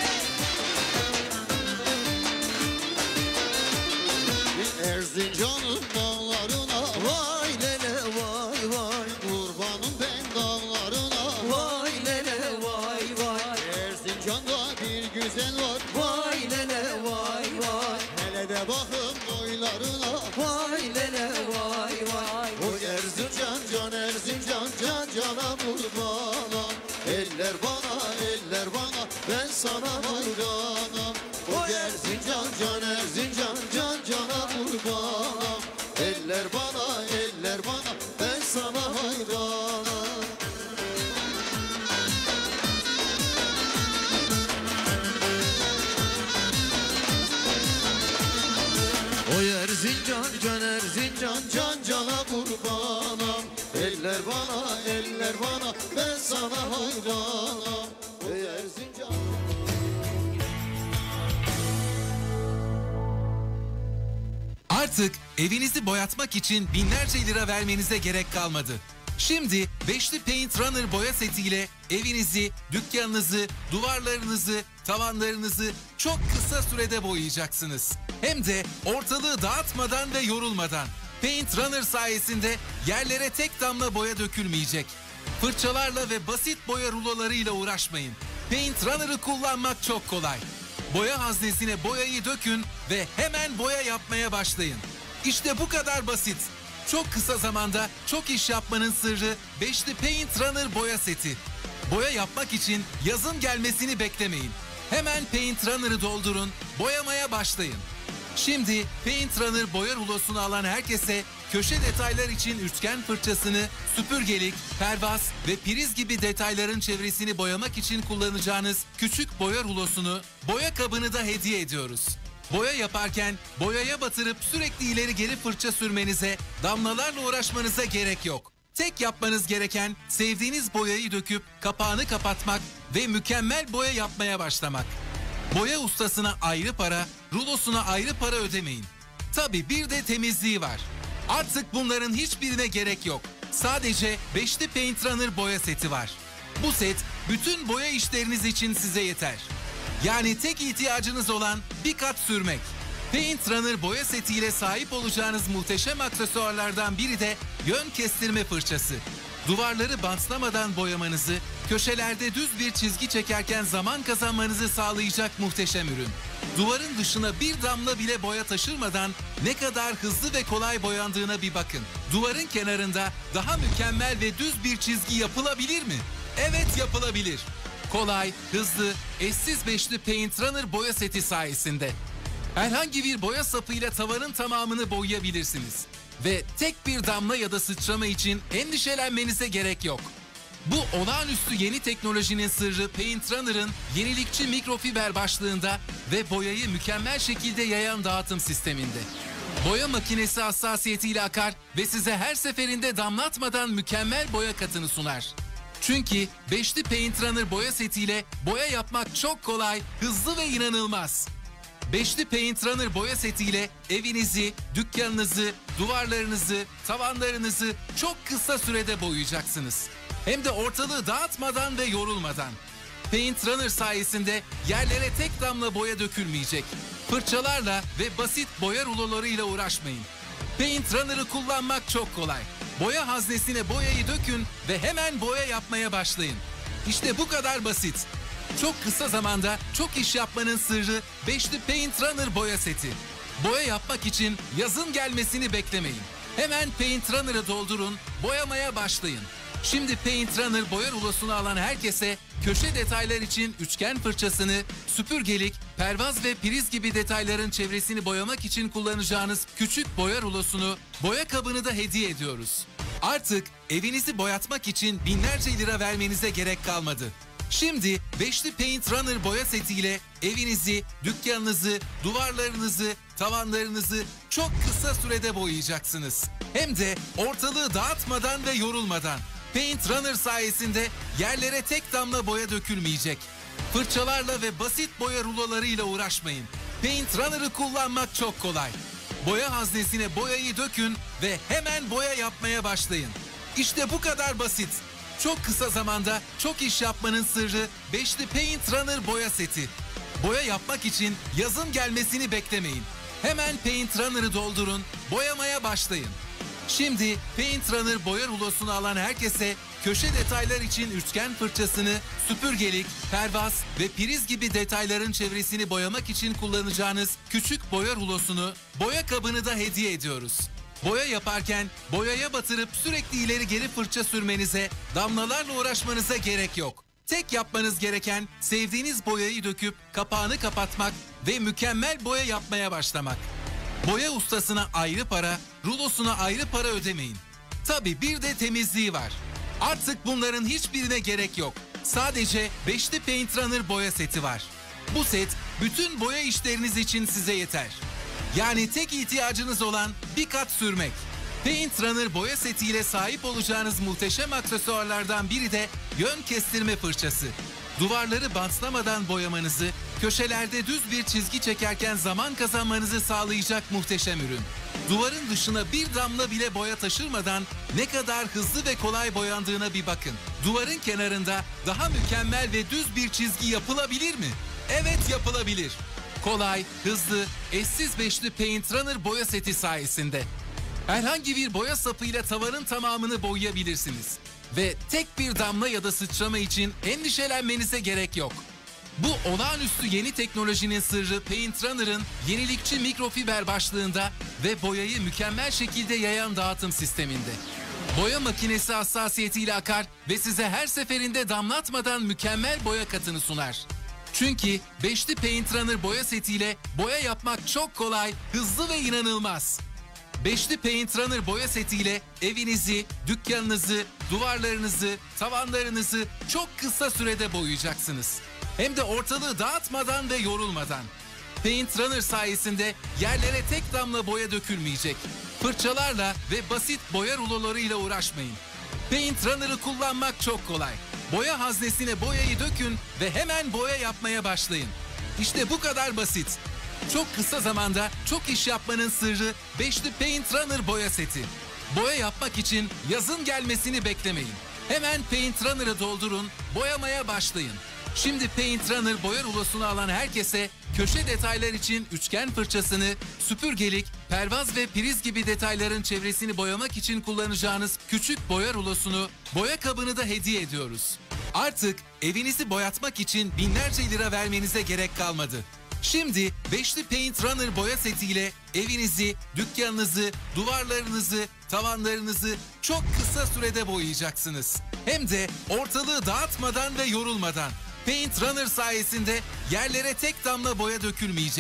hey. Erzincan'ın dağlarına Vay lele vay vay. kurbanım ben dağlarına. Vay lele vay vay. Erzincan'da bir güzel var. Vay lele vay vay. Hele de bakın boylarına. Vay lele vay vay. O Erzincan can Erzincan can cana kurbanım. Eller bana ben sana hayranım. O Erzincan can Erzincan can cana kurbanım. Eller bana ben sana hayranım. Oy Erzincan can Erzincan can cana kurbanım. Eller bana ben sana hayranım. Oy Erzincan. Artık evinizi boyatmak için binlerce lira vermenize gerek kalmadı. Şimdi Beşli Paint Runner boya setiyle evinizi, dükkanınızı, duvarlarınızı, tavanlarınızı çok kısa sürede boyayacaksınız. Hem de ortalığı dağıtmadan ve yorulmadan. Paint Runner sayesinde yerlere tek damla boya dökülmeyecek. Fırçalarla ve basit boya rulolarıyla uğraşmayın. Paint Runner'ı kullanmak çok kolay. Boya haznesine boyayı dökün ve hemen boya yapmaya başlayın. İşte bu kadar basit. Çok kısa zamanda çok iş yapmanın sırrı Beşli Paint Runner boya seti. Boya yapmak için yazın gelmesini beklemeyin. Hemen Paint Runner'ı doldurun, boyamaya başlayın. Şimdi Paint Runner boya rulosunu alan herkese köşe detaylar için üçgen fırçasını, süpürgelik, pervaz ve priz gibi detayların çevresini boyamak için kullanacağınız küçük boya rulosunu, boya kabını da hediye ediyoruz. Boya yaparken boyaya batırıp sürekli ileri geri fırça sürmenize, damlalarla uğraşmanıza gerek yok. Tek yapmanız gereken sevdiğiniz boyayı döküp kapağını kapatmak ve mükemmel boya yapmaya başlamak. Boya ustasına ayrı para, rulosuna ayrı para ödemeyin. Tabii bir de temizliği var. Artık bunların hiçbirine gerek yok. Sadece Beşli Paint Runner boya seti var. Bu set bütün boya işleriniz için size yeter. Yani tek ihtiyacınız olan bir kat sürmek. Paint Runner boya setiyle sahip olacağınız muhteşem aksesuarlardan biri de yön kestirme fırçası. Duvarları bantlamadan boyamanızı, köşelerde düz bir çizgi çekerken zaman kazanmanızı sağlayacak muhteşem ürün. Duvarın dışına bir damla bile boya taşırmadan ne kadar hızlı ve kolay boyandığına bir bakın. Duvarın kenarında daha mükemmel ve düz bir çizgi yapılabilir mi? Evet, yapılabilir. Kolay, hızlı, eşsiz Beşli Paint Runner boya seti sayesinde. Herhangi bir boya sapıyla tavanın tamamını boyayabilirsiniz. Ve tek bir damla ya da sıçrama için endişelenmenize gerek yok. Bu olağanüstü yeni teknolojinin sırrı Paint Runner'ın yenilikçi mikrofiber başlığında ve boyayı mükemmel şekilde yayan dağıtım sisteminde. Boya makinesi hassasiyetiyle akar ve size her seferinde damlatmadan mükemmel boya katını sunar. Çünkü beşli Paint Runner boya setiyle boya yapmak çok kolay, hızlı ve inanılmaz. Beşli Paint Runner boya setiyle evinizi, dükkanınızı, duvarlarınızı, tavanlarınızı çok kısa sürede boyayacaksınız. Hem de ortalığı dağıtmadan ve yorulmadan. Paint Runner sayesinde yerlere tek damla boya dökülmeyecek. Fırçalarla ve basit boya rulolarıyla uğraşmayın. Paint Runner'ı kullanmak çok kolay. Boya haznesine boyayı dökün ve hemen boya yapmaya başlayın. İşte bu kadar basit. Çok kısa zamanda çok iş yapmanın sırrı beşli Paint Runner boya seti. Boya yapmak için yazın gelmesini beklemeyin. Hemen Paint Runner'ı doldurun, boyamaya başlayın. Şimdi Paint Runner boya rulosunu alan herkese köşe detaylar için üçgen fırçasını, süpürgelik, pervaz ve priz gibi detayların çevresini boyamak için kullanacağınız küçük boya rulosunu, boya kabını da hediye ediyoruz. Artık evinizi boyatmak için binlerce lira vermenize gerek kalmadı. Şimdi beşli Paint Runner boya setiyle evinizi, dükkanınızı, duvarlarınızı, tavanlarınızı çok kısa sürede boyayacaksınız. Hem de ortalığı dağıtmadan ve yorulmadan. Paint Runner sayesinde yerlere tek damla boya dökülmeyecek. Fırçalarla ve basit boya rulolarıyla uğraşmayın. Paint Runner'ı kullanmak çok kolay. Boya haznesine boyayı dökün ve hemen boya yapmaya başlayın. İşte bu kadar basit. Çok kısa zamanda çok iş yapmanın sırrı beşli Paint Runner boya seti. Boya yapmak için yazın gelmesini beklemeyin. Hemen Paint Runner'ı doldurun, boyamaya başlayın. Şimdi Paint Runner boya rulosunu alan herkese köşe detaylar için üçgen fırçasını, süpürgelik, pervaz ve priz gibi detayların çevresini boyamak için kullanacağınız küçük boya rulosunu, boya kabını da hediye ediyoruz. Boya yaparken boyaya batırıp sürekli ileri geri fırça sürmenize, damlalarla uğraşmanıza gerek yok. Tek yapmanız gereken sevdiğiniz boyayı döküp kapağını kapatmak ve mükemmel boya yapmaya başlamak. Boya ustasına ayrı para, rulosuna ayrı para ödemeyin. Tabii bir de temizliği var. Artık bunların hiçbirine gerek yok. Sadece beşli Paint Runner boya seti var. Bu set bütün boya işleriniz için size yeter. Yani tek ihtiyacınız olan bir kat sürmek. Paint Runner boya setiyle sahip olacağınız muhteşem aksesuarlardan biri de yön kestirme fırçası. Duvarları bantlamadan boyamanızı, köşelerde düz bir çizgi çekerken zaman kazanmanızı sağlayacak muhteşem ürün. Duvarın dışına bir damla bile boya taşırmadan ne kadar hızlı ve kolay boyandığına bir bakın. Duvarın kenarında daha mükemmel ve düz bir çizgi yapılabilir mi? Evet, yapılabilir. Kolay, hızlı, eşsiz beşli Paint Runner boya seti sayesinde. Herhangi bir boya sapıyla tavanın tamamını boyayabilirsiniz. Ve tek bir damla ya da sıçrama için endişelenmenize gerek yok. Bu olağanüstü yeni teknolojinin sırrı Paint Runner'ın yenilikçi mikrofiber başlığında ve boyayı mükemmel şekilde yayan dağıtım sisteminde. Boya makinesi hassasiyetiyle akar ve size her seferinde damlatmadan mükemmel boya katını sunar. Çünkü beşli Paint Runner boya setiyle boya yapmak çok kolay, hızlı ve inanılmaz. Beşli Paint Runner boya setiyle evinizi, dükkanınızı, duvarlarınızı, tavanlarınızı çok kısa sürede boyayacaksınız. Hem de ortalığı dağıtmadan ve yorulmadan. Paint Runner sayesinde yerlere tek damla boya dökülmeyecek. Fırçalarla ve basit boya rulolarıyla uğraşmayın. Paint Runner'ı kullanmak çok kolay. Boya haznesine boyayı dökün ve hemen boya yapmaya başlayın. İşte bu kadar basit. Çok kısa zamanda çok iş yapmanın sırrı beşli Paint Runner boya seti. Boya yapmak için yazın gelmesini beklemeyin. Hemen Paint Runner'ı doldurun, boyamaya başlayın. Şimdi Paint Runner boya rulosunu alan herkese köşe detaylar için üçgen fırçasını, süpürgelik, pervaz ve priz gibi detayların çevresini boyamak için kullanacağınız küçük boya rulosunu, boya kabını da hediye ediyoruz. Artık evinizi boyatmak için binlerce lira vermenize gerek kalmadı. Şimdi beşli Paint Runner boya setiyle evinizi, dükkanınızı, duvarlarınızı, tavanlarınızı çok kısa sürede boyayacaksınız. Hem de ortalığı dağıtmadan ve yorulmadan. Paint Runner sayesinde yerlere tek damla boya dökülmeyecek.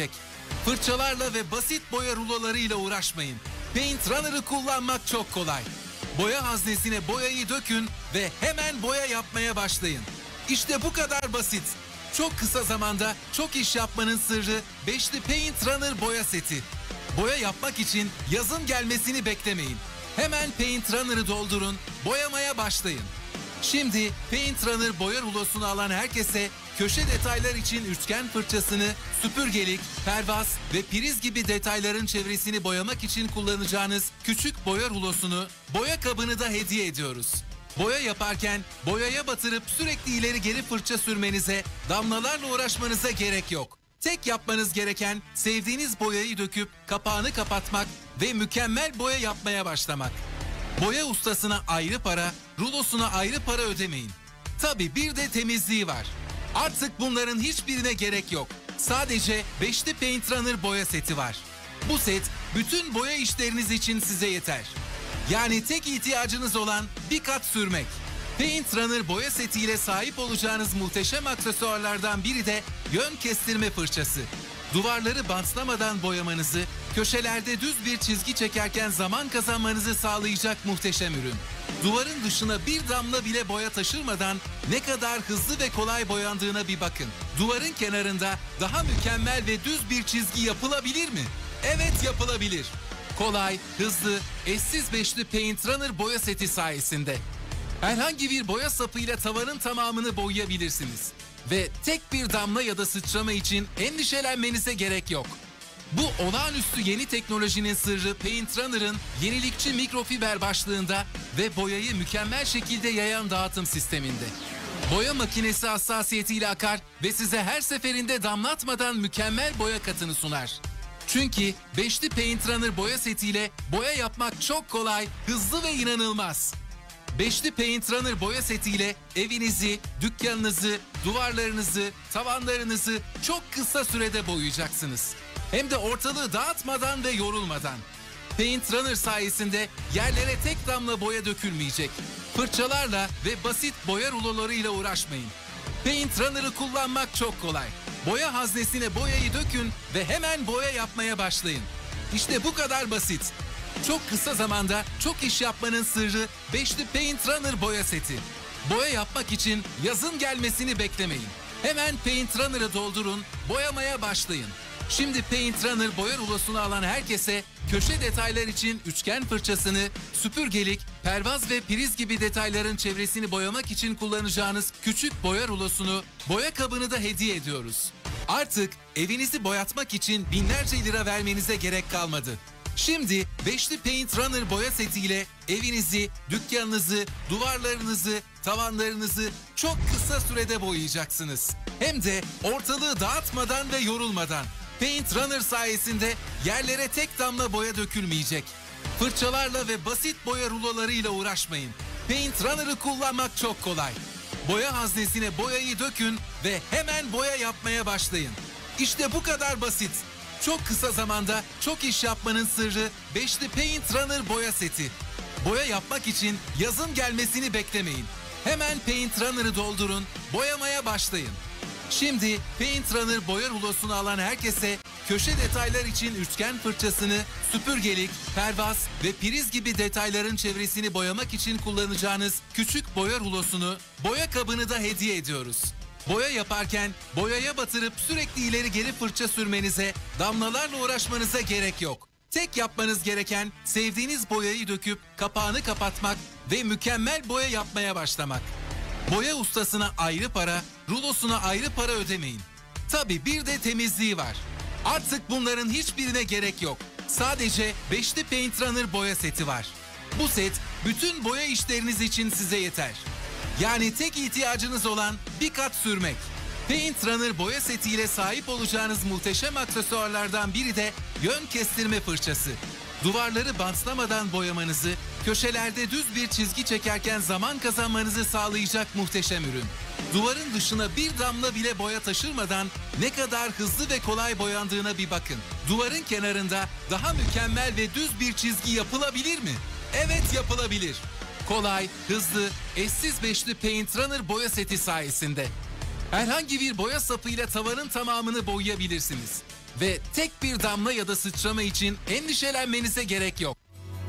Fırçalarla ve basit boya rulolarıyla uğraşmayın. Paint Runner'ı kullanmak çok kolay. Boya haznesine boyayı dökün ve hemen boya yapmaya başlayın. İşte bu kadar basit. Çok kısa zamanda çok iş yapmanın sırrı beşli Paint Runner boya seti. Boya yapmak için yazın gelmesini beklemeyin. Hemen Paint Runner'ı doldurun, boyamaya başlayın. Şimdi Paint Runner boya rulosunu alan herkese köşe detaylar için üçgen fırçasını, süpürgelik, pervaz ve priz gibi detayların çevresini boyamak için kullanacağınız küçük boya rulosunu, boya kabını da hediye ediyoruz. Boya yaparken boyaya batırıp sürekli ileri geri fırça sürmenize, damlalarla uğraşmanıza gerek yok. Tek yapmanız gereken sevdiğiniz boyayı döküp kapağını kapatmak ve mükemmel boya yapmaya başlamak. Boya ustasına ayrı para, rulosuna ayrı para ödemeyin. Tabii bir de temizliği var. Artık bunların hiçbirine gerek yok. Sadece beşli Paint Runner boya seti var. Bu set bütün boya işleriniz için size yeter. Yani tek ihtiyacınız olan bir kat sürmek. Paint Runner boya setiyle sahip olacağınız muhteşem aksesuarlardan biri de yön kestirme fırçası. Duvarları bantlamadan boyamanızı, köşelerde düz bir çizgi çekerken zaman kazanmanızı sağlayacak muhteşem ürün. Duvarın dışına bir damla bile boya taşırmadan ne kadar hızlı ve kolay boyandığına bir bakın. Duvarın kenarında daha mükemmel ve düz bir çizgi yapılabilir mi? Evet, yapılabilir. Kolay, hızlı, eşsiz beşli Paint Runner boya seti sayesinde. Herhangi bir boya sapıyla tavanın tamamını boyayabilirsiniz. Ve tek bir damla ya da sıçrama için endişelenmenize gerek yok. Bu olağanüstü yeni teknolojinin sırrı Paint Runner'ın yenilikçi mikrofiber başlığında ve boyayı mükemmel şekilde yayan dağıtım sisteminde. Boya makinesi hassasiyetiyle akar ve size her seferinde damlatmadan mükemmel boya katını sunar. Çünkü beşli Paint Runner boya setiyle boya yapmak çok kolay, hızlı ve inanılmaz. Beşli Paint Runner boya setiyle evinizi, dükkanınızı, duvarlarınızı, tavanlarınızı çok kısa sürede boyayacaksınız. Hem de ortalığı dağıtmadan ve yorulmadan. Paint Runner sayesinde yerlere tek damla boya dökülmeyecek. Fırçalarla ve basit boya rulolarıyla uğraşmayın. Paint Runner'ı kullanmak çok kolay. Boya haznesine boyayı dökün ve hemen boya yapmaya başlayın. İşte bu kadar basit. Çok kısa zamanda çok iş yapmanın sırrı beşli Paint Runner boya seti. Boya yapmak için yazın gelmesini beklemeyin. Hemen Paint Runner'ı doldurun, boyamaya başlayın. Şimdi Paint Runner boya rulosunu alan herkese köşe detaylar için üçgen fırçasını, süpürgelik, pervaz ve priz gibi detayların çevresini boyamak için kullanacağınız küçük boya rulosunu, boya kabını da hediye ediyoruz. Artık evinizi boyatmak için binlerce lira vermenize gerek kalmadı. Şimdi beşli Paint Runner boya setiyle evinizi, dükkanınızı, duvarlarınızı, tavanlarınızı çok kısa sürede boyayacaksınız. Hem de ortalığı dağıtmadan ve yorulmadan. Paint Runner sayesinde yerlere tek damla boya dökülmeyecek. Fırçalarla ve basit boya rulolarıyla uğraşmayın. Paint Runner'ı kullanmak çok kolay. Boya haznesine boyayı dökün ve hemen boya yapmaya başlayın. İşte bu kadar basit. Çok kısa zamanda çok iş yapmanın sırrı beşli Paint Runner boya seti. Boya yapmak için yazın gelmesini beklemeyin. Hemen Paint Runner'ı doldurun, boyamaya başlayın. Şimdi Paint Runner boya rulosunu alan herkese köşe detaylar için üçgen fırçasını, süpürgelik, pervaz ve priz gibi detayların çevresini boyamak için kullanacağınız küçük boya rulosunu, boya kabını da hediye ediyoruz. Boya yaparken boyaya batırıp sürekli ileri geri fırça sürmenize, damlalarla uğraşmanıza gerek yok. Tek yapmanız gereken sevdiğiniz boyayı döküp kapağını kapatmak ve mükemmel boya yapmaya başlamak. Boya ustasına ayrı para, rulosuna ayrı para ödemeyin. Tabii bir de temizliği var. Artık bunların hiçbirine gerek yok. Sadece beşli Paint Runner boya seti var. Bu set bütün boya işleriniz için size yeter. Yani tek ihtiyacınız olan bir kat sürmek. Paint Runner boya setiyle sahip olacağınız muhteşem aksesuarlardan biri de yön kestirme fırçası. Duvarları bantlamadan boyamanızı, köşelerde düz bir çizgi çekerken zaman kazanmanızı sağlayacak muhteşem ürün. Duvarın dışına bir damla bile boya taşırmadan ne kadar hızlı ve kolay boyandığına bir bakın. Duvarın kenarında daha mükemmel ve düz bir çizgi yapılabilir mi? Evet, yapılabilir. Kolay, hızlı, eşsiz beşli Paint Runner boya seti sayesinde. Herhangi bir boya sapıyla tavanın tamamını boyayabilirsiniz. ve tek bir damla ya da sıçrama için endişelenmenize gerek yok.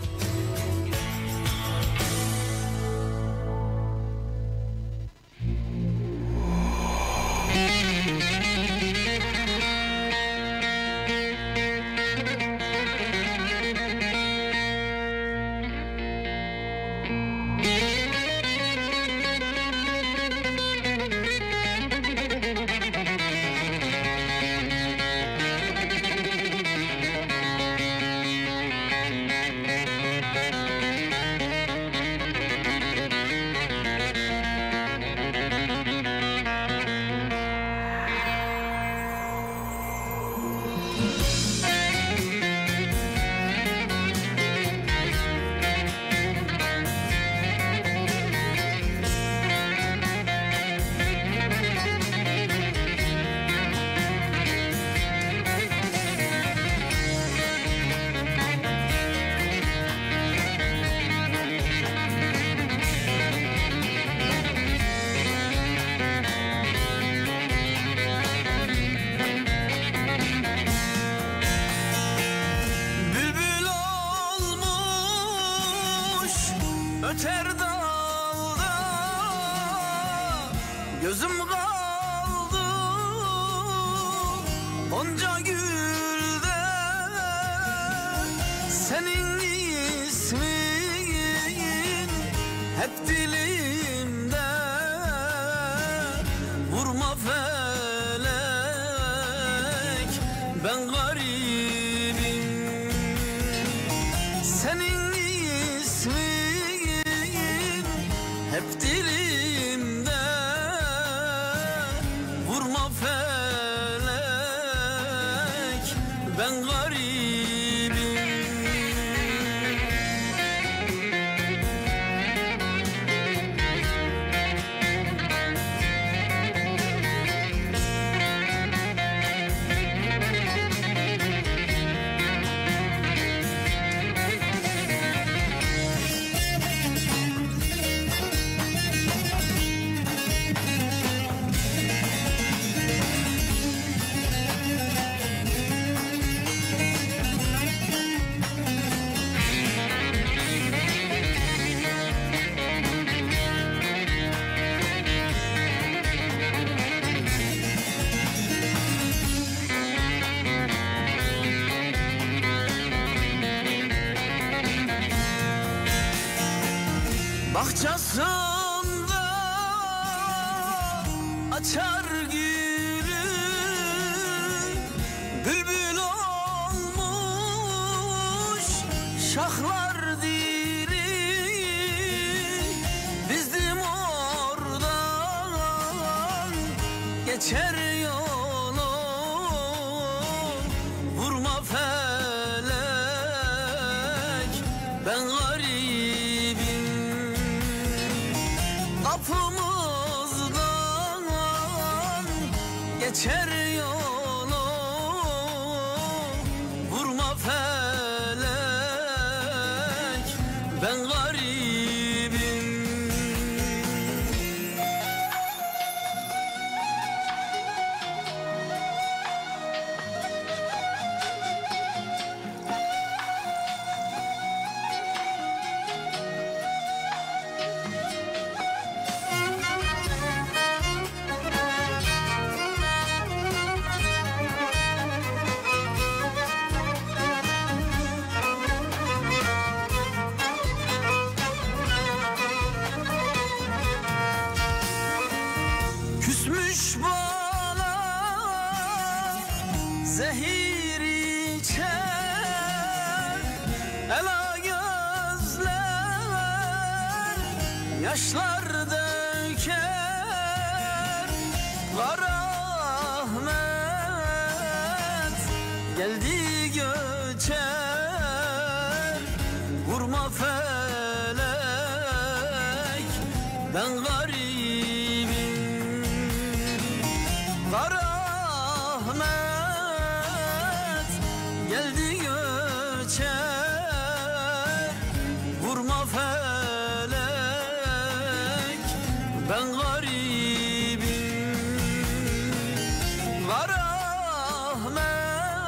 öter dalda, gözüm kaldı onca gülde, senin ismin hep dilimde. Vurma felek, ben garibim, senin ismin hep dilimde. Vurma felek, ben garibim. Bahçesinde açar gülü, bülbül olmuş şahlar diri. Bizim oradan geçer yolu, vurma felek, ben garibim. Kapımızdan geçer yolu, vurma felek, ben garibim. Küsmüş bana zehir içer, ela gözler yaşlar döker. Kara Ahmet geldi göçer, vurma felek, ben garibim. Kara Ahmet geldi göçer, vurma felek, ben garibim. Kara Ahmet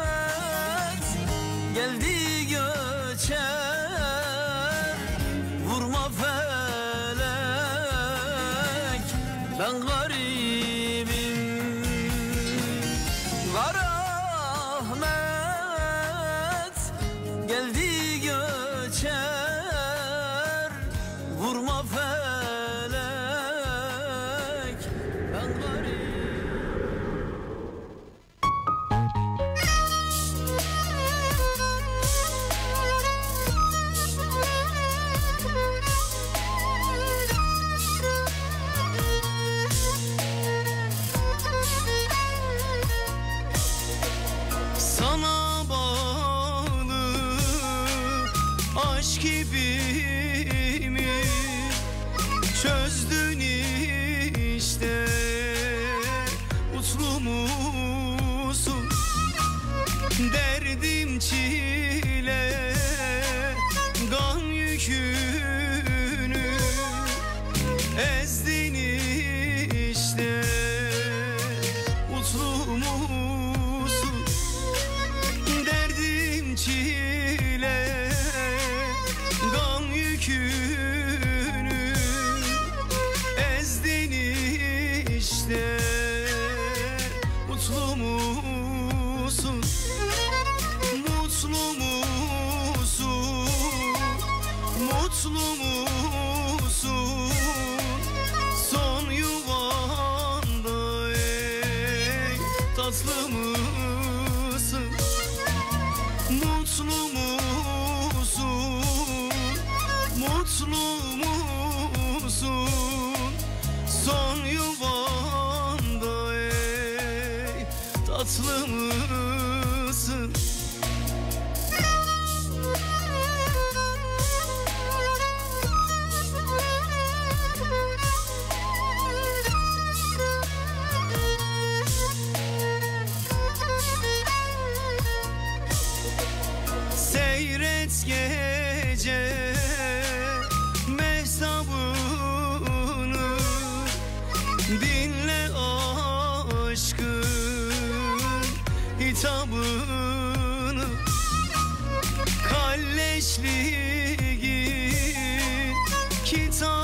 aşk ipimi çözdün işte. Mutlu musun? Derdim çile, gam yükünü ezdin işte. Mutlu musun? Derdim çile, gam yükünü ezdin işte. Mutlu musun? Mutlu musun? Mutlu musun? Son yuvanda ey tatlı mısın? Mutlu musun? Mutlu musun? Son yuvanda ey tatlı mısın? Seyret gece mehtabını, dinle aşkın hitabını. Kalleşliğin kitabını